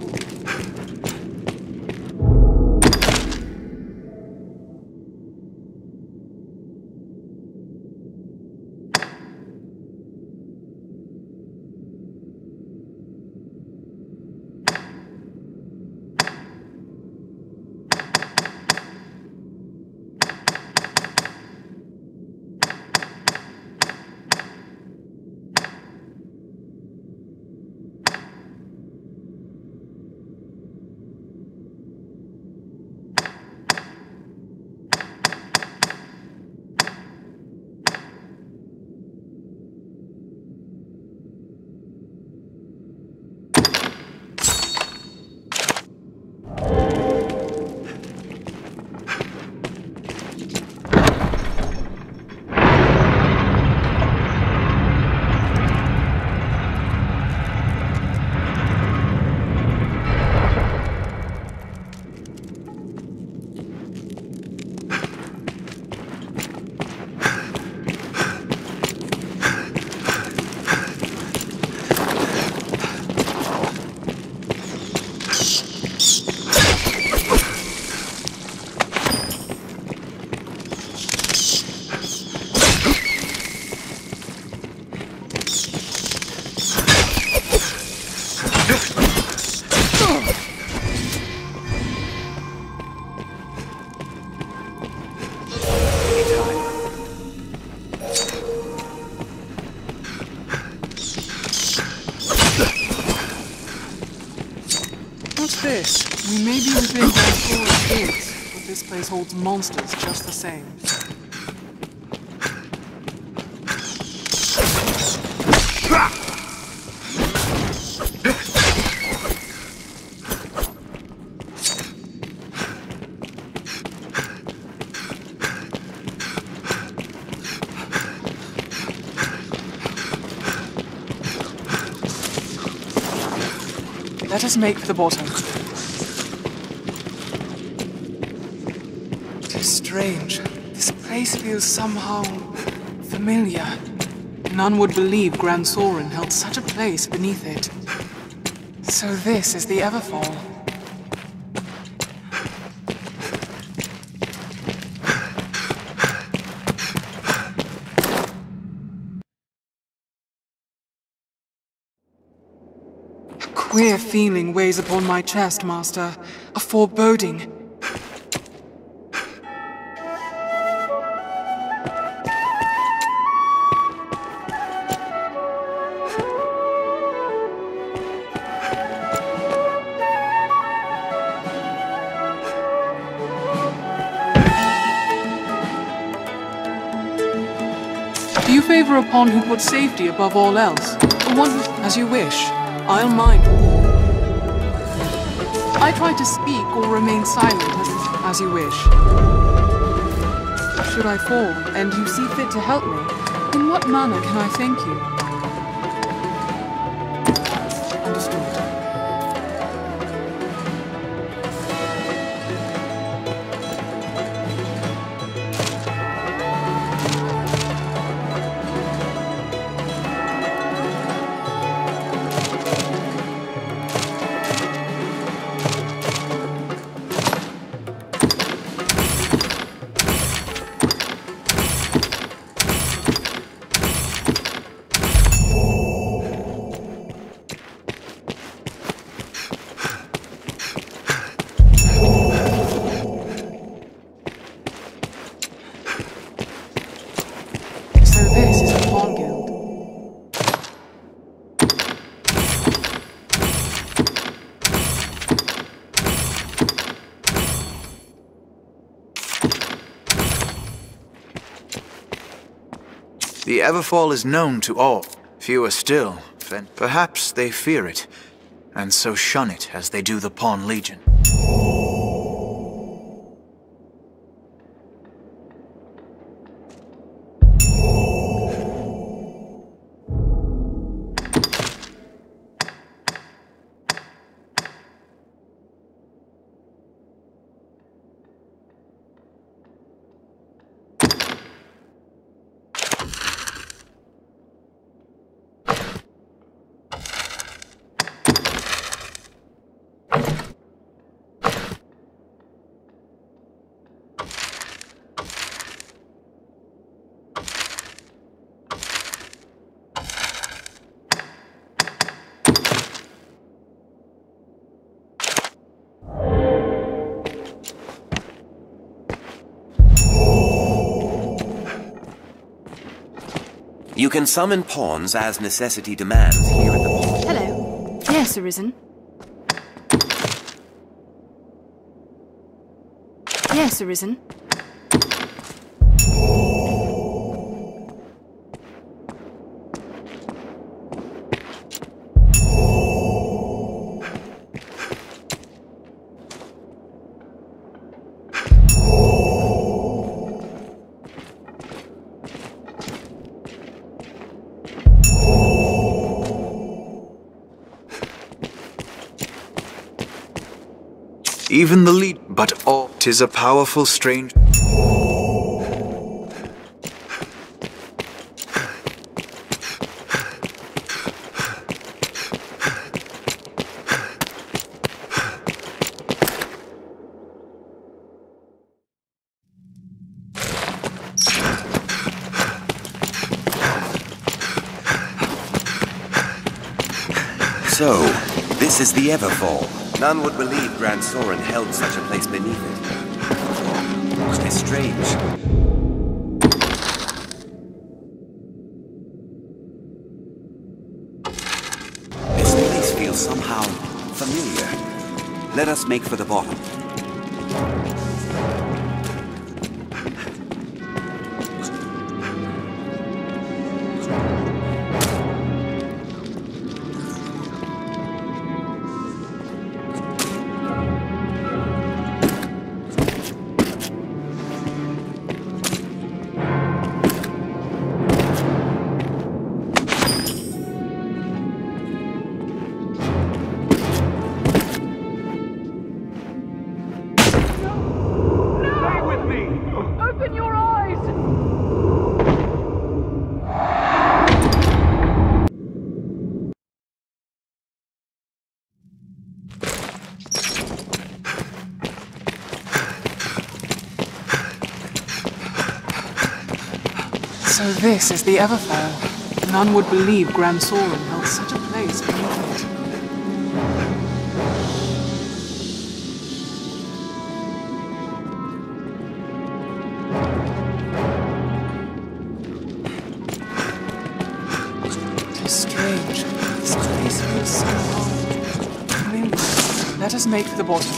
What's this? We may be within Gransoren's gates, but this place holds monsters just the same. Let us make for the bottom. It is strange. This place feels somehow familiar. None would believe Gransoren held such a place beneath it. So this is the Everfall. A queer feeling weighs upon my chest, Master. A foreboding. Do you favor a pawn who puts safety above all else? Or one who, as you wish. I'll mind. I try to speak or remain silent as you wish. Should I fall, and you see fit to help me, in what manner can I thank you? Understood. The Everfall is known to all. Fewer still, perhaps they fear it, and so shun it as they do the Pawn Legion. You can summon pawns as necessity demands here at the port. Hello. Yes, Arisen. Yes, Arisen. Even the lead, but all 'tis a powerful strange. So, this is the Everfall. None would believe Gran Soren held such a place beneath it. It's strange. This place feels somehow familiar. Let us make for the bottom. So this is the Everfall. None would believe Gran Soren held such a place beneath it. It is strange. This place feels so familiar. Let us make for the bottom.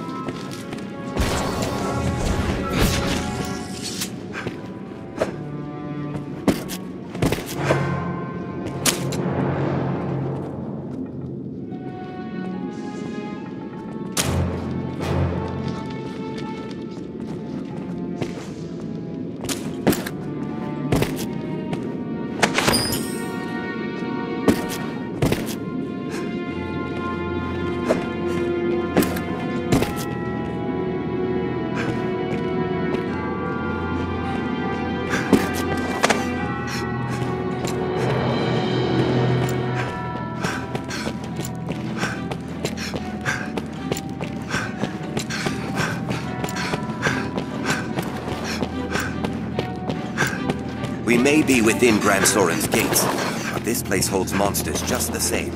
We may be within Gran Soren's gates, but this place holds monsters just the same.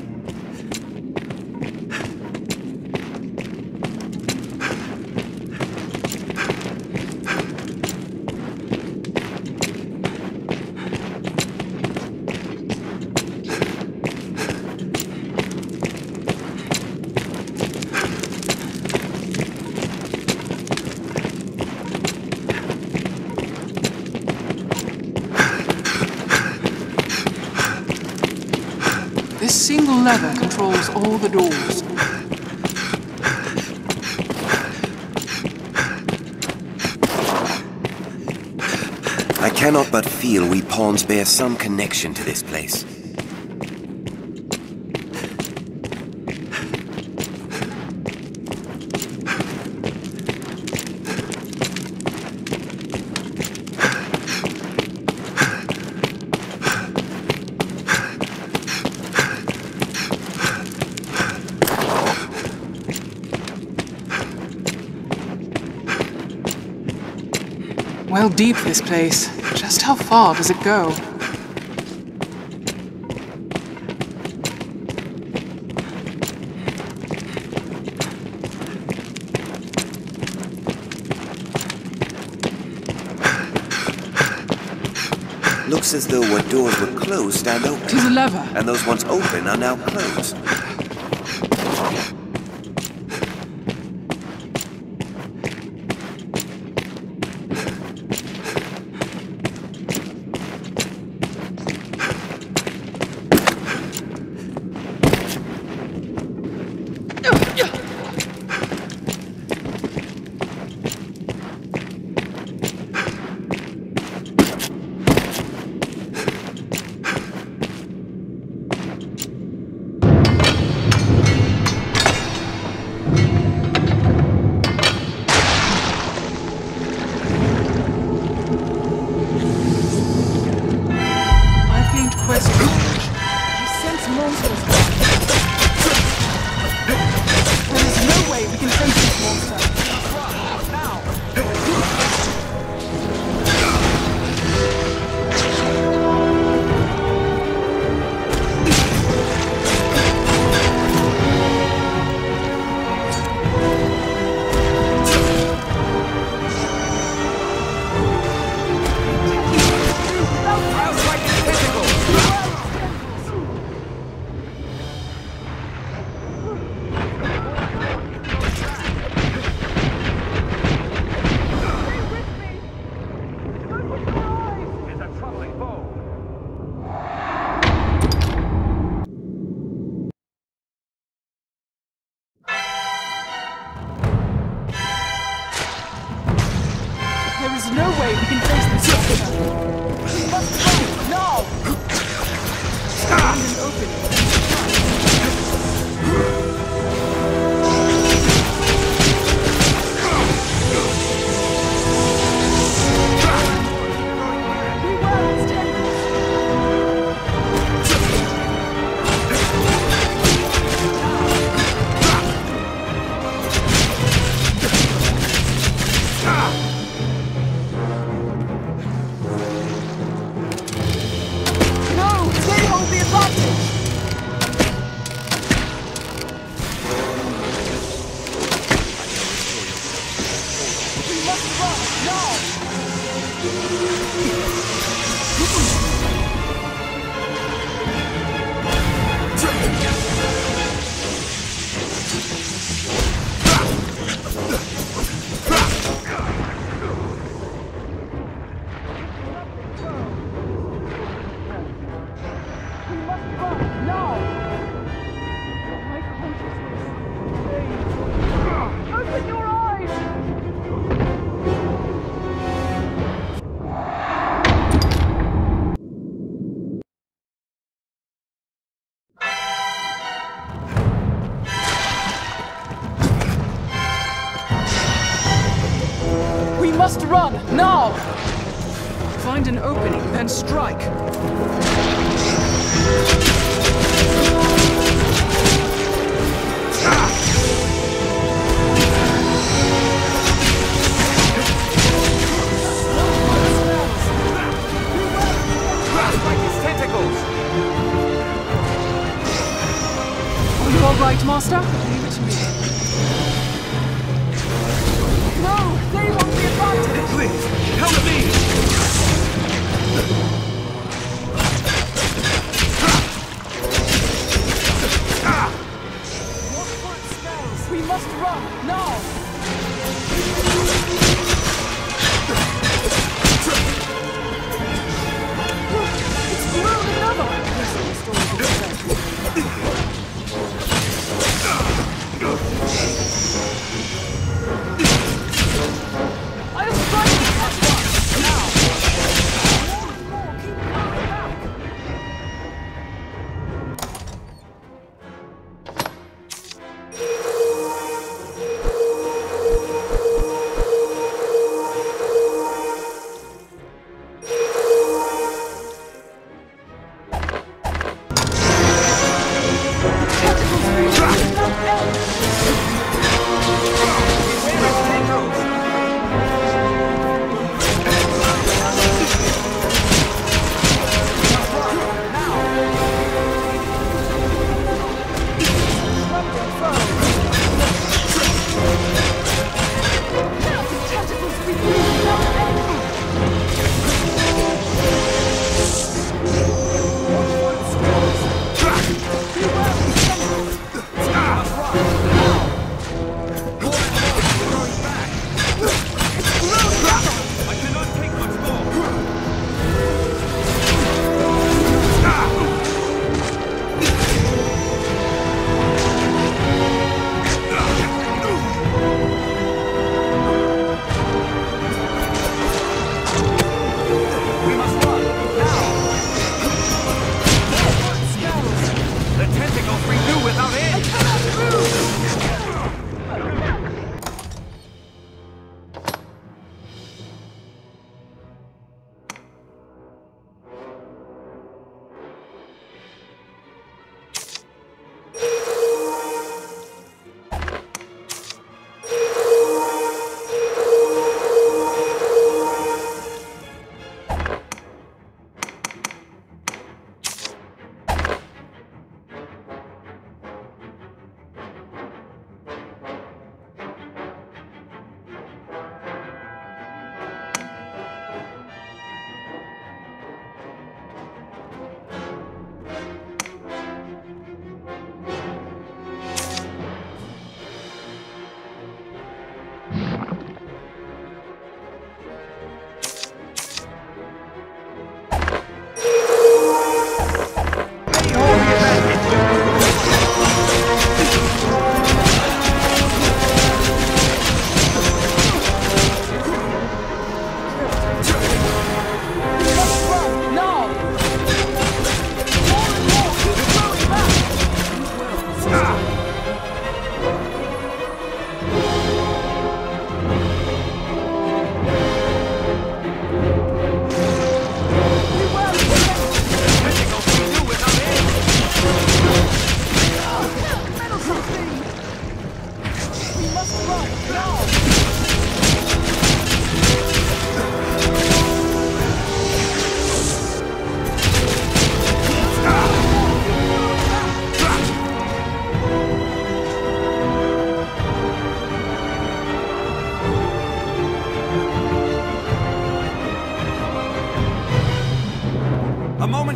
This single lever controls all the doors. I cannot but feel we pawns bear some connection to this place. Well deep, this place. Just how far does it go? Looks as though what doors were closed stand open. 'Tis a lever. And those once open are now closed. Find an opening, then strike. Like his tentacles! Are you all right, Master? Leave it to me. No! They want the advantage! Please, help me! We must run, now! It's blown another! I'll strike you at once, now! More and more, keep coming back!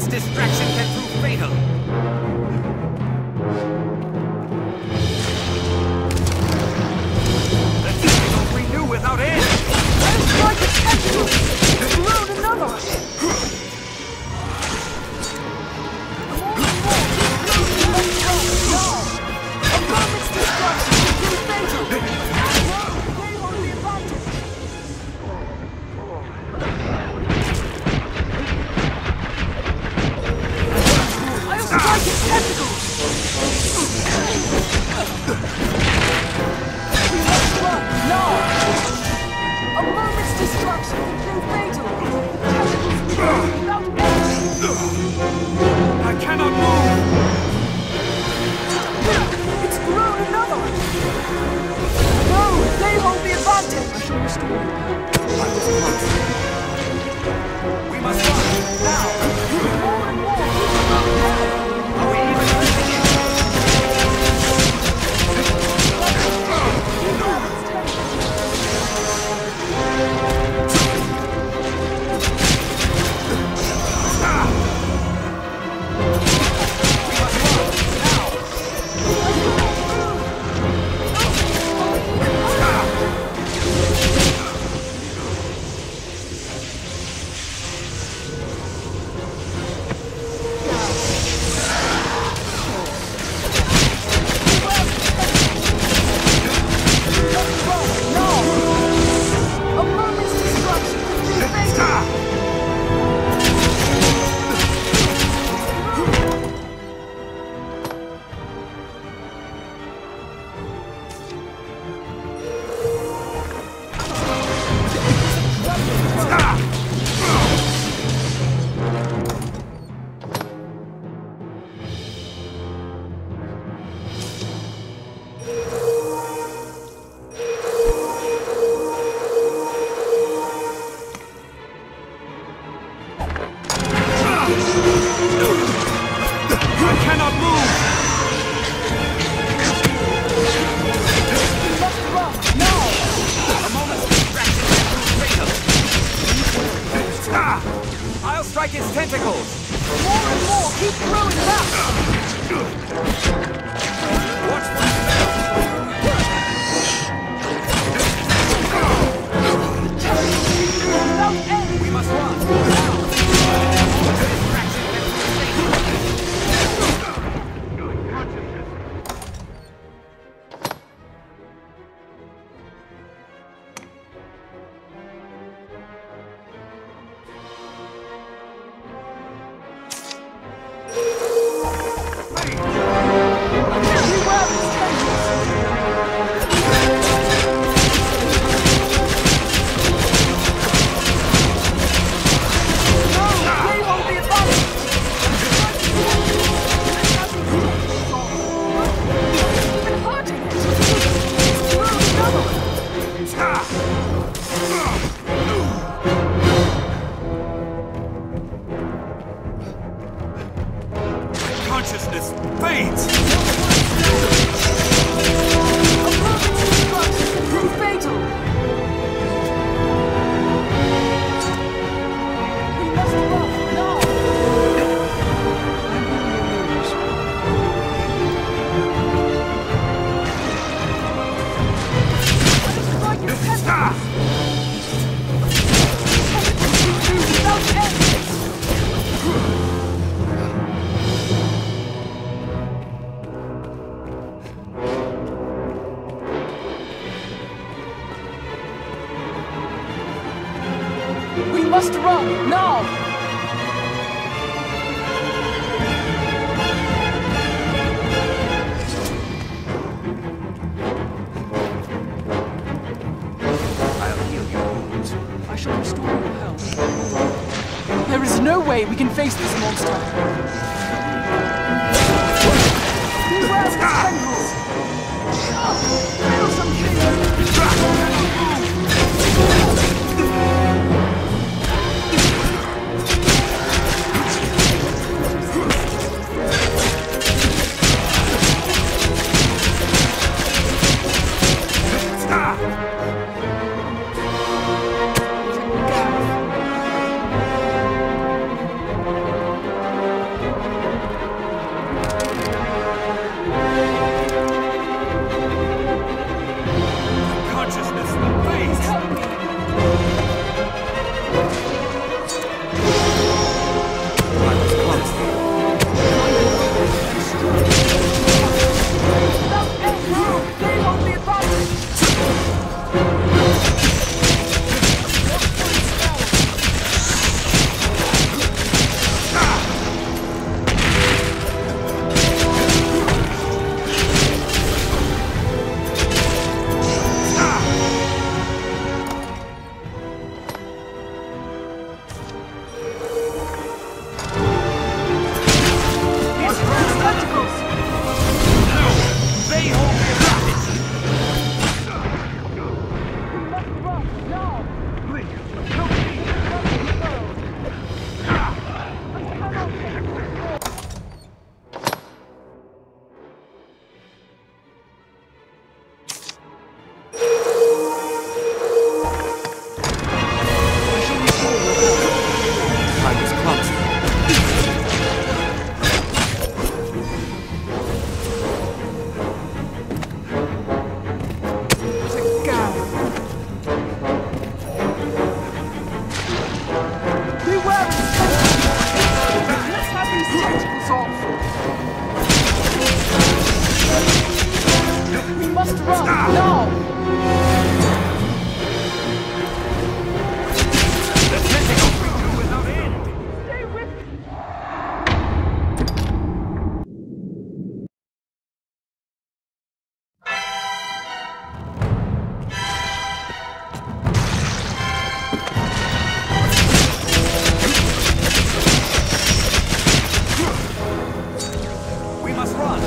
distraction can prove fatal. The tentacles renew without end. That is like a tentacle! It's grown another! A moment's destruction can prove fatal! They hold the advantage! I'll strike its tentacles! We must run, now! A moment's destruction can prove fatal! Tentacles without end! I cannot move! It's grown another! No, they hold the advantage! I shall restore We must run, now! more and more! Are we even losing it? A moment's destruction can prove fatal! I cannot move! We must run, now! A moment's distraction can prove fatal. I'll strike its tentacles! More and more keep growing back! Watch my spell! Without end! We must run, now! Distraction can prove fatal. Consciousness fades! Prove fatal! We must run, now! Strike its tentacles! Without end! We must run, now! I'll heal your wounds. I shall restore your health. There is no way we can face this monster. Beware its tentacles! Feel something!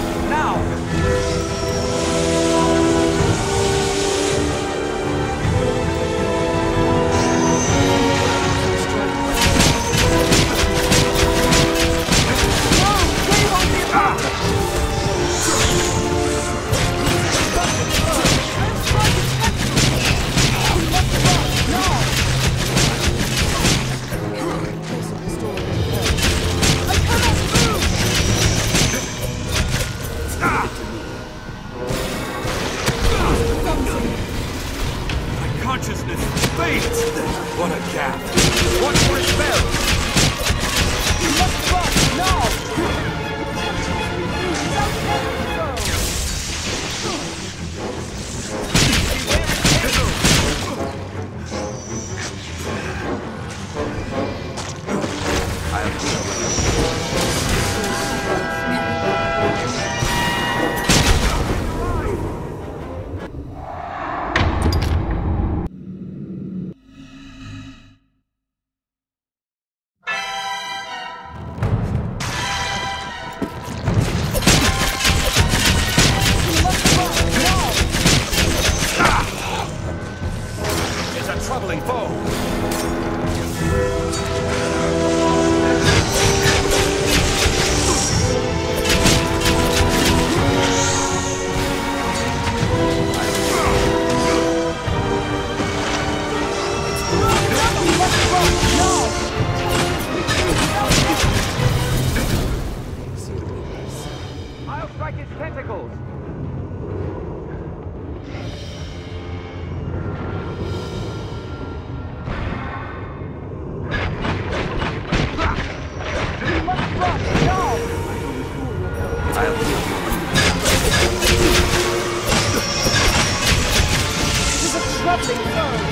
There's a troubling foe!